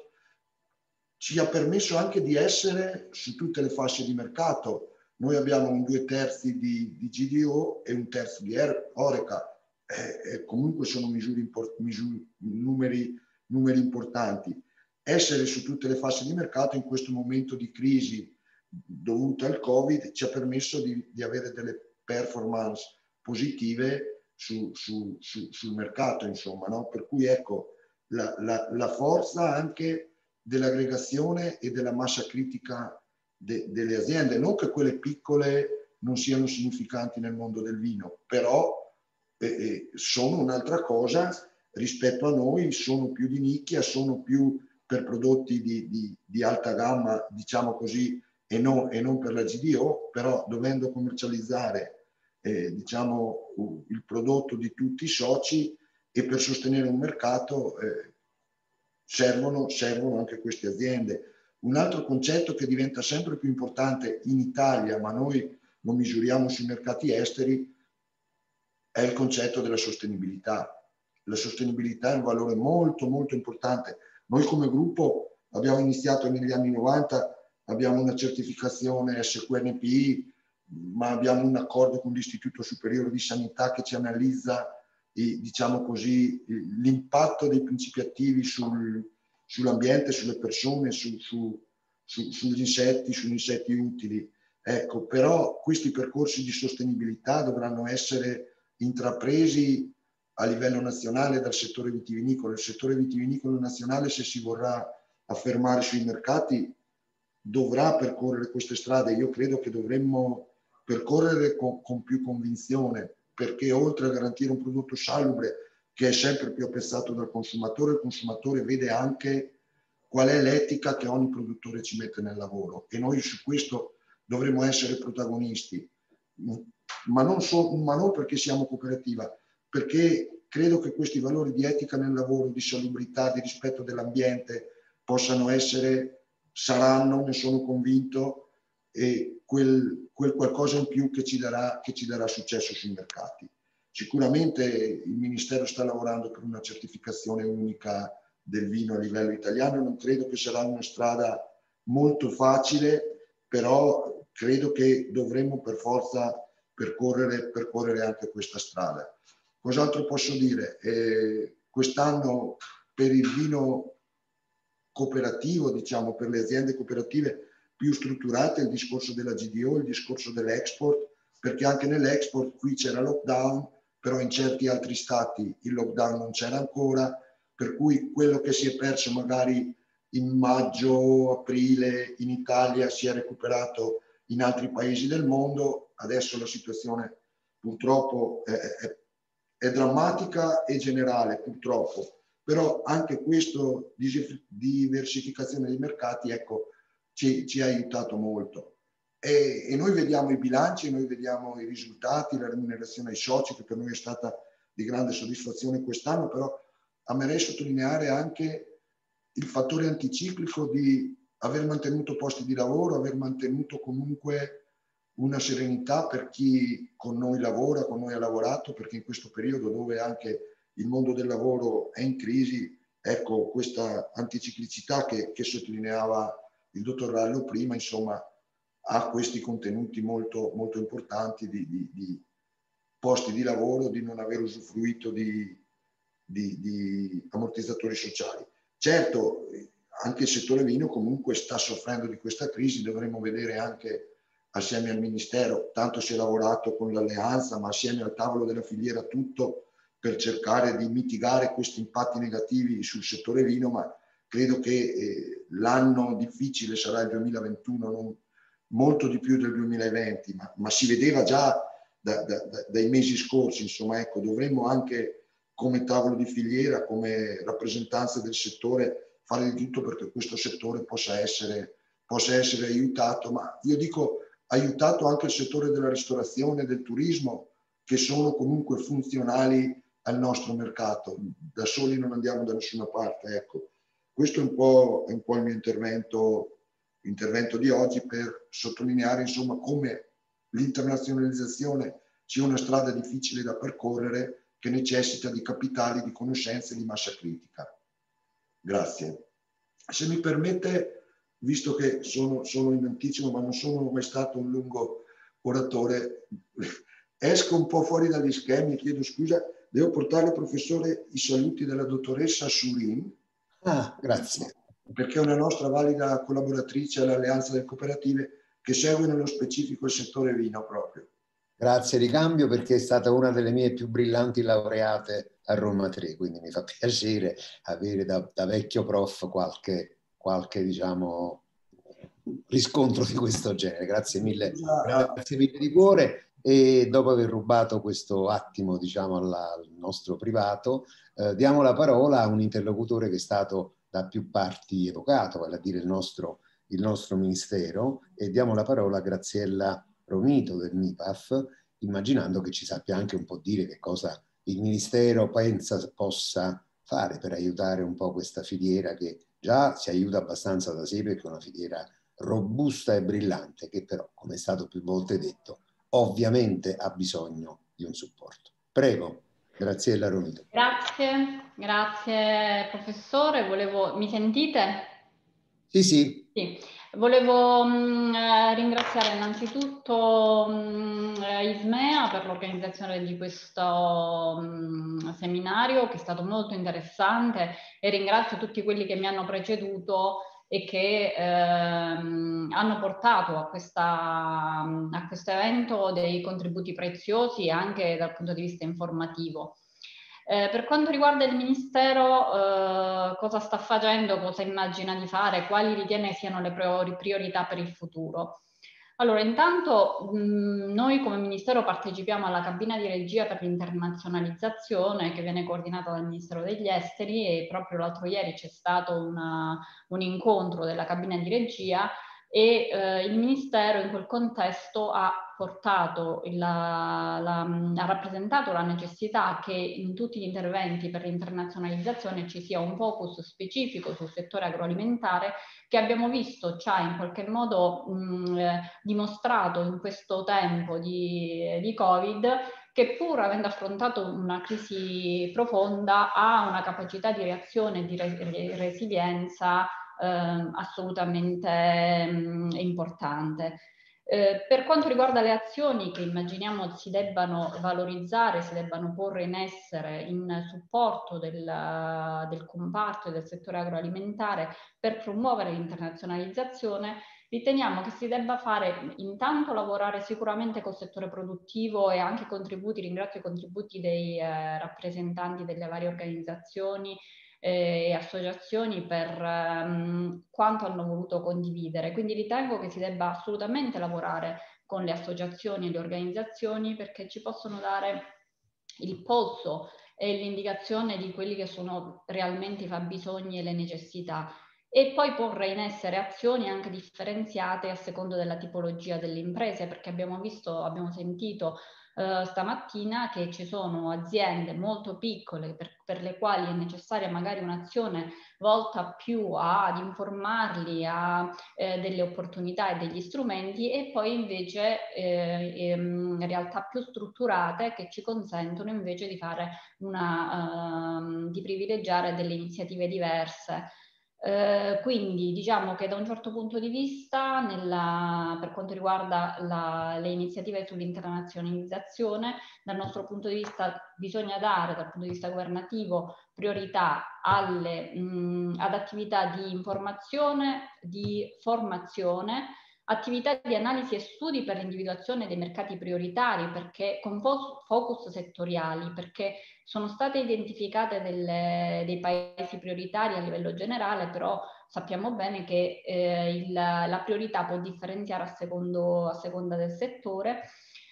ci ha permesso anche di essere su tutte le fasce di mercato. Noi abbiamo un due terzi di, di G D O e un terzo di Horeca, eh, eh, comunque sono misure import, misure, numeri, numeri importanti. Essere su tutte le fasce di mercato in questo momento di crisi dovuta al Covid ci ha permesso di, di avere delle performance positive su, su, su, sul mercato, insomma, no? Per cui ecco la, la, la forza anche dell'aggregazione e della massa critica de, delle aziende, non che quelle piccole non siano significanti nel mondo del vino, però eh, sono un'altra cosa rispetto a noi, sono più di nicchia, sono più per prodotti di, di, di alta gamma, diciamo così, e non, e non per la G D O, però dovendo commercializzare eh, diciamo, il prodotto di tutti i soci, e per sostenere un mercato eh, servono, servono anche queste aziende. Un altro concetto che diventa sempre più importante in Italia, ma noi lo misuriamo sui mercati esteri, è il concetto della sostenibilità. La sostenibilità è un valore molto molto importante. Noi come gruppo abbiamo iniziato negli anni novanta, abbiamo una certificazione S Q N P I, ma abbiamo un accordo con l'Istituto Superiore di Sanità che ci analizza, diciamo così, l'impatto dei principi attivi sul, sull'ambiente, sulle persone, su, su, su, sugli insetti, sugli insetti utili. Ecco, però questi percorsi di sostenibilità dovranno essere intrapresi a livello nazionale dal settore vitivinicolo. Il settore vitivinicolo nazionale, se si vorrà affermare sui mercati, dovrà percorrere queste strade. Io credo che dovremmo percorrere con, con più convinzione, perché oltre a garantire un prodotto salubre che è sempre più apprezzato dal consumatore, il consumatore vede anche qual è l'etica che ogni produttore ci mette nel lavoro, e noi su questo dovremmo essere protagonisti, ma non, so, ma non perché siamo cooperativa, perché credo che questi valori di etica nel lavoro, di salubrità, di rispetto dell'ambiente possano essere, saranno, ne sono convinto, e quel, quel qualcosa in più che ci, darà, che ci darà successo sui mercati. Sicuramente il Ministero sta lavorando per una certificazione unica del vino a livello italiano, non credo che sarà una strada molto facile, però credo che dovremmo per forza percorrere, percorrere anche questa strada. Cos'altro posso dire? Eh, quest'anno per il vino cooperativo, diciamo per le aziende cooperative più strutturate, il discorso della G D O, il discorso dell'export, perché anche nell'export qui c'era lockdown, però in certi altri stati il lockdown non c'era ancora, per cui quello che si è perso magari in maggio, aprile in Italia si è recuperato in altri paesi del mondo. Adesso la situazione purtroppo è, è, è drammatica e generale, purtroppo, però anche questa diversificazione dei mercati, ecco, ci, ci ha aiutato molto. E, e noi vediamo i bilanci, noi vediamo i risultati, la remunerazione ai soci, che per noi è stata di grande soddisfazione quest'anno, però amerei sottolineare anche il fattore anticiclico di aver mantenuto posti di lavoro, aver mantenuto comunque una serenità per chi con noi lavora, con noi ha lavorato, perché in questo periodo dove anche il mondo del lavoro è in crisi, ecco, questa anticiclicità che, che sottolineava il dottor Rallo prima, insomma, ha questi contenuti molto, molto importanti di, di, di posti di lavoro, di non aver usufruito di, di, di ammortizzatori sociali. Certo, anche il settore vino comunque sta soffrendo di questa crisi, dovremmo vedere anche assieme al Ministero, tanto si è lavorato con l'alleanza, ma assieme al tavolo della filiera tutto per cercare di mitigare questi impatti negativi sul settore vino, ma credo che eh, l'anno difficile sarà il duemilaventuno, non, molto di più del duemilaventi, ma, ma si vedeva già da, da, da, dai mesi scorsi, insomma, ecco, dovremmo anche come tavolo di filiera, come rappresentanze del settore, fare di tutto perché questo settore possa essere, possa essere aiutato, ma io dico aiutato anche il settore della ristorazione e del turismo, che sono comunque funzionali al nostro mercato. Da soli non andiamo da nessuna parte, ecco. Questo è un po', è un po' il mio intervento, intervento di oggi per sottolineare insomma come l'internazionalizzazione sia una strada difficile da percorrere che necessita di capitali, di conoscenze e di massa critica. Grazie. Se mi permette, visto che sono, sono in anticipo ma non sono mai stato un lungo oratore, esco un po' fuori dagli schemi, chiedo scusa, devo portare al professore i saluti della dottoressa Surin. Ah, grazie. Perché è una nostra valida collaboratrice all'Alleanza delle Cooperative che segue nello specifico il settore vino proprio. Grazie Ricambio, perché è stata una delle mie più brillanti laureate a Roma tre, quindi mi fa piacere avere da, da vecchio prof qualche, qualche diciamo, riscontro di questo genere. Grazie mille, grazie mille di cuore. E dopo aver rubato questo attimo diciamo alla, al nostro privato, eh, diamo la parola a un interlocutore che è stato da più parti evocato, vale a dire il nostro, il nostro Ministero, e diamo la parola a Graziella Romito del M I P A F, immaginando che ci sappia anche un po' dire che cosa il Ministero pensa possa fare per aiutare un po' questa filiera che già si aiuta abbastanza da sé perché è una filiera robusta e brillante, che però, come è stato più volte detto, ovviamente ha bisogno di un supporto. Prego, Graziella Romito. Grazie, grazie professore. Volevo... Mi sentite? Sì, sì. Sì. Volevo mh, ringraziare innanzitutto mh, Ismea per l'organizzazione di questo mh, seminario che è stato molto interessante, e ringrazio tutti quelli che mi hanno preceduto e che ehm, hanno portato a, questa, a questo evento dei contributi preziosi anche dal punto di vista informativo. Eh, per quanto riguarda il Ministero, eh, cosa sta facendo, cosa immagina di fare, quali ritiene siano le priorità per il futuro? Allora, intanto mh, noi come Ministero partecipiamo alla cabina di regia per l'internazionalizzazione che viene coordinata dal Ministero degli Esteri, e proprio l'altro ieri c'è stato una, un incontro della cabina di regia, e eh, il Ministero in quel contesto ha portato, il, la, la, ha rappresentato la necessità che in tutti gli interventi per l'internazionalizzazione ci sia un focus specifico sul settore agroalimentare, che abbiamo visto ci ha in qualche modo mh, eh, dimostrato in questo tempo di, di Covid che, pur avendo affrontato una crisi profonda, ha una capacità di reazione e di re resilienza eh, assolutamente mh, importante. Eh, per quanto riguarda le azioni che immaginiamo si debbano valorizzare, si debbano porre in essere in supporto del, del comparto e del settore agroalimentare per promuovere l'internazionalizzazione, riteniamo che si debba fare intanto lavorare sicuramente col settore produttivo e anche contributi, ringrazio i contributi dei eh, rappresentanti delle varie organizzazioni e associazioni per um, quanto hanno voluto condividere. Quindi ritengo che si debba assolutamente lavorare con le associazioni e le organizzazioni, perché ci possono dare il polso e l'indicazione di quelli che sono realmente i fabbisogni e le necessità, e poi porre in essere azioni anche differenziate a secondo della tipologia delle imprese, perché abbiamo visto, abbiamo sentito Uh, stamattina che ci sono aziende molto piccole per, per le quali è necessaria magari un'azione volta più a, ad informarli a eh, delle opportunità e degli strumenti, e poi invece eh, ehm, realtà più strutturate che ci consentono invece di fare una, uh, di privilegiare delle iniziative diverse. Eh, quindi diciamo che da un certo punto di vista, nella, per quanto riguarda la, le iniziative sull'internazionalizzazione, dal nostro punto di vista bisogna dare, dal punto di vista governativo, priorità alle, mh, ad attività di informazione, di formazione, attività di analisi e studi per l'individuazione dei mercati prioritari, perché con focus settoriali, perché sono state identificate delle, dei paesi prioritari a livello generale, però sappiamo bene che eh, il, la priorità può differenziare a, secondo, a seconda del settore.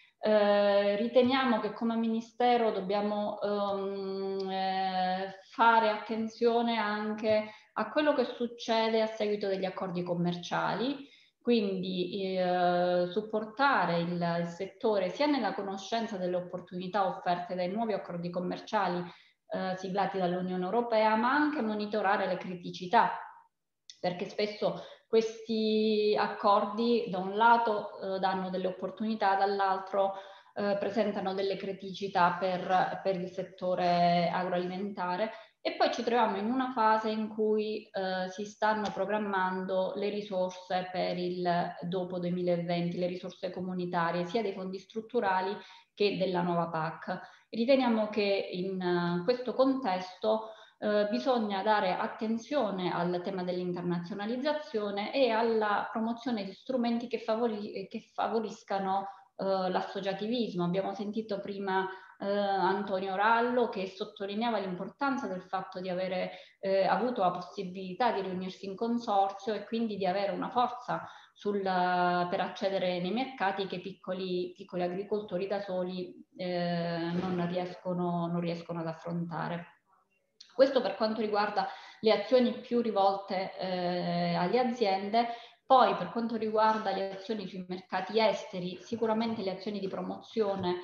Eh, riteniamo che come Ministero dobbiamo um, eh, fare attenzione anche a quello che succede a seguito degli accordi commerciali, quindi eh, supportare il, il settore sia nella conoscenza delle opportunità offerte dai nuovi accordi commerciali eh, siglati dall'Unione Europea, ma anche monitorare le criticità, perché spesso questi accordi da un lato eh, danno delle opportunità, dall'altro eh, presentano delle criticità per, per il settore agroalimentare. E poi ci troviamo in una fase in cui eh, si stanno programmando le risorse per il dopo duemilaventi, le risorse comunitarie, sia dei fondi strutturali che della nuova P A C. Riteniamo che in uh, questo contesto eh, bisogna dare attenzione al tema dell'internazionalizzazione e alla promozione di strumenti che, favori che favoriscano eh, l'associativismo. Abbiamo sentito prima Eh, Antonio Rallo che sottolineava l'importanza del fatto di avere eh, avuto la possibilità di riunirsi in consorzio e quindi di avere una forza sul, per accedere nei mercati che i piccoli, piccoli agricoltori da soli eh, non, riescono, non riescono ad affrontare. Questo per quanto riguarda le azioni più rivolte eh, alle aziende. Poi per quanto riguarda le azioni sui mercati esteri, sicuramente le azioni di promozione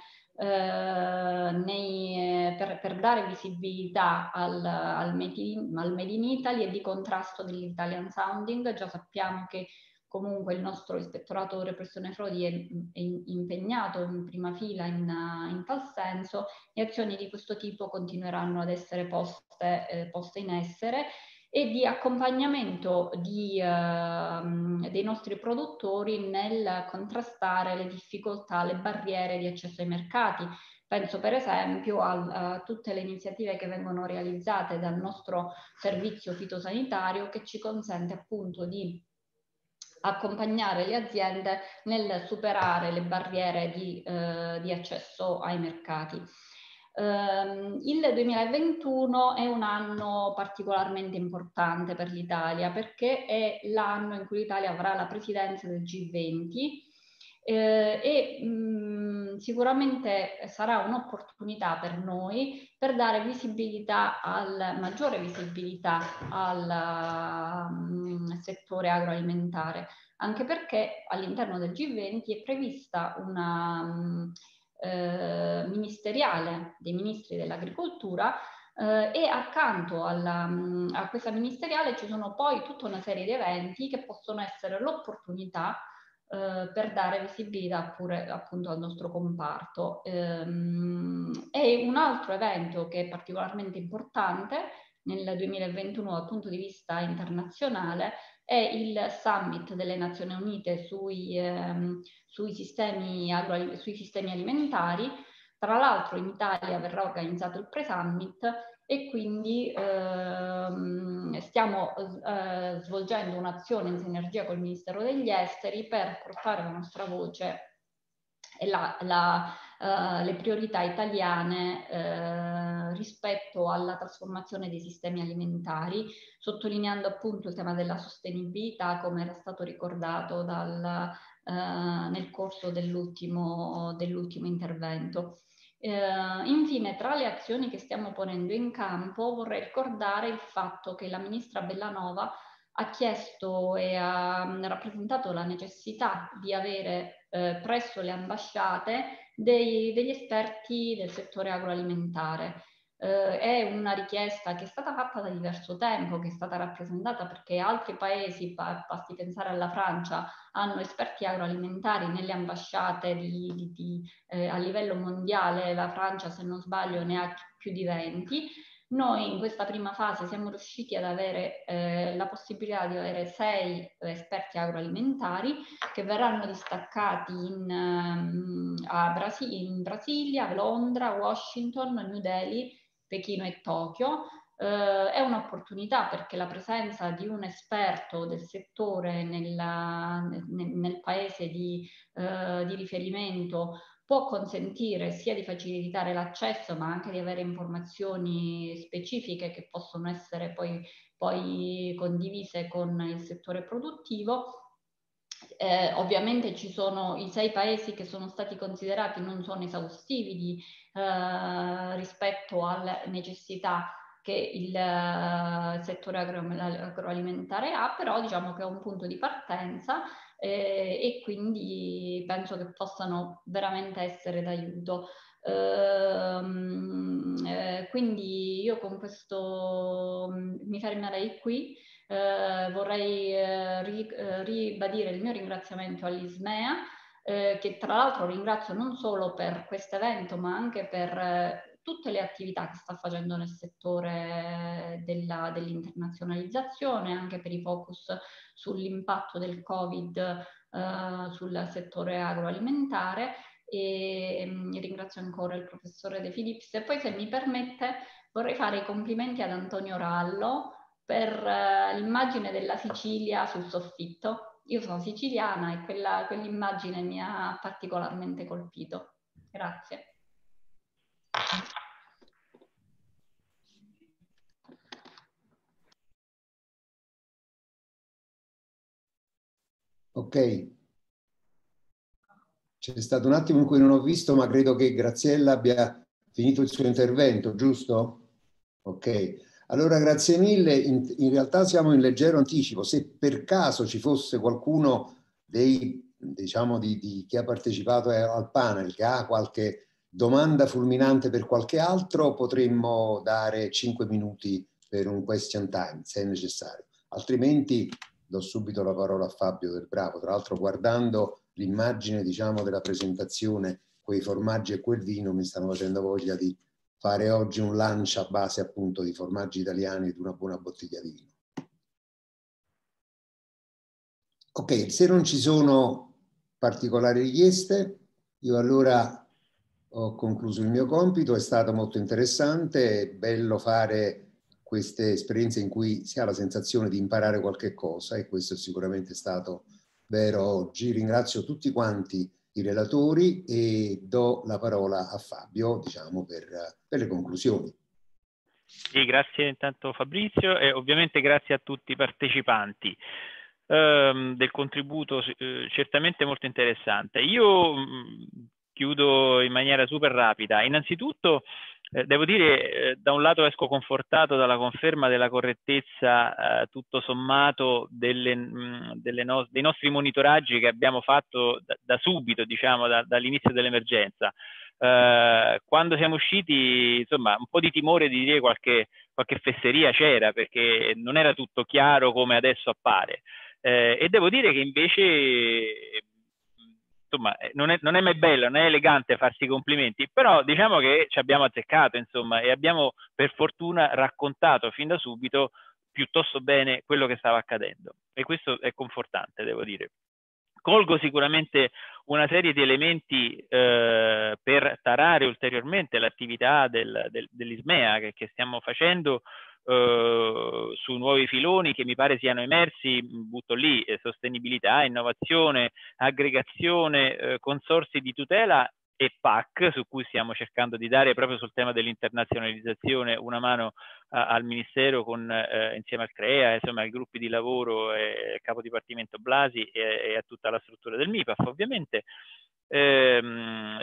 Eh, nei, per, per dare visibilità al, al, made in, al Made in Italy e di contrasto dell'Italian Sounding. Già sappiamo che comunque il nostro ispettorato repressione frodi è, è impegnato in prima fila in, in tal senso, e azioni di questo tipo continueranno ad essere poste, eh, poste in essere, e di accompagnamento di, eh, dei nostri produttori nel contrastare le difficoltà, le barriere di accesso ai mercati. Penso per esempio a, a tutte le iniziative che vengono realizzate dal nostro servizio fitosanitario, che ci consente appunto di accompagnare le aziende nel superare le barriere di, eh, di accesso ai mercati. Uh, il duemilaventuno è un anno particolarmente importante per l'Italia, perché è l'anno in cui l'Italia avrà la presidenza del G venti eh, e mh, sicuramente sarà un'opportunità per noi per dare visibilità, al, maggiore visibilità al um, settore agroalimentare, anche perché all'interno del G venti è prevista una um, Eh, ministeriale dei ministri dell'agricoltura eh, e accanto alla, a questa ministeriale ci sono poi tutta una serie di eventi che possono essere l'opportunità eh, per dare visibilità pure appunto al nostro comparto. Ehm, e un altro evento che è particolarmente importante nel duemilaventuno dal punto di vista internazionale è il Summit delle Nazioni Unite sui, ehm, sui, sistemi agro, sui sistemi alimentari. Tra l'altro in Italia verrà organizzato il pre-summit e quindi ehm, stiamo eh, svolgendo un'azione in sinergia col Ministero degli Esteri per portare la nostra voce e la, la, uh, le priorità italiane uh, rispetto alla trasformazione dei sistemi alimentari, sottolineando appunto il tema della sostenibilità, come era stato ricordato dal, uh, nel corso dell'ultimo, dell'ultimo intervento. Uh, infine, tra le azioni che stiamo ponendo in campo, vorrei ricordare il fatto che la ministra Bellanova ha chiesto e ha rappresentato la necessità di avere eh, presso le ambasciate dei, degli esperti del settore agroalimentare. Eh, è una richiesta che è stata fatta da diverso tempo, che è stata rappresentata perché altri paesi, basti pensare alla Francia, hanno esperti agroalimentari nelle ambasciate di, di, di, eh, a livello mondiale. La Francia, se non sbaglio, ne ha più di venti. Noi in questa prima fase siamo riusciti ad avere eh, la possibilità di avere sei esperti agroalimentari che verranno distaccati in, um, a Brasi- in Brasilia, Londra, Washington, New Delhi, Pechino e Tokyo. Eh, è un'opportunità perché la presenza di un esperto del settore nella, nel, nel paese di, eh, di riferimento può consentire sia di facilitare l'accesso ma anche di avere informazioni specifiche che possono essere poi, poi condivise con il settore produttivo. Eh, ovviamente ci sono i sei paesi che sono stati considerati, non sono esaustivi di, eh, rispetto alle necessità che il uh, settore agro agroalimentare ha, però diciamo che è un punto di partenza eh, e quindi penso che possano veramente essere d'aiuto. Uh, eh, quindi io con questo mi fermerei qui. Uh, vorrei uh, ri, uh, ribadire il mio ringraziamento all'Ismea, uh, che tra l'altro ringrazio non solo per questo evento ma anche per uh, tutte le attività che sta facendo nel settore della, dell'internazionalizzazione, anche per i focus sull'impatto del Covid eh, sul settore agroalimentare. E um, ringrazio ancora il professore De Filippi. E poi, se mi permette, vorrei fare i complimenti ad Antonio Rallo per uh, l'immagine della Sicilia sul soffitto. Io sono siciliana e quella, quell'immagine mi ha particolarmente colpito. Grazie. Ok. C'è stato un attimo in cui non ho visto, ma credo che Graziella abbia finito il suo intervento, giusto? Ok. Allora, grazie mille. In, in realtà siamo in leggero anticipo. Se per caso ci fosse qualcuno dei, diciamo, di, di chi ha partecipato al panel che ha qualche domanda fulminante per qualche altro, potremmo dare cinque minuti per un question time, se è necessario. Altrimenti do subito la parola a Fabio Del Bravo. Tra l'altro, guardando l'immagine, diciamo, della presentazione, quei formaggi e quel vino mi stanno facendo voglia di fare oggi un lunch a base appunto di formaggi italiani ed una buona bottiglia di vino. Ok, se non ci sono particolari richieste, io allora ho concluso il mio compito. È stato molto interessante, è bello fare queste esperienze in cui si ha la sensazione di imparare qualche cosa, e questo è sicuramente stato vero oggi. Ringrazio tutti quanti i relatori e do la parola a Fabio, diciamo, per, per le conclusioni. Sì, grazie intanto Fabrizio e ovviamente grazie a tutti i partecipanti ehm, del contributo eh, certamente molto interessante. Io mh, chiudo in maniera super rapida. Innanzitutto eh, devo dire, eh, da un lato esco confortato dalla conferma della correttezza eh, tutto sommato delle, mh, delle no dei nostri monitoraggi che abbiamo fatto da, da subito, diciamo, da, dall'inizio dell'emergenza. Uh, quando siamo usciti, insomma, un po' di timore di dire qualche, qualche fesseria c'era, perché non era tutto chiaro come adesso appare. Uh, e devo dire che invece, insomma, non è, non è mai bello, non è elegante farsi complimenti, però diciamo che ci abbiamo azzeccato, insomma, e abbiamo per fortuna raccontato fin da subito piuttosto bene quello che stava accadendo. E questo è confortante, devo dire. Colgo sicuramente una serie di elementi eh, per tarare ulteriormente l'attività del, del, dell'Ismea che, che stiamo facendo eh, su nuovi filoni che mi pare siano emersi, butto lì, eh, sostenibilità, innovazione, aggregazione, eh, consorzi di tutela e P A C, su cui stiamo cercando di dare proprio sul tema dell'internazionalizzazione una mano a, al Ministero con, eh, insieme al CREA, insomma ai gruppi di lavoro e al capo dipartimento Blasi e, e a tutta la struttura del M I P A F ovviamente. Ehm,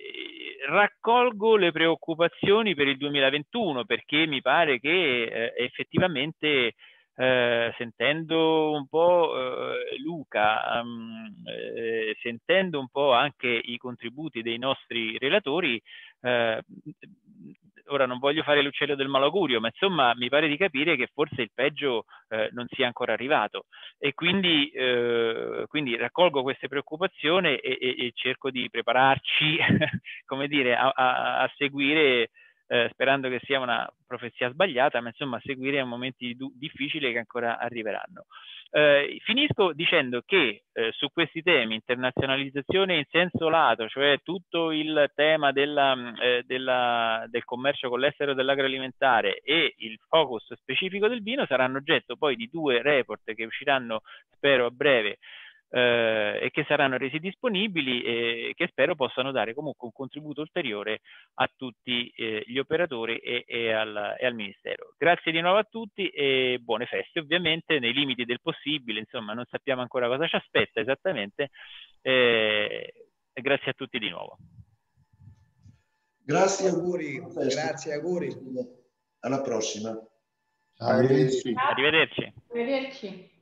raccolgo le preoccupazioni per il duemilaventuno perché mi pare che eh, effettivamente Eh, sentendo un po' eh, Luca, um, eh, sentendo un po' anche i contributi dei nostri relatori, eh, ora non voglio fare l'uccello del malaugurio, ma insomma mi pare di capire che forse il peggio eh, non sia ancora arrivato e quindi, eh, quindi raccolgo queste preoccupazioni e, e, e cerco di prepararci come dire, a, a, a seguire eh, sperando che sia una profezia sbagliata, ma insomma seguiremo momenti difficili che ancora arriveranno. Eh, finisco dicendo che eh, su questi temi, internazionalizzazione in senso lato, cioè tutto il tema della, eh, della, del commercio con l'estero dell'agroalimentare e il focus specifico del vino, saranno oggetto poi di due report che usciranno, spero, a breve, eh, e che saranno resi disponibili e che spero possano dare comunque un contributo ulteriore a tutti eh, gli operatori e, e, al, e al Ministero. Grazie di nuovo a tutti e buone feste, ovviamente nei limiti del possibile, insomma non sappiamo ancora cosa ci aspetta esattamente, eh, e grazie a tutti di nuovo. Grazie, auguri, grazie, auguri. Alla prossima. Arrivederci. Arrivederci. Arrivederci.